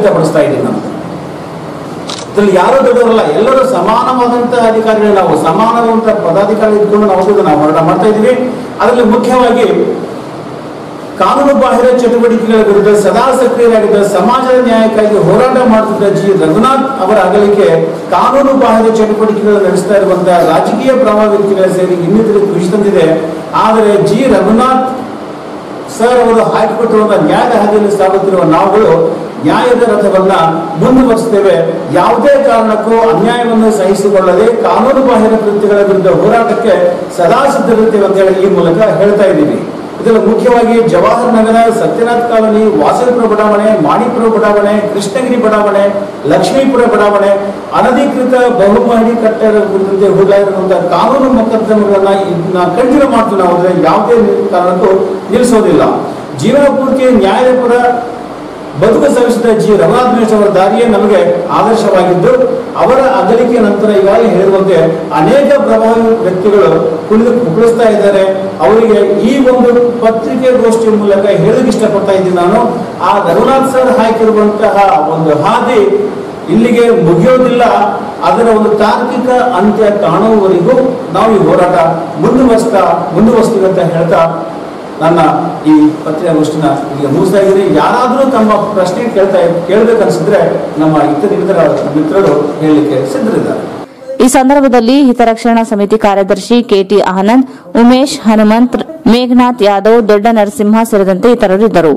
ಯಾರು ದೊಡ್ಡವರಲ್ಲ, ಎಲ್ಲರೂ ಸಮಾನವಾದಂತಹ ಅಧಿಕಾರಿಗಳು, ನಾವು ಸಮಾನವಾದಂತಹ ಪದಾಧಿಕಾರಿ ಇದ್ಕೊಂಡು ನಾವು ನಾವು ಹೋರಾಟ ಮಾಡ್ತಾ ಇದ್ದೀವಿ. ಅದರಲ್ಲಿ ಮುಖ್ಯವಾಗಿ ಕಾನೂನು ಬಾಹಿರ ಚಟುವಟಿಕೆಗಳ ವಿರುದ್ಧ ಸದಾ ಸಕ್ರಿಯರಾಗಿದ್ದ ಸಮಾಜದ ನ್ಯಾಯಕ್ಕಾಗಿ ಹೋರಾಟ ಮಾಡುತ್ತಿದ್ದ ಜಿ ರಘುನಾಥ್ ಅವರ ಅಗಲಿಕೆ ಕಾನೂನು ಬಾಹಿರ ಚಟುವಟಿಕೆಗಳು ನಡೆಸ್ತಾ ಇರುವಂತಹ ರಾಜಕೀಯ ಪ್ರಭಾವ ವ್ಯಕ್ತಿಗಳ ಸೇರಿ ಇನ್ನಿತರಿಗೆ ಖುಷಿ ತಂದಿದೆ. ಆದರೆ ಜಿ ರಘುನಾಥ್ ಸರ್ ಅವರು ಹಾಕಿಕೊಟ್ಟಿರುವ ನ್ಯಾಯದ ಹಾದಿಯಲ್ಲಿ ಸಾಗುತ್ತಿರುವ ನಾವುಗಳು ನ್ಯಾಯದ ರಥವನ್ನ ಮುಂದುವರಿಸುತ್ತೇವೆ. ಯಾವುದೇ ಕಾರಣಕ್ಕೂ ಅನ್ಯಾಯವನ್ನು ಸಹಿಸಿಕೊಳ್ಳದೆ ಕಾನೂನು ಬಾಹಿರ ಕೃತ್ಯಗಳ ವಿರುದ್ಧ ಹೋರಾಟಕ್ಕೆ ಸದಾ ಸಿದ್ಧರಿರ್ತೇವೆ ಅಂತ ಹೇಳಿ ಈ ಮೂಲಕ ಹೇಳ್ತಾ ಇದ್ದೀವಿ. ಇದರಲ್ಲಿ ಮುಖ್ಯವಾಗಿ ಜವಾಹರ್ ನಗರ, ಸತ್ಯನಾಥ್ ಕಾಲೋನಿ, ವಾಸವಿಪುರ ಬಡಾವಣೆ, ಮಾಣಿಪುರ ಬಡಾವಣೆ, ಕೃಷ್ಣಗಿರಿ ಬಡಾವಣೆ, ಲಕ್ಷ್ಮೀಪುರ ಬಡಾವಣೆ ಅನಧಿಕೃತ ಬಹುಮಹಡಿ ಕಟ್ಟಡ ಕುರಿತಂತೆ ಹೂಡಲಾಗಿರುವಂತಹ ಕಾನೂನು ಮೊಕದ್ದಮೆಗಳನ್ನ ಇದನ್ನ ಕಂಟಿನ್ಯೂ ಮಾಡ್ತೀವಿ ನಾವು. ಅಂದ್ರೆ ಯಾವುದೇ ಕಾರಣಕ್ಕೂ ನಿಲ್ಲಿಸೋದಿಲ್ಲ. ಜೀವನ ಪೂರ್ತಿ ನ್ಯಾಯದ ಪರ ಬದುಕು ಸಲ್ಲಿಸಿದ ಜಿ ರಘುನಾಥ್ ಮೇಷ್ ಅವರ ದಾರಿಯೇ ನಮಗೆ ಆದರ್ಶವಾಗಿದ್ದು, ಅವರ ಅಗಲಿಕೆ ನಂತರ ಈಗಾಗಲೇ ಹೇಳಿರುವಂತೆ ಅನೇಕ ಪ್ರಭಾವಿ ವ್ಯಕ್ತಿಗಳು ಕುಳಿದು ಕುಳಿಸ್ತಾ ಇದ್ದಾರೆ. ಅವರಿಗೆ ಈ ಒಂದು ಪತ್ರಿಕೆ ಗೋಷ್ಠಿ ಮೂಲಕ ಹೇಳಲಿಕ್ಕೆ ಇಷ್ಟಪಡ್ತಾ ಇದ್ದೀನಿ ನಾನು. ಆ ರಘುನಾಥ್ ಸರ್ ಹಾಕಿರುವಂತಹ ಒಂದು ಹಾದಿ ಇಲ್ಲಿಗೆ ಮುಗಿಯೋದಿಲ್ಲ. ಅದರ ಒಂದು ತಾರ್ಕಿಕ ಅಂತ್ಯ ಕಾಣುವವರೆಗೂ ನಾವು ಈ ಹೋರಾಟ ಮುಂದುವರಿಸ್ತಾ ಮುಂದುವರಿಸ್ತೀವಿ ಅಂತ ಹೇಳ್ತಾ ನನ್ನ ಈ ಪತ್ರಿಕಾಗೋಷ್ಠಿನ ಈಗ ಮುಗಿಸ್ತಾ ಇದ್ದೀನಿ. ಯಾರಾದರೂ ತಮ್ಮ ಪ್ರಶ್ನೆ ಕೇಳ್ತಾ ಕೇಳಬೇಕನ್ಸಿದ್ರೆ ನಮ್ಮ ಇತರ ಮಿತ್ರರು ಹೇಳಲಿಕ್ಕೆ ಸಿದ್ಧರಿದ್ದಾರೆ. ಈ ಸಂದರ್ಭದಲ್ಲಿ ಹಿತರಕ್ಷಣಾ ಸಮಿತಿ ಕಾರ್ಯದರ್ಶಿ ಕೆಟಿ ಆನಂದ್, ಉಮೇಶ್, ಹನುಮಂತ್, ಮೇಘನಾಥ್ ಯಾದವ್, ದೊಡ್ಡ ನರಸಿಂಹ ಸೇರಿದಂತೆ ಇತರರಿದ್ದರು.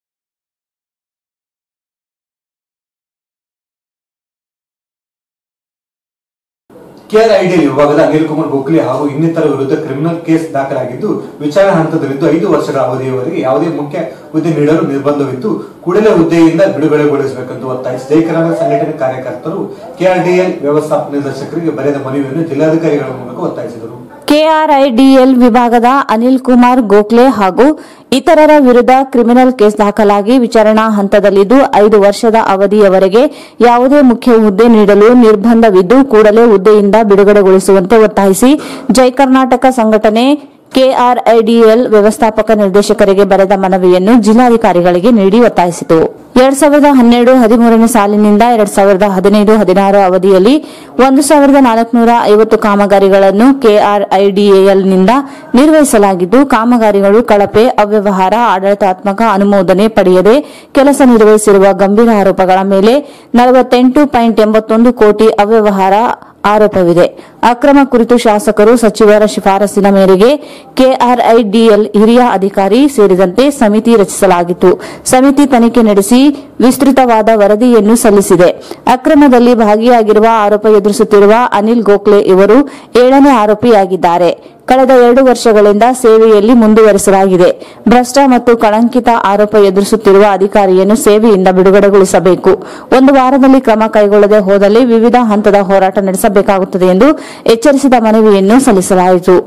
ಕೆಆರ್ಐಡಿಎಲ್ ವಿಭಾಗದ ಅನಿಲ್ ಕುಮಾರ್ ಗೋಖಲೆ ಹಾಗೂ ಇನ್ನಿತರ ವಿರುದ್ಧ ಕ್ರಿಮಿನಲ್ ಕೇಸ್ ದಾಖಲಾಗಿದ್ದು ವಿಚಾರಣಾ ಹಂತದಲ್ಲಿದ್ದು ಐದು ವರ್ಷಗಳ ಅವಧಿಯವರೆಗೆ ಯಾವುದೇ ಮುಖ್ಯ ಹುದ್ದೆ ನೀಡಲು ನಿರ್ಬಂಧವಿದ್ದು ಕೂಡಲೇ ಹುದ್ದೆಯಿಂದ ಬಿಡುಗಡೆಗೊಳಿಸಬೇಕೆಂದು ಒತ್ತಾಯಿಸಿ ಜೈ ಕರ್ನಾಟಕ ಸಂಘಟನೆ ಕಾರ್ಯಕರ್ತರು ಕೆಆರ್ಐಡಿಎಲ್ ವ್ಯವಸ್ಥಾಪಕ ನಿರ್ದೇಶಕರಿಗೆ ಬರೆದ ಮನವಿಯನ್ನು ಜಿಲ್ಲಾಧಿಕಾರಿಗಳ ಮೂಲಕ ಒತ್ತಾಯಿಸಿದರು. ಕೆಆರ್ಐಡಿಎಲ್ ವಿಭಾಗದ ಅನಿಲ್ ಕುಮಾರ್ ಗೋಖಲೆ ಹಾಗೂ ಇತರರ ವಿರುದ್ಧ ಕ್ರಿಮಿನಲ್ ಕೇಸ್ ದಾಖಲಾಗಿ ವಿಚಾರಣಾ ಹಂತದಲ್ಲಿದ್ದು ಐದು ವರ್ಷದ ಅವಧಿಯವರೆಗೆ ಯಾವುದೇ ಮುಖ್ಯ ಹುದ್ದೆ ನೀಡಲು ನಿರ್ಬಂಧವಿದ್ದು ಕೂಡಲೇ ಹುದ್ದೆಯಿಂದ ಬಿಡುಗಡೆಗೊಳಿಸುವಂತೆ ಒತ್ತಾಯಿಸಿ ಜೈ ಕರ್ನಾಟಕ ಸಂಘಟನೆ ಕೆಆರ್ಐಡಿಎಲ್ ವ್ಯವಸ್ಥಾಪಕ ನಿರ್ದೇಶಕರಿಗೆ ಬರೆದ ಮನವಿಯನ್ನು ಜಿಲ್ಲಾಧಿಕಾರಿಗಳಿಗೆ ನೀಡಿ ಒತ್ತಾಯಿಸಿತು. ಎರಡ್ ಸಾವಿರದ ಹನ್ನೆರಡು ಹದಿಮೂರನೇ ಸಾಲಿನಿಂದ ಎರಡ್ ಸಾವಿರದ ಹದಿನೈದು ಹದಿನಾರು ಅವಧಿಯಲ್ಲಿ ಒಂದು ಸಾವಿರದ ನಾಲ್ಕುನೂರ ಐವತ್ತು ಕಾಮಗಾರಿಗಳನ್ನು ಕೆಆರ್ಐಡಿಎಲ್ನಿಂದ ನಿರ್ವಹಿಸಲಾಗಿದ್ದು, ಕಾಮಗಾರಿಗಳು ಕಳಪೆ, ಅವ್ಯವಹಾರ, ಆಡಳಿತಾತ್ಮಕ ಅನುಮೋದನೆ ಪಡೆಯದೆ ಕೆಲಸ ನಿರ್ವಹಿಸಿರುವ ಗಂಭೀರ ಆರೋಪಗಳ ಮೇಲೆ ನಲವತ್ತೆಂಟು ಪಾಯಿಂಟ್ ಎಂಬತ್ತೊಂದು ಕೋಟಿ ಅವ್ಯವಹಾರ ಆರೋಪವಿದೆ. ಅಕ್ರಮ ಕುರಿತು ಶಾಸಕರು, ಸಚಿವರ ಶಿಫಾರಸಿನ ಮೇರೆಗೆ ಕೆಆರ್ಐಡಿಎಲ್ ಹಿರಿಯ ಅಧಿಕಾರಿ ಸೇರಿದಂತೆ ಸಮಿತಿ ರಚಿಸಲಾಗಿತ್ತು. ಸಮಿತಿ ತನಿಖೆ ನಡೆಸಿ ವಿಸ್ತೃತವಾದ ವರದಿಯನ್ನು ಸಲ್ಲಿಸಿದೆ. ಅಕ್ರಮದಲ್ಲಿ ಭಾಗಿಯಾಗಿರುವ ಆರೋಪ ಎದುರಿಸುತ್ತಿರುವ ಅನಿಲ್ ಗೋಖಲೆ ಇವರು ಏಳನೇ ಆರೋಪಿಯಾಗಿದ್ದಾರೆ. ಕಳೆದ ಎರಡು ವರ್ಷಗಳಿಂದ ಸೇವೆಯಲ್ಲಿ ಮುಂದುವರಿಸಲಾಗಿದೆ. ಭ್ರಷ್ಟ ಮತ್ತು ಕಳಂಕಿತ ಆರೋಪ ಎದುರಿಸುತ್ತಿರುವ ಅಧಿಕಾರಿಯನ್ನು ಸೇವೆಯಿಂದ ಬಿಡುಗಡೆಗೊಳಿಸಬೇಕು. ಒಂದು ವಾರದಲ್ಲಿ ಕ್ರಮ ಕೈಗೊಳ್ಳದೆ ಹೋದಲ್ಲಿ ವಿವಿಧ ಹಂತದ ಹೋರಾಟ ನಡೆಸಬೇಕಾಗುತ್ತದೆ ಎಂದು ಎಚ್ಚರಿಸಿದ ಮನವಿಯನ್ನು ಸಲ್ಲಿಸಲಾಯಿತು.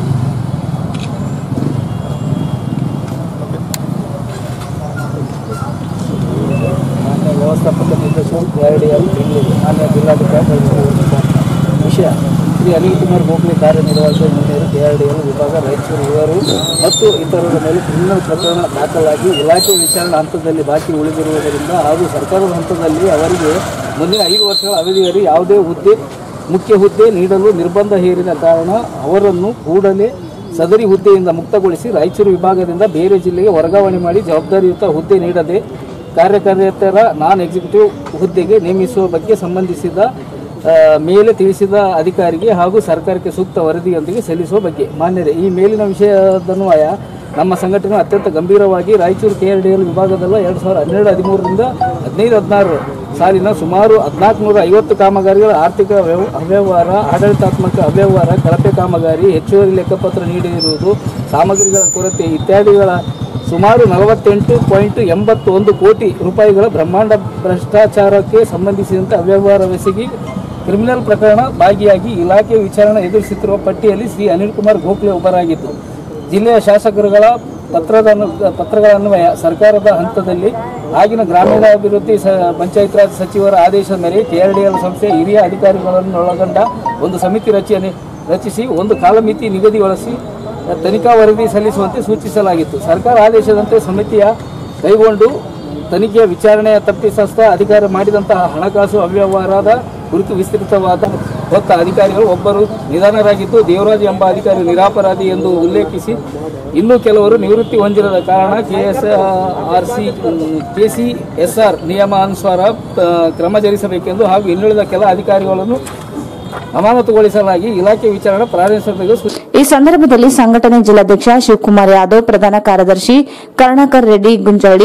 ವ್ಯವಸ್ಥಾಪಕ ನಿರ್ದೇಶಕರು ಕೆಆರ್ಐಡಿಎಲ್ ಬೆಂಗಳೂರು ಮಾನ್ಯ ಜಿಲ್ಲಾಧಿಕಾರಿ ವಿಷಯ ಶ್ರೀ ಅನಿಲ್ ಕುಮಾರ್ ಗೋಖಲೆ ಕಾರ್ಯನಿರ್ವಾಹಕ ಇಂಜಿನಿಯರ್ ಕೆಆರ್ಐಡಿಎಲ್ ವಿಭಾಗ ರಾಯಚೂರು ಇವರು ಮತ್ತು ಇತರರ ಮೇಲೆ ಕ್ರಿಮಿನಲ್ ಪ್ರಕರಣ ದಾಖಲಾಗಿ ಇಲಾಖೆ ವಿಚಾರಣಾ ಹಂತದಲ್ಲಿ ಬಾಕಿ ಉಳಿದಿರುವುದರಿಂದ ಹಾಗೂ ಸರ್ಕಾರದ ಹಂತದಲ್ಲಿ ಅವರಿಗೆ ಮುಂದಿನ ಐದು ವರ್ಷಗಳ ಅವಧಿಯಲ್ಲಿ ಯಾವುದೇ ಹುದ್ದೆ ಮುಖ್ಯ ಹುದ್ದೆ ನೀಡಲು ನಿರ್ಬಂಧ ಹೇರಿದ ಕಾರಣ ಅವರನ್ನು ಕೂಡಲೇ ಸದರಿ ಹುದ್ದೆಯಿಂದ ಮುಕ್ತಗೊಳಿಸಿ ರಾಯಚೂರು ವಿಭಾಗದಿಂದ ಬೇರೆ ಜಿಲ್ಲೆಗೆ ವರ್ಗಾವಣೆ ಮಾಡಿ ಜವಾಬ್ದಾರಿಯುತ ಹುದ್ದೆ ನೀಡದೆ ಕಾರ್ಯಕರ್ತರ ನಾನ್ ಎಕ್ಸಿಕ್ಯೂಟಿವ್ ಹುದ್ದೆಗೆ ನೇಮಿಸುವ ಬಗ್ಗೆ ಸಂಬಂಧಿಸಿದ ಮೇಲೆ ತಿಳಿಸಿದ ಅಧಿಕಾರಿಗೆ ಹಾಗೂ ಸರ್ಕಾರಕ್ಕೆ ಸೂಕ್ತ ವರದಿಯೊಂದಿಗೆ ಸಲ್ಲಿಸುವ ಬಗ್ಗೆ ಮಾನ್ಯರೇ, ಈ ಮೇಲಿನ ವಿಷಯದನ್ವಯ ನಮ್ಮ ಸಂಘಟನೆ ಅತ್ಯಂತ ಗಂಭೀರವಾಗಿ ರಾಯಚೂರು ಕೆಆರ್ಐಡಿಎಲ್ ವಿಭಾಗದಲ್ಲ ಎರಡು ಸಾವಿರದ ಹನ್ನೆರಡು ಹದಿಮೂರರಿಂದ ಹದಿನೈದು ಹದಿನಾರು ಸಾಲಿನ ಸುಮಾರು ಹದಿನಾಲ್ಕು ನೂರ ಐವತ್ತು ಕಾಮಗಾರಿಗಳ ಆರ್ಥಿಕ ಅವ್ಯವಹಾರ, ಆಡಳಿತಾತ್ಮಕ ಅವ್ಯವಹಾರ, ಕಳಪೆ ಕಾಮಗಾರಿ, ಹೆಚ್ಚುವರಿ ಲೆಕ್ಕಪತ್ರ ನೀಡಿರುವುದು, ಸಾಮಗ್ರಿಗಳ ಕೊರತೆ ಇತ್ಯಾದಿಗಳ ಸುಮಾರು ನಲವತ್ತೆಂಟು ಪಾಯಿಂಟ್ ಎಂಬತ್ತೊಂದು ಕೋಟಿ ರೂಪಾಯಿಗಳ ಬ್ರಹ್ಮಾಂಡ ಭ್ರಷ್ಟಾಚಾರಕ್ಕೆ ಸಂಬಂಧಿಸಿದಂತೆ ಅವ್ಯವಹಾರವೆಸಗಿ ಕ್ರಿಮಿನಲ್ ಪ್ರಕರಣ ಭಾಗಿಯಾಗಿ ಇಲಾಖೆ ವಿಚಾರಣೆ ಎದುರಿಸುತ್ತಿರುವ ಪಟ್ಟಿಯಲ್ಲಿ ಶ್ರೀ ಅನಿಲ್ ಕುಮಾರ್ ಗೋಖಲೆ ಒಬ್ಬರಾಗಿದ್ದು, ಜಿಲ್ಲೆಯ ಶಾಸಕರುಗಳ ಪತ್ರದ ಪತ್ರಗಳ ಅನ್ವಯ ಸರ್ಕಾರದ ಹಂತದಲ್ಲಿ ಆಗಿನ ಗ್ರಾಮೀಣಾಭಿವೃದ್ಧಿ ಪಂಚಾಯತ್ ರಾಜ್ ಸಚಿವರ ಆದೇಶದ ಮೇರೆಗೆ ಕೆಆರ್ಐಡಿಎಲ್ ಸಂಸ್ಥೆಯ ಹಿರಿಯ ಅಧಿಕಾರಿಗಳನ್ನು ಒಳಗೊಂಡ ಒಂದು ಸಮಿತಿ ರಚನೆ ರಚಿಸಿ ಒಂದು ಕಾಲಮಿತಿ ನಿಗದಿಗೊಳಿಸಿ ತನಿಖಾ ವರದಿ ಸಲ್ಲಿಸುವಂತೆ ಸೂಚಿಸಲಾಗಿತ್ತು. ಸರ್ಕಾರ ಆದೇಶದಂತೆ ಸಮಿತಿಯ ಕೈಗೊಂಡು ತನಿಖೆಯ ವಿಚಾರಣೆಯ ತಪ್ಪಿತಸ್ಥ ಅಧಿಕಾರಿ ಮಾಡಿದಂತಹ ಹಣಕಾಸು ಅವ್ಯವಹಾರದ ಕುರಿತು ವಿಸ್ತೃತವಾದ ಹೊತ್ತ ಅಧಿಕಾರಿಗಳು ಒಬ್ಬರು ನಿಧನರಾಗಿದ್ದು, ದೇವರಾಜ್ ಎಂಬ ಅಧಿಕಾರಿ ನಿರಾಪರಾಧಿ ಎಂದು ಉಲ್ಲೇಖಿಸಿ ಇನ್ನೂ ಕೆಲವರು ನಿವೃತ್ತಿ ಹೊಂದಿರದ ಕಾರಣ ಕೆಎಸ್ಆರ್ಸಿ ಕೆಸಿಎಸ್ಆರ್ ನಿಯಮಾನುಸಾರ ಕ್ರಮ ಜರುಗಿಸಬೇಕೆಂದು ಹಾಗೂ ಇನ್ನುಳಿದ ಕೆಲ ಅಧಿಕಾರಿಗಳನ್ನು ಅಮಾನತುಗೊಳಿಸಲಾಗಿ ಇಲಾಖೆ ವಿಚಾರಣೆ ಪ್ರಾರಂಭಿಸಬೇಕು. ಈ ಸಂದರ್ಭದಲ್ಲಿ ಸಂಘಟನೆ ಜಿಲ್ಲಾಧ್ಯಕ್ಷ ಶಿವಕುಮಾರ್ ಯಾದವ್, ಪ್ರಧಾನ ಕಾರ್ಯದರ್ಶಿ ಕರುಣಾಕರ್ ರೆಡ್ಡಿ ಗುಂಜಾಳಿ,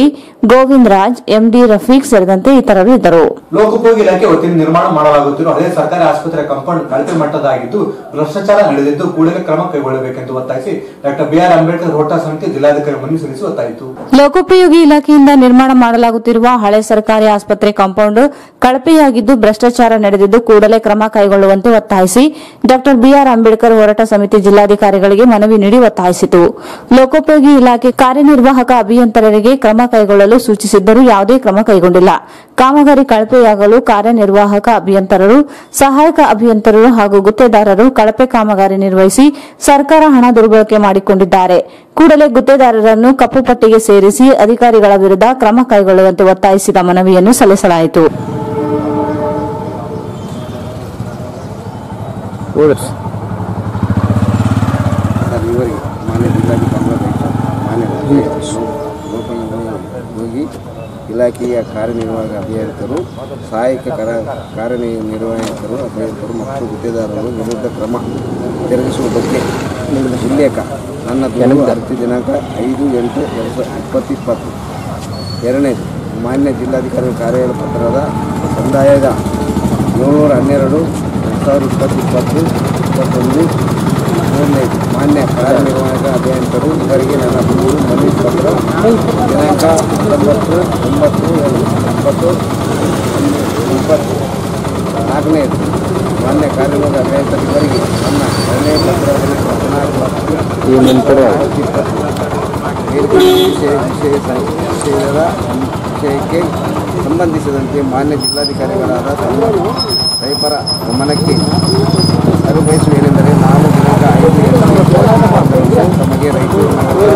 ಗೋವಿಂದ್ ರಾಜ್, ಎಂಡಿ ರಫೀಕ್ ಸೇರಿದಂತೆ ಇತರರು ಇದ್ದರು. ಲೋಕೋಪಯೋಗಿ ಇಲಾಖೆ ವತಿಯಿಂದ ನಿರ್ಮಾಣ ಮಾಡಲಾಗುತ್ತಿರುವ ಹಳೆ ಸರ್ಕಾರಿ ಆಸ್ಪತ್ರೆ ಕಾಂಪೌಂಡ್ ಕಳಪೆ ಮಟ್ಟದಾಗಿದ್ದು ಭ್ರಷ್ಟಾಚಾರ ನಡೆದಿದ್ದು ಕೂಡಲೇ ಕ್ರಮ ಕೈಗೊಳ್ಳಬೇಕೆಂದು ಒತ್ತಾಯಿಸಿ ಡಾಕ್ಟರ್ ಬಿಆರ್ ಅಂಬೇಡ್ಕರ್ ಹೋರಾಟ ಸಮಿತಿ ಜಿಲ್ಲಾಧಿಕಾರಿ ಮನವಿ ಸಲ್ಲಿಸಿ ಒತ್ತಾಯಿತು. ಲೋಕೋಪಯೋಗಿ ಇಲಾಖೆಯಿಂದ ನಿರ್ಮಾಣ ಮಾಡಲಾಗುತ್ತಿರುವ ಹಳೆ ಸರ್ಕಾರಿ ಆಸ್ಪತ್ರೆ ಕಾಂಪೌಂಡ್ ಕಳಪೆಯಾಗಿದ್ದು ಭ್ರಷ್ಟಾಚಾರ ನಡೆದಿದ್ದು ಕೂಡಲೇ ಕ್ರಮ ಕೈಗೊಳ್ಳುವಂತೆ ಒತ್ತಾಯಿಸಿ ಡಾಕ್ಟರ್ ಬಿಆರ್ ಅಂಬೇಡ್ಕರ್ ಹೋರಾಟ ಸಮಿತಿ ಜಿಲ್ಲಾಧಿಕಾರಿಗಳಿಗೆ ಮನವಿ ನೀಡಿ ಒತ್ತಾಯಿಸಿತು. ಲೋಕೋಪಯೋಗಿ ಇಲಾಖೆ ಕಾರ್ಯನಿರ್ವಾಹಕ ಅಭಿಯಂತರರಿಗೆ ಕ್ರಮ ಕೈಗೊಳ್ಳಲು ಸೂಚಿಸಿದ್ದರೂ ಯಾವುದೇ ಕ್ರಮ ಕೈಗೊಂಡಿಲ್ಲ. ಕಾಮಗಾರಿ ಕಳಪೆಯಾಗಲು ಕಾರ್ಯನಿರ್ವಾಹಕ ಅಭಿಯಂತರರು, ಸಹಾಯಕ ಅಭಿಯಂತರರು ಹಾಗೂ ಗುತ್ತೇದಾರರು ಕಳಪೆ ಕಾಮಗಾರಿ ನಿರ್ವಹಿಸಿ ಸರ್ಕಾರ ಹಣ ದುರ್ಬಳಕೆ ಮಾಡಿಕೊಂಡಿದ್ದಾರೆ. ಕೂಡಲೇ ಗುತ್ತೇದಾರರನ್ನು ಕಪ್ಪು ಪಟ್ಟಿಗೆ ಸೇರಿಸಿ ಅಧಿಕಾರಿಗಳ ವಿರುದ್ಧ ಕ್ರಮ ಕೈಗೊಳ್ಳುವಂತೆ ಒತ್ತಾಯಿಸಿದ ಮನವಿಯನ್ನು ಸಲ್ಲಿಸಲಾಯಿತು. ಇಲಾಖೆಯ ಕಾರ್ಯನಿರ್ವಾಹಕ ಅಭಿಯಂತರು, ಸಹಾಯಕ ಕಾರ್ಯನಿರ್ವಾಹಕರು ಅಭಿಯಂತರು ಮತ್ತು ಗುತ್ತೇದಾರರು ವಿರುದ್ಧ ಕ್ರಮ ಜರುಗಿಸುವ ಬಗ್ಗೆ ಉಲ್ಲೇಖ. ನನ್ನ ದೂರು ಅರ್ಜಿ ದಿನಾಂಕ ಐದು ಎಂಟು ಎರಡು ಸಾವಿರದ ಇಪ್ಪತ್ತು ಇಪ್ಪತ್ತು ಎರಡನೇದು ಮಾನ್ಯ ಜಿಲ್ಲಾಧಿಕಾರಿ ಕಾರ್ಯಾಲಯ ಪತ್ರದ ಸಂದಾಯದ ಏಳ್ನೂರ ಹನ್ನೆರಡು ಎರಡು ಸಾವಿರದ ಇಪ್ಪತ್ತು ಇಪ್ಪತ್ತು ಇಪ್ಪತ್ತೊಂದು ಮೂರನೇದು ಮಾನ್ಯ ಕಾರ್ಯನಿರ್ವಾಹಕ ಅಭಿಯಂತರು ಇವರಿಗೆ ನನ್ನ ದೂರು ಮನವಿ ಪತ್ರ ದಿನಾಂಕ ಹತ್ತೊಂಬತ್ತು ಒಂಬತ್ತು ಇಪ್ಪತ್ತು ಇಪ್ಪತ್ತು ನಾಲ್ಕನೇದು ಮಾನ್ಯ ಕಾರ್ಯನಿರ್ವಾಹಕ ಅಭಿಯಂತರ ಇವರಿಗೆ ನನ್ನ ಎರಡನೇ ಪತ್ರ ಹದಿನಾಲ್ಕು ವಿಷಯದ ವಿಷಯಕ್ಕೆ ಸಂಬಂಧಿಸಿದಂತೆ ಮಾನ್ಯ ಜಿಲ್ಲಾಧಿಕಾರಿಗಳಾದ ರೈತರ ಗಮನಕ್ಕೆ ತರಬೇಸುವೇನೆಂದರೆ ನಾವು ದಿನಾಂಕ ಐದು ತಮಗೆ ರೈತರು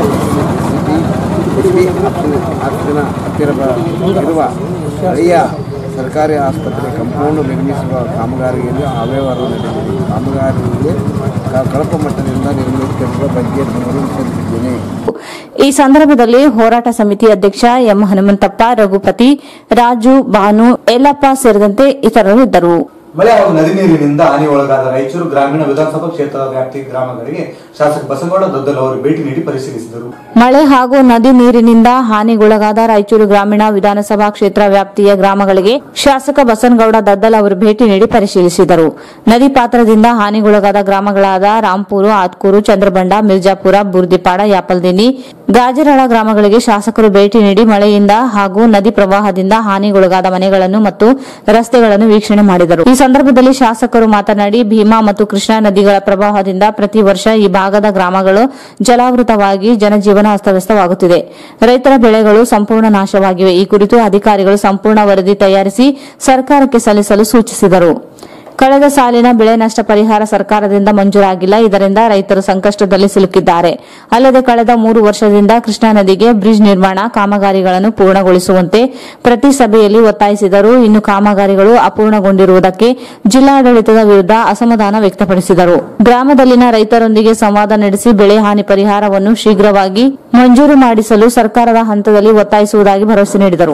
ಹತ್ತಿರ ಹತ್ತಿರ ಇರುವ ಹಳೆಯ ಸರ್ಕಾರಿ ಆಸ್ಪತ್ರೆ ಕಾಂಪೌಂಡ್ ನಿರ್ಮಿಸುವ ಕಾಮಗಾರಿಯಲ್ಲಿ ಅವ್ಯವಹಾರ ನಡೆದಿದೆ. ಕಾಮಗಾರಿಯಲ್ಲಿ ಕಳಪೆ ಮಟ್ಟದಿಂದ ನಿರ್ಮಿಸುತ್ತಿರುವ ಬಗ್ಗೆ ದೂರು ಸಲ್ಲಿಸಿದ್ದೇನೆ. ಈ ಸಂದರ್ಭದಲ್ಲಿ ಹೋರಾಟ ಸಮಿತಿ ಅಧ್ಯಕ್ಷ ಎಂ ಹನುಮಂತಪ್ಪ, ರಘುಪತಿ, ರಾಜು, ಭಾನು, ಯಲ್ಲಪ್ಪ ಸೇರಿದಂತೆ ಇತರರು ಇದ್ದರು. ಮಳೆ ಹಾಗೂ ನದಿ ನೀರಿನಿಂದ ಹಾನಿಗೊಳಗಾದ ರಾಯಚೂರು ಗ್ರಾಮೀಣ ವಿಧಾನಸಭಾ ಕ್ಷೇತ್ರದ ವ್ಯಾಪ್ತಿ ಗ್ರಾಮಗಳಿಗೆ ಶಾಸಕ ಬಸನಗೌಡ ದದ್ದಲ್ ಅವರು ಭೇಟಿ ನೀಡಿ ಪರಿಶೀಲಿಸಿದರು. ಮಳೆ ಹಾಗೂ ನದಿ ನೀರಿನಿಂದ ಹಾನಿಗೊಳಗಾದ ರಾಯಚೂರು ಗ್ರಾಮೀಣ ವಿಧಾನಸಭಾ ಕ್ಷೇತ್ರ ವ್ಯಾಪ್ತಿಯ ಗ್ರಾಮಗಳಿಗೆ ಶಾಸಕ ಬಸನಗೌಡ ದದ್ದಲ್ ಅವರು ಭೇಟಿ ನೀಡಿ ಪರಿಶೀಲಿಸಿದರು. ನದಿ ಪಾತ್ರದಿಂದ ಹಾನಿಗೊಳಗಾದ ಗ್ರಾಮಗಳಾದ ರಾಂಪೂರು, ಆತ್ಕೂರು, ಚಂದ್ರಬಂಡ, ಮಿರ್ಜಾಪುರ, ಬೂರ್ದಿಪಾಡ, ಯಾಪಲ್ದಿನಿ, ಗಾಜರಳ ಗ್ರಾಮಗಳಿಗೆ ಶಾಸಕರು ಭೇಟಿ ನೀಡಿ ಮಳೆಯಿಂದ ಹಾಗೂ ನದಿ ಪ್ರವಾಹದಿಂದ ಹಾನಿಗೊಳಗಾದ ಮನೆಗಳನ್ನು ಮತ್ತು ರಸ್ತೆಗಳನ್ನು ವೀಕ್ಷಣೆ ಮಾಡಿದರು. ಈ ಸಂದರ್ಭದಲ್ಲಿ ಶಾಸಕರು ಮಾತನಾಡಿ, ಭೀಮಾ ಮತ್ತು ಕೃಷ್ಣಾ ನದಿಗಳ ಪ್ರವಾಹದಿಂದ ಪ್ರತಿ ವರ್ಷ ಈ ಭಾಗದ ಗ್ರಾಮಗಳು ಜಲಾವೃತವಾಗಿ ಜನಜೀವನ ಅಸ್ತವ್ಯಸ್ತವಾಗುತ್ತಿದೆ. ರೈತರ ಬೆಳೆಗಳು ಸಂಪೂರ್ಣ ನಾಶವಾಗಿವೆ. ಈ ಕುರಿತು ಅಧಿಕಾರಿಗಳು ಸಂಪೂರ್ಣ ವರದಿ ತಯಾರಿಸಿ ಸರ್ಕಾರಕ್ಕೆ ಸಲ್ಲಿಸಲು ಸೂಚಿಸಿದರು. ಕಳೆದ ಸಾಲಿನ ಬೆಳೆ ನಷ್ಟ ಪರಿಹಾರ ಸರ್ಕಾರದಿಂದ ಮಂಜೂರಾಗಿಲ್ಲ. ಇದರಿಂದ ರೈತರು ಸಂಕಷ್ಟದಲ್ಲಿ ಸಿಲುಕಿದ್ದಾರೆ. ಅಲ್ಲದೆ ಕಳೆದ ಮೂರು ವರ್ಷದಿಂದ ಕೃಷ್ಣಾ ನದಿಗೆ ಬ್ರಿಡ್ಜ್ ನಿರ್ಮಾಣ ಕಾಮಗಾರಿಗಳನ್ನು ಪೂರ್ಣಗೊಳಿಸುವಂತೆ ಪ್ರತಿ ಸಭೆಯಲ್ಲಿ ಒತ್ತಾಯಿಸಿದರು. ಇನ್ನು ಕಾಮಗಾರಿಗಳು ಅಪೂರ್ಣಗೊಂಡಿರುವುದಕ್ಕೆ ಜಿಲ್ಲಾಡಳಿತದ ವಿರುದ್ಧ ಅಸಮಾಧಾನ ವ್ಯಕ್ತಪಡಿಸಿದರು. ಗ್ರಾಮದಲ್ಲಿನ ರೈತರೊಂದಿಗೆ ಸಂವಾದ ನಡೆಸಿ ಬೆಳೆ ಹಾನಿ ಪರಿಹಾರವನ್ನು ಶೀಘ್ರವಾಗಿ ಮಂಜೂರು ಮಾಡಿಸಲು ಸರ್ಕಾರದ ಹಂತದಲ್ಲಿ ಒತ್ತಾಯಿಸುವುದಾಗಿ ಭರವಸೆ ನೀಡಿದರು.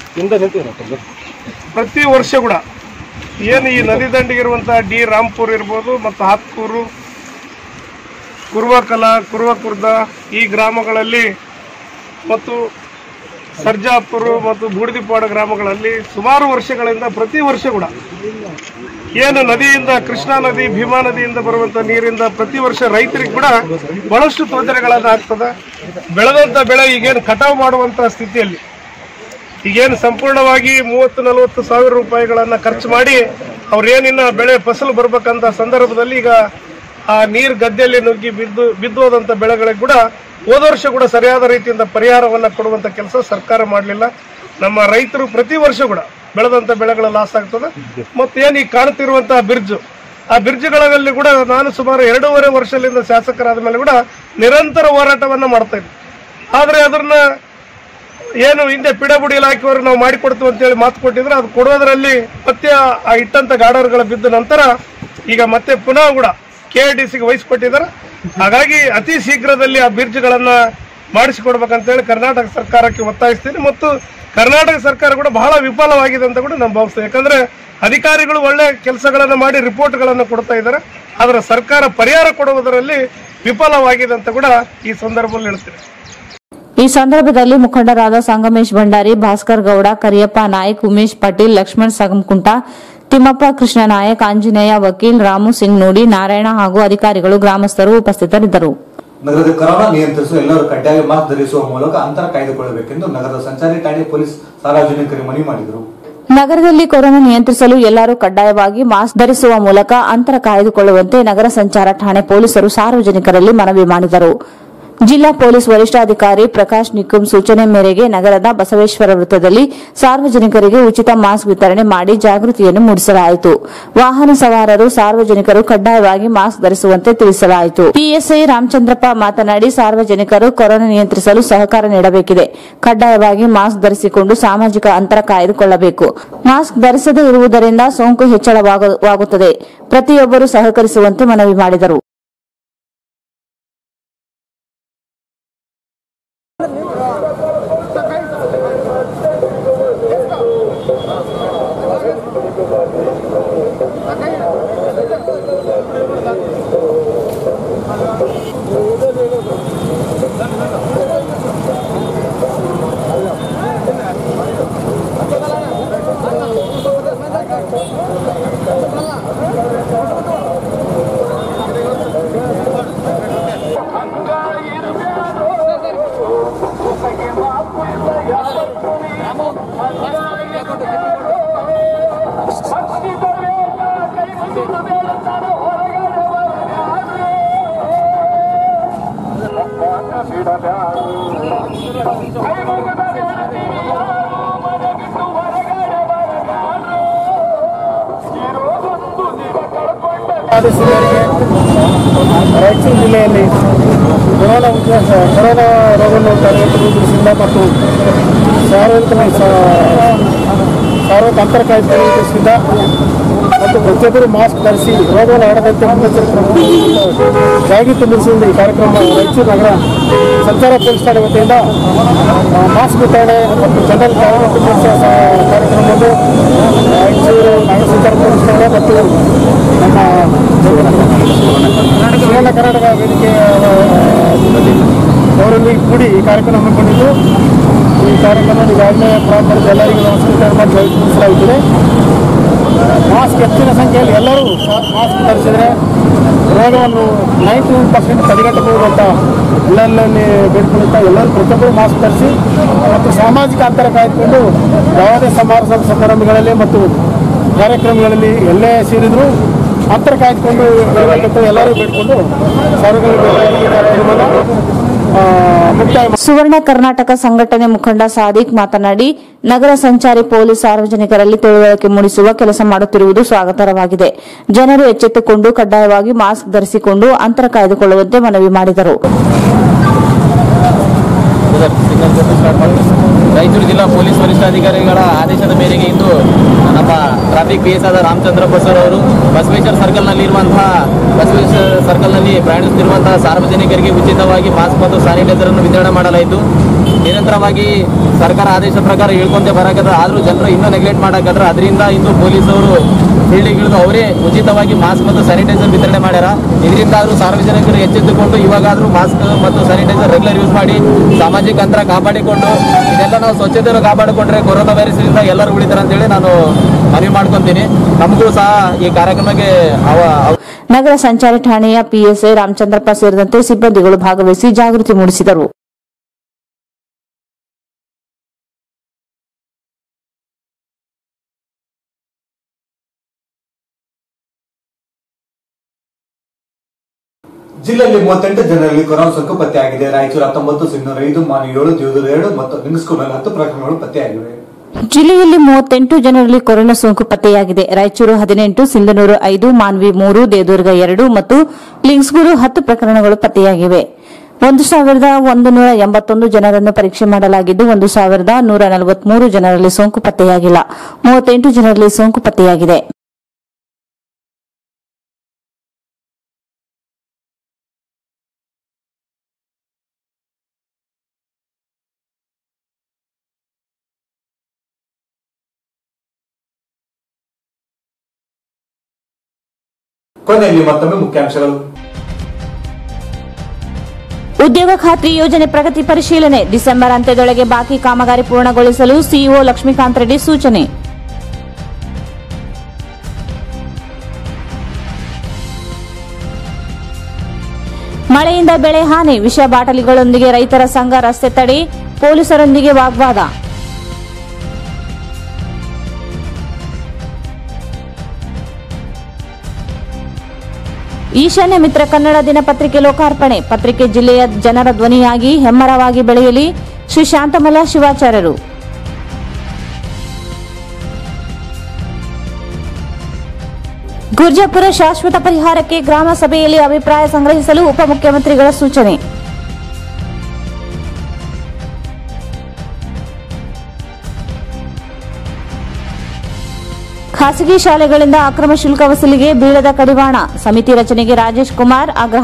ಪ್ರತಿ ವರ್ಷ ಕೂಡ ಏನು ಈ ನದಿ ದಂಡಿಗಿರುವಂತಹ ಡಿ ರಾಂಪುರ್ ಇರ್ಬೋದು ಮತ್ತು ಹಾತ್ಕೂರು, ಕುರ್ವಕಲ, ಕುರ್ವಕುರ್ದ ಈ ಗ್ರಾಮಗಳಲ್ಲಿ ಮತ್ತು ಸರ್ಜಾಪುರ ಮತ್ತು ಬೂಡಿದಿಪಾಡ ಗ್ರಾಮಗಳಲ್ಲಿ ಸುಮಾರು ವರ್ಷಗಳಿಂದ ಪ್ರತಿ ವರ್ಷ ಕೂಡ ಏನು ನದಿಯಿಂದ ಕೃಷ್ಣಾ ನದಿ, ಭೀಮಾ ನದಿಯಿಂದ ಬರುವಂಥ ನೀರಿಂದ ಪ್ರತಿ ವರ್ಷ ರೈತರಿಗೆ ಕೂಡ ಬಹಳಷ್ಟು ತೊಂದರೆಗಳನ್ನು ಆಗ್ತದೆ. ಬೆಳೆದಂಥ ಬೆಳೆ ಈಗೇನು ಕಟಾವು ಮಾಡುವಂಥ ಸ್ಥಿತಿಯಲ್ಲಿ ಈಗೇನು ಸಂಪೂರ್ಣವಾಗಿ ಮೂವತ್ತು ನಲವತ್ತು ಸಾವಿರ ರೂಪಾಯಿಗಳನ್ನು ಖರ್ಚು ಮಾಡಿ ಅವ್ರೇನಿನ್ನ ಬೆಳೆ ಫಸಲು ಬರ್ಬೇಕಂತ ಸಂದರ್ಭದಲ್ಲಿ ಈಗ ಆ ನೀರು ಗದ್ದೆಯಲ್ಲಿ ನುಗ್ಗಿ ಬಿದ್ದು ಬಿದ್ದೋದಂಥ ಬೆಳೆಗಳಿಗೆ ಕೂಡ ಹೋದ ವರ್ಷ ಕೂಡ ಸರಿಯಾದ ರೀತಿಯಿಂದ ಪರಿಹಾರವನ್ನು ಕೊಡುವಂಥ ಕೆಲಸ ಸರ್ಕಾರ ಮಾಡಲಿಲ್ಲ. ನಮ್ಮ ರೈತರು ಪ್ರತಿ ವರ್ಷ ಕೂಡ ಬೆಳೆದಂಥ ಬೆಳೆಗಳ ಲಾಸ್ ಆಗ್ತದೆ. ಮತ್ತು ಏನು ಈಗ ಕಾಣ್ತಿರುವಂತಹ ಬ್ರಿಡ್ಜ್, ಆ ಬ್ರಿಡ್ಜ್ಗಳಲ್ಲಿ ಕೂಡ ನಾನು ಸುಮಾರು ಎರಡೂವರೆ ವರ್ಷದಿಂದ ಶಾಸಕರಾದ ಮೇಲೆ ಕೂಡ ನಿರಂತರ ಹೋರಾಟವನ್ನು ಮಾಡ್ತಾ ಇದ್ದೆ. ಆದರೆ ಅದನ್ನ ಏನು ಹಿಂದೆ ಪಿಡಬುಡಿ ಇಲಾಖೆಯವರು ನಾವು ಮಾಡಿಕೊಡ್ತೀವಿ ಅಂತೇಳಿ ಮಾತು ಕೊಟ್ಟಿದ್ರೆ ಅದು ಕೊಡೋದ್ರಲ್ಲಿ ಮತ್ತೆ ಆ ಇಟ್ಟಂತ ಗಾರ್ಡರ್ಗಳ ಬಿದ್ದ ನಂತರ ಈಗ ಮತ್ತೆ ಪುನಃ ಕೂಡ ಕೆ ಐ ಡಿ ಸಿಗೆ ವಹಿಸಿಕೊಟ್ಟಿದ್ದಾರೆ. ಹಾಗಾಗಿ ಅತಿ ಶೀಘ್ರದಲ್ಲಿ ಆ ಬ್ರಿಡ್ಜ್ಗಳನ್ನ ಮಾಡಿಸಿಕೊಡ್ಬೇಕಂತೇಳಿ ಕರ್ನಾಟಕ ಸರ್ಕಾರಕ್ಕೆ ಒತ್ತಾಯಿಸ್ತೀನಿ. ಮತ್ತು ಕರ್ನಾಟಕ ಸರ್ಕಾರ ಕೂಡ ಬಹಳ ವಿಫಲವಾಗಿದೆ ಅಂತ ಕೂಡ ನಾನು ಭಾವಿಸ್ತೇನೆ. ಯಾಕಂದ್ರೆ ಅಧಿಕಾರಿಗಳು ಒಳ್ಳೆ ಕೆಲಸಗಳನ್ನು ಮಾಡಿ ರಿಪೋರ್ಟ್ಗಳನ್ನು ಕೊಡ್ತಾ ಇದ್ದಾರೆ, ಆದರೆ ಸರ್ಕಾರ ಪರಿಹಾರ ಕೊಡುವುದರಲ್ಲಿ ವಿಫಲವಾಗಿದೆ ಅಂತ ಕೂಡ ಈ ಸಂದರ್ಭದಲ್ಲಿ ಹೇಳ್ತೀನಿ. ಈ ಸಂದರ್ಭದಲ್ಲಿ ಮುಖಂಡರಾದ ಸಂಗಮೇಶ್ ಭಂಡಾರಿ, ಭಾಸ್ಕರ್ ಗೌಡ, ಕರಿಯಪ್ಪ ನಾಯಕ್, ಉಮೇಶ್ ಪಾಟೀಲ್, ಲಕ್ಷ್ಮಣ್ ಸಗಂಕುಂಟ, ತಿಮ್ಮಪ್ಪ ಕೃಷ್ಣ ನಾಯಕ್, ಆಂಜನೇಯ, ವಕೀಲ್, ರಾಮು ಸಿಂಗ್ ನೋಡಿ, ನಾರಾಯಣ ಹಾಗೂ ಅಧಿಕಾರಿಗಳು, ಗ್ರಾಮಸ್ಥರು ಉಪಸ್ಥಿತರಿದ್ದರು. ನಗರದ ಕೊರೋನಾ ನಿಯಂತ್ರಿಸಲು ಎಲ್ಲರೂ ಕಡ್ಡಾಯ ಮಾಸ್ಕ್ ಧರಿಸುವ ಮೂಲಕ ಅಂತರ ಕಾಯ್ದುಕೊಳ್ಳಬೇಕೆಂದು ನಗರದ ಸಂಚಾರಿ ಠಾಣೆ ಪೊಲೀಸ್ ಸಾರ್ವಜನಿಕರಿಗೆ ಮನವಿ ಮಾಡಿದರು. ನಗರದಲ್ಲಿ ಕೊರೋನಾ ನಿಯಂತ್ರಿಸಲು ಎಲ್ಲರೂ ಕಡ್ಡಾಯವಾಗಿ ಮಾಸ್ಕ್ ಧರಿಸುವ ಮೂಲಕ ಅಂತರ ಕಾಯ್ದುಕೊಳ್ಳುವಂತೆ ನಗರ ಸಂಚಾರ ಠಾಣೆ ಪೊಲೀಸರು ಸಾರ್ವಜನಿಕರಲ್ಲಿ ಮನವಿ ಮಾಡಿದರು. ಜಿಲ್ಲಾ ಪೊಲೀಸ್ ವರಿಷ್ಠಾಧಿಕಾರಿ ಪ್ರಕಾಶ್ ನಿಕುಂ ಸೂಚನೆ ಮೇರೆಗೆ ನಗರದ ಬಸವೇಶ್ವರ ವೃತ್ತದಲ್ಲಿ ಸಾರ್ವಜನಿಕರಿಗೆ ಉಚಿತ ಮಾಸ್ಕ್ ವಿತರಣೆ ಮಾಡಿ ಜಾಗೃತಿಯನ್ನು ಮೂಡಿಸಲಾಯಿತು. ವಾಹನ ಸವಾರರು, ಸಾರ್ವಜನಿಕರು ಕಡ್ಡಾಯವಾಗಿ ಮಾಸ್ಕ್ ಧರಿಸುವಂತೆ ತಿಳಿಸಲಾಯಿತು. ಪಿಎಸ್ಐ ರಾಮಚಂದ್ರಪ್ಪ ಮಾತನಾಡಿ, ಸಾರ್ವಜನಿಕರು ಕೊರೋನಾ ನಿಯಂತ್ರಿಸಲು ಸಹಕಾರ ನೀಡಬೇಕಿದೆ. ಕಡ್ಡಾಯವಾಗಿ ಮಾಸ್ಕ್ ಧರಿಸಿಕೊಂಡು ಸಾಮಾಜಿಕ ಅಂತರ ಕಾಯ್ದುಕೊಳ್ಳಬೇಕು. ಮಾಸ್ಕ್ ಧರಿಸದೇ ಇರುವುದರಿಂದ ಸೋಂಕು ಹೆಚ್ಚಳವಾಗುತ್ತದೆ. ಪ್ರತಿಯೊಬ್ಬರು ಸಹಕರಿಸುವಂತೆ ಮನವಿ ಮಾಡಿದರು. ರಾಯಚೂರು ಜಿಲ್ಲೆಯಲ್ಲಿ ಕೊರೋನಾ ಕೊರೋನಾ ರೋಗವನ್ನು ತಡೆಗಟ್ಟುವ ದೃಷ್ಟಿಯಿಂದ ಮತ್ತು ಸಾರ್ವಜನಿಕ ಸಾರ್ವಜನಿಕ ಅಂತರ ಕಾಯ್ದುಕೊಳ್ಳುವ ದೃಷ್ಟಿಯಿಂದ ಮತ್ತು ಪ್ರತಿಯೊಬ್ಬರು ಮಾಸ್ಕ್ ಧರಿಸಿ ರೋಗವನ್ನು ಹರಡದಂತೆ ಮುನ್ನೆಚ್ಚರಿಕೆ ಜಾಗೃತಿ ಮೂಡಿಸುವ ಈ ಕಾರ್ಯಕ್ರಮ ರಾಯಚೂರು ನಗರ ಸಂಚಾರ ಪೊಲೀಸ್ ಠಾಣೆ ವತಿಯಿಂದ ಮಾಸ್ಕ್ ವಿತರಣೆ ಮತ್ತು ಜನರಲ್ ಜಾಗೃತಿ ಮೂಡಿಸುವ ಕಾರ್ಯಕ್ರಮವನ್ನು ರಾಯಚೂರು ನಗರ ಸಂಚಾರ ಪೊಲೀಸ್ ಠಾಣೆ ಮತ್ತು ನಮ್ಮ ಸುವರ್ಣ ಕರ್ನಾಟಕ ವೇದಿಕೆ ಅವರಲ್ಲಿ ಕೂಡಿ ಈ ಕಾರ್ಯಕ್ರಮ ಹಮ್ಮಿಕೊಂಡಿದ್ದು ಈ ಕಾರ್ಯಕ್ರಮ ಈಗಾಗಲೇ ಪ್ರಾರಂಭ ಎಲ್ಲರಿಗೂ ನಮಸ್ಕಾರ ಮಾಡಿ ಜಾಗೃತಿಸಲಾಗುತ್ತದೆ. ಮಾಸ್ಕ್ ಹೆಚ್ಚಿನ ಸಂಖ್ಯೆಯಲ್ಲಿ ಎಲ್ಲರೂ ಮಾಸ್ಕ್ ಧರಿಸಿದರೆ ರೋಗವನ್ನು ನೈಂಟಿ ನೈನ್ ಪರ್ಸೆಂಟ್ ತಡೆಗಟ್ಟಬಹುದು ಅಂತ ಎಲ್ಲೆಲ್ಲಲ್ಲಿ ಬೇಡಿಕೊಳ್ಳುತ್ತಾ ಎಲ್ಲರೂ ಪ್ರತಿಯೊಬ್ಬರು ಮಾಸ್ಕ್ ಧರಿಸಿ ಮತ್ತು ಸಾಮಾಜಿಕ ಅಂತರ ಕಾಯ್ದುಕೊಂಡು ಯಾವುದೇ ಸಮಾರಂಭ ಸಮಾರಂಭಗಳಲ್ಲಿ ಮತ್ತು ಕಾರ್ಯಕ್ರಮಗಳಲ್ಲಿ ಎಲ್ಲೇ ಸೇರಿದ್ರು ಅಂತರ ಕಾಯ್ದುಕೊಂಡು ಎಲ್ಲರೂ ಬೇಡಿಕೊಂಡು ಸುವರ್ಣ ಕರ್ನಾಟಕ ಸಂಘಟನೆ ಮುಖಂಡ ಸಾದಿಕ್ ಮಾತನಾಡಿ, ನಗರ ಸಂಚಾರಿ ಪೊಲೀಸ್ ಸಾರ್ವಜನಿಕರಲ್ಲಿ ತಿಳುವಳಿಕೆ ಮೂಡಿಸುವ ಕೆಲಸ ಮಾಡುತ್ತಿರುವುದು ಸ್ವಾಗತಾರ್ಹವಾಗಿದೆ. ಜನರು ಎಚ್ಚೆತ್ತುಕೊಂಡು ಕಡ್ಡಾಯವಾಗಿ ಮಾಸ್ಕ್ ಧರಿಸಿಕೊಂಡು ಅಂತರ ಕಾಯ್ದುಕೊಳ್ಳುವಂತೆ ಮನವಿ ಮಾಡಿದರು. ರಾಯಚೂರು ಜಿಲ್ಲಾ ಪೊಲೀಸ್ ವರಿಷ್ಠಾಧಿಕಾರಿಗಳ ಆದೇಶದ ಮೇರೆಗೆ ಇಂದು ನಮ್ಮ ಟ್ರಾಫಿಕ್ ಪಿ ಎಸ್ ಆದ ರಾಮಚಂದ್ರಪ್ಪ ಸರ್ ಅವರು ಬಸವೇಶ್ವರ ಸರ್ಕಲ್ನಲ್ಲಿ ಇರುವಂತಹ ಬಸವೇಶ್ವರ ಸರ್ಕಲ್ನಲ್ಲಿ ಪ್ರಯಾಣಿಸುತ್ತಿರುವಂತಹ ಸಾರ್ವಜನಿಕರಿಗೆ ಉಚಿತವಾಗಿ ಮಾಸ್ಕ್ ಮತ್ತು ಸ್ಯಾನಿಟೈಸರ್ ಅನ್ನು ವಿತರಣೆ ಮಾಡಲಾಯಿತು. ನಿರಂತರವಾಗಿ ಸರ್ಕಾರ ಆದೇಶ ಪ್ರಕಾರ ಹೇಳ್ಕೊಂತೆ ಬರಕದ್ರ ಆದರೂ ಜನರು ಇನ್ನೂ ನೆಗ್ಲೆಕ್ಟ್ ಮಾಡಕದ್ರ. ಅದರಿಂದ ಇಂದು ಪೊಲೀಸವರು ಫೀಲ್ಡಿಗೆ ಇಳಿದು ಅವರೇ ಉಚಿತವಾಗಿ ಮಾಸ್ಕ್ ಮತ್ತು ಸ್ಯಾನಿಟೈಸರ್ ವಿತರಣೆ ಮಾಡ್ಯಾರ. ಇದರಿಂದ ಆದರೂ ಸಾರ್ವಜನಿಕರು ಎಚ್ಚೆತ್ತುಕೊಂಡು ಇವಾಗಾದರೂ ಮಾಸ್ಕ್ ಮತ್ತು ಸ್ಯಾನಿಟೈಸರ್ ರೆಗ್ಯುಲರ್ ಯೂಸ್ ಮಾಡಿ ಸಾಮಾಜಿಕ ಅಂತರ ಕಾಪಾಡಿಕೊಂಡು ಇದೆಲ್ಲ ನಾವು ಸ್ವಚ್ಛತೆಯನ್ನು ಕಾಪಾಡಿಕೊಂಡ್ರೆ ಕೊರೋನಾ ವೈರಸ್ನಿಂದ ಎಲ್ಲರೂ ಉಳಿತಾರೆ ಅಂತೇಳಿ ನಾನು ಮನವಿ ಮಾಡ್ಕೊತೀನಿ. ನಮಗೂ ಸಹ ಈ ಕಾರ್ಯಕ್ರಮಕ್ಕೆ ನಗರ ಸಂಚಾರಿ ಠಾಣೆಯ ಪಿಎಸ್ಐ ರಾಮಚಂದ್ರಪ್ಪ ಸೇರಿದಂತೆ ಸಿಬ್ಬಂದಿಗಳು ಭಾಗವಹಿಸಿ ಜಾಗೃತಿ ಮೂಡಿಸಿದರು. ಜಿಲ್ಲೆಯಲ್ಲಿ ಮೂವತ್ತೆಂಟು ಜನರಲ್ಲಿ ಕೊರೋನಾ ಸೋಂಕು ಪತ್ತೆಯಾಗಿದೆ. ರಾಯಚೂರು ಹತ್ತೊಂಬತ್ತು, ಸಿಂಧನೂರು ಐದು, ಮಾನ್ವಿ ಏಳು, ದೇವದೂರು ಎರಡು ಮತ್ತು ಲಿಂಗಸ್ಕೂರಿನಲ್ಲಿ ಹತ್ತು ಪ್ರಕರಣಗಳು ಪತ್ತೆಯಾಗಿವೆ. ಜಿಲ್ಲೆಯಲ್ಲಿ ಮೂವತ್ತೆಂಟು ಜನರಲ್ಲಿ ಕೊರೋನಾ ಸೋಂಕು ಪತ್ತೆಯಾಗಿದೆ. ರಾಯಚೂರು ಹದಿನೆಂಟು, ಸಿಂಧನೂರು ಐದು, ಮಾನ್ವಿ ಮೂರು, ದೇವದುರ್ಗ ಎರಡು ಮತ್ತು ಲಿಂಗಸ್ಕೂರು ಹತ್ತು ಪ್ರಕರಣಗಳು ಪತ್ತೆಯಾಗಿವೆ. ಒಂದು ಸಾವಿರದ ಒಂದು ನೂರ ಎಂಬತ್ತೊಂದು ಜನರನ್ನು ಪರೀಕ್ಷೆ ಮಾಡಲಾಗಿದ್ದು ಒಂದು ಸಾವಿರದ ನೂರ ನಲವತ್ಮೂರು ಜನರಲ್ಲಿ ಸೋಂಕು ಪತ್ತೆಯಾಗಿಲ್ಲ. ಮೂವತ್ತೆಂಟು ಜನರಲ್ಲಿ ಸೋಂಕು ಪತ್ತೆಯಾಗಿದೆ. ಕೊನೆಯಲ್ಲಿ ಮತ್ತೊಮ್ಮೆ ಮುಖ್ಯಾಂಶಗಳು. ಉದ್ಯೋಗ ಖಾತ್ರಿ ಯೋಜನೆ ಪ್ರಗತಿ ಪರಿಶೀಲನೆ ಡಿಸೆಂಬರ್ ಅಂತ್ಯದೊಳಗೆ ಬಾಕಿ ಕಾಮಗಾರಿ ಪೂರ್ಣಗೊಳಿಸಲು ಸಿಇಒ ಲಕ್ಷ್ಮೀಕಾಂತ್ ರೆಡ್ಡಿ ಸೂಚನೆ. ಮಳೆಯಿಂದ ಬೆಳೆ ಹಾನಿ, ವಿಷ ಬಾಟಲಿಗಳೊಂದಿಗೆ ರೈತರ ಸಂಘ ರಸ್ತೆ ತಡೆ, ಪೊಲೀಸರೊಂದಿಗೆ ವಾಗ್ವಾದ. ಈಶಾನ್ಯ ಮಿತ್ರ ಕನ್ನಡ ದಿನಪತ್ರಿಕೆ ಲೋಕಾರ್ಪಣೆ, ಪತ್ರಿಕೆ ಜಿಲ್ಲೆಯ ಜನರ ಧ್ವನಿಯಾಗಿ ಹೆಮ್ಮರವಾಗಿ ಬೆಳೆಯಲಿ ಶ್ರೀ ಶಾಂತಮಲ ಶಿವಾಚಾರ್ಯರು. ಗುರ್ಜಾಪುರ ಶಾಶ್ವತ ಪರಿಹಾರಕ್ಕೆ ಗ್ರಾಮ ಸಭೆಯಲ್ಲಿ ಅಭಿಪ್ರಾಯ ಸಂಗ್ರಹಿಸಲು ಉಪಮುಖ್ಯಮಂತ್ರಿಗಳ ಸೂಚನೆ. ಖಾಸಗಿ ಶಾಲೆಗಳಿಂದ ಅಕ್ರಮ ಶುಲ್ಕ ವಸೂಲಿಗೆ ಬೀಳದ ಕಡಿವಾಣ, ಸಮಿತಿ ರಚನೆಗೆ ರಾಜೇಶ್ ಕುಮಾರ್ ಆಗ್ರಹ.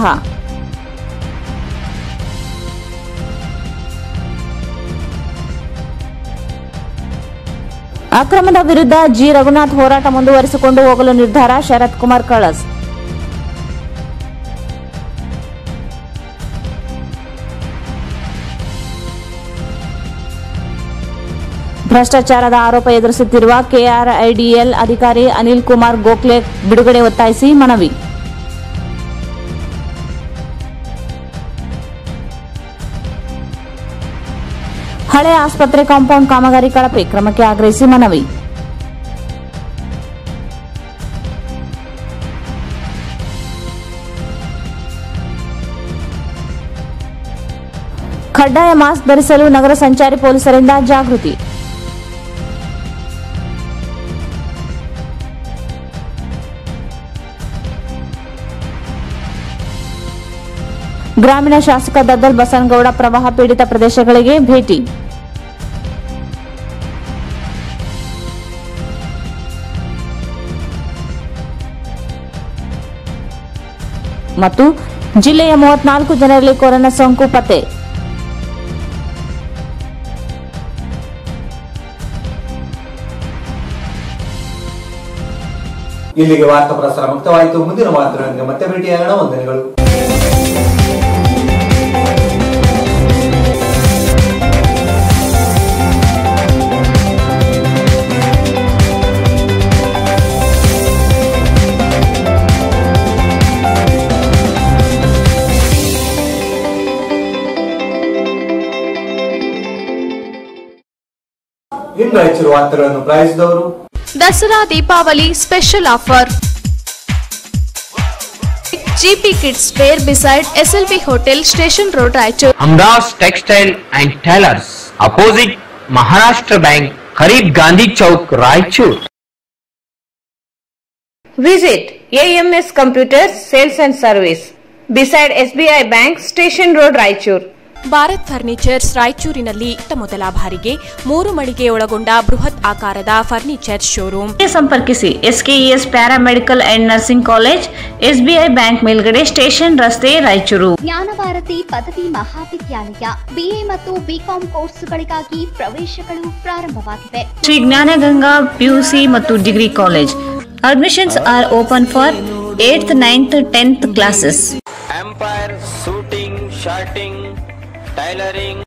ಅಕ್ರಮದ ವಿರುದ್ಧ ಜಿ ರಘುನಾಥ್ ಹೋರಾಟ ಮುಂದುವರಿಸಿಕೊಂಡು ಹೋಗಲು ನಿರ್ಧಾರ, ಶರತ್ ಕುಮಾರ್ ಕಳಸ್. ಭ್ರಷ್ಟಾಚಾರದ ಆರೋಪ ಎದುರಿಸುತ್ತಿರುವ ಕೆಆರ್ಐಡಿಎಲ್ ಅಧಿಕಾರಿ ಅನಿಲ್ ಕುಮಾರ್ ಗೋಖಲೆ ಬಿಡುಗಡೆ ಒತ್ತಾಯಿಸಿ ಮನವಿ. ಹಳೆ ಆಸ್ಪತ್ರೆ ಕಾಂಪೌಂಡ್ ಕಾಮಗಾರಿ ಕಳಪೆ, ಕ್ರಮಕ್ಕೆ ಆಗ್ರಹಿಸಿ ಮನವಿ. ಕಡ್ಡಾಯ ಮಾಸ್ಕ್ ಧರಿಸಲು ನಗರ ಸಂಚಾರಿ ಪೊಲೀಸರಿಂದ ಜಾಗೃತಿ. ಗ್ರಾಮೀಣ ಶಾಸಕ ದದ್ದಲ್ ಬಸನಗೌಡ ಪ್ರವಾಹ ಪೀಡಿತ ಪ್ರದೇಶಗಳಿಗೆ ಭೇಟಿ. ಮತ್ತು ಜಿಲ್ಲೆಯ ಮೂವತ್ನಾಲ್ಕು ಜನರಲ್ಲಿ ಕೊರೋನಾ ಸೋಂಕು ಪತ್ತೆ. ಇಲ್ಲಿಗೆ ವಾರ್ತಾ ಪ್ರಸಾರ ಮುಕ್ತವಾಯಿತು. ಮುಂದಿನ ವಾರ್ತೆಗಳೊಂದಿಗೆ ಮತ್ತೆ ಭೇಟಿಯಾಗೋಣ. ವಂದನೆಗಳು. ಇನ್ನು ರಾಯಚೂರು ವಾರ್ತೆಗಳನ್ನು ಪ್ರಾಯಿಸಿದವರು Dasara Deepavali special offer. GP kids wear beside SLV hotel, station road, Raichur. Hamdas textile and tailors, opposite Maharashtra bank, करीब Gandhi Chowk, Raichur. Visit A M S Computers Sales and Service beside S B I Bank, Station Road, Raichur. Bharat furnitures ರಾಯಚೂರಿನಲ್ಲಿ ಮೊದಲ ಬಾರಿಗೆ ಮೂರು ಮಳಿಗೆ ಒಳಗೊಂಡ ಬೃಹತ್ ಆಕಾರದ furniture showroom. ಸಂಪರ್ಕಿಸಿ SKES paramedical and nursing college, SBI bank ಮೇಲ್ಗಡೆ, ಸ್ಟೇಷನ್ ರಸ್ತೆ, ರಾಯಚೂರು. ಜ್ಞಾನಭಾರತಿ ಪದವಿ ಮಹಾವಿದ್ಯಾಲಯ ಬಿಎ ಮತ್ತು ಬಿಕಾಂ ಕೋರ್ಸ್ಗಳಿಗಾಗಿ ಪ್ರವೇಶಗಳು ಪ್ರಾರಂಭವಾಗಿವೆ. ಶ್ರೀ ಜ್ಞಾನಗಂಗಾ ಪಿಯುಸಿ ಮತ್ತು degree college. Admissions are open for eighth, ninth, tenth classes. Empire, shooting, shirting, tailoring.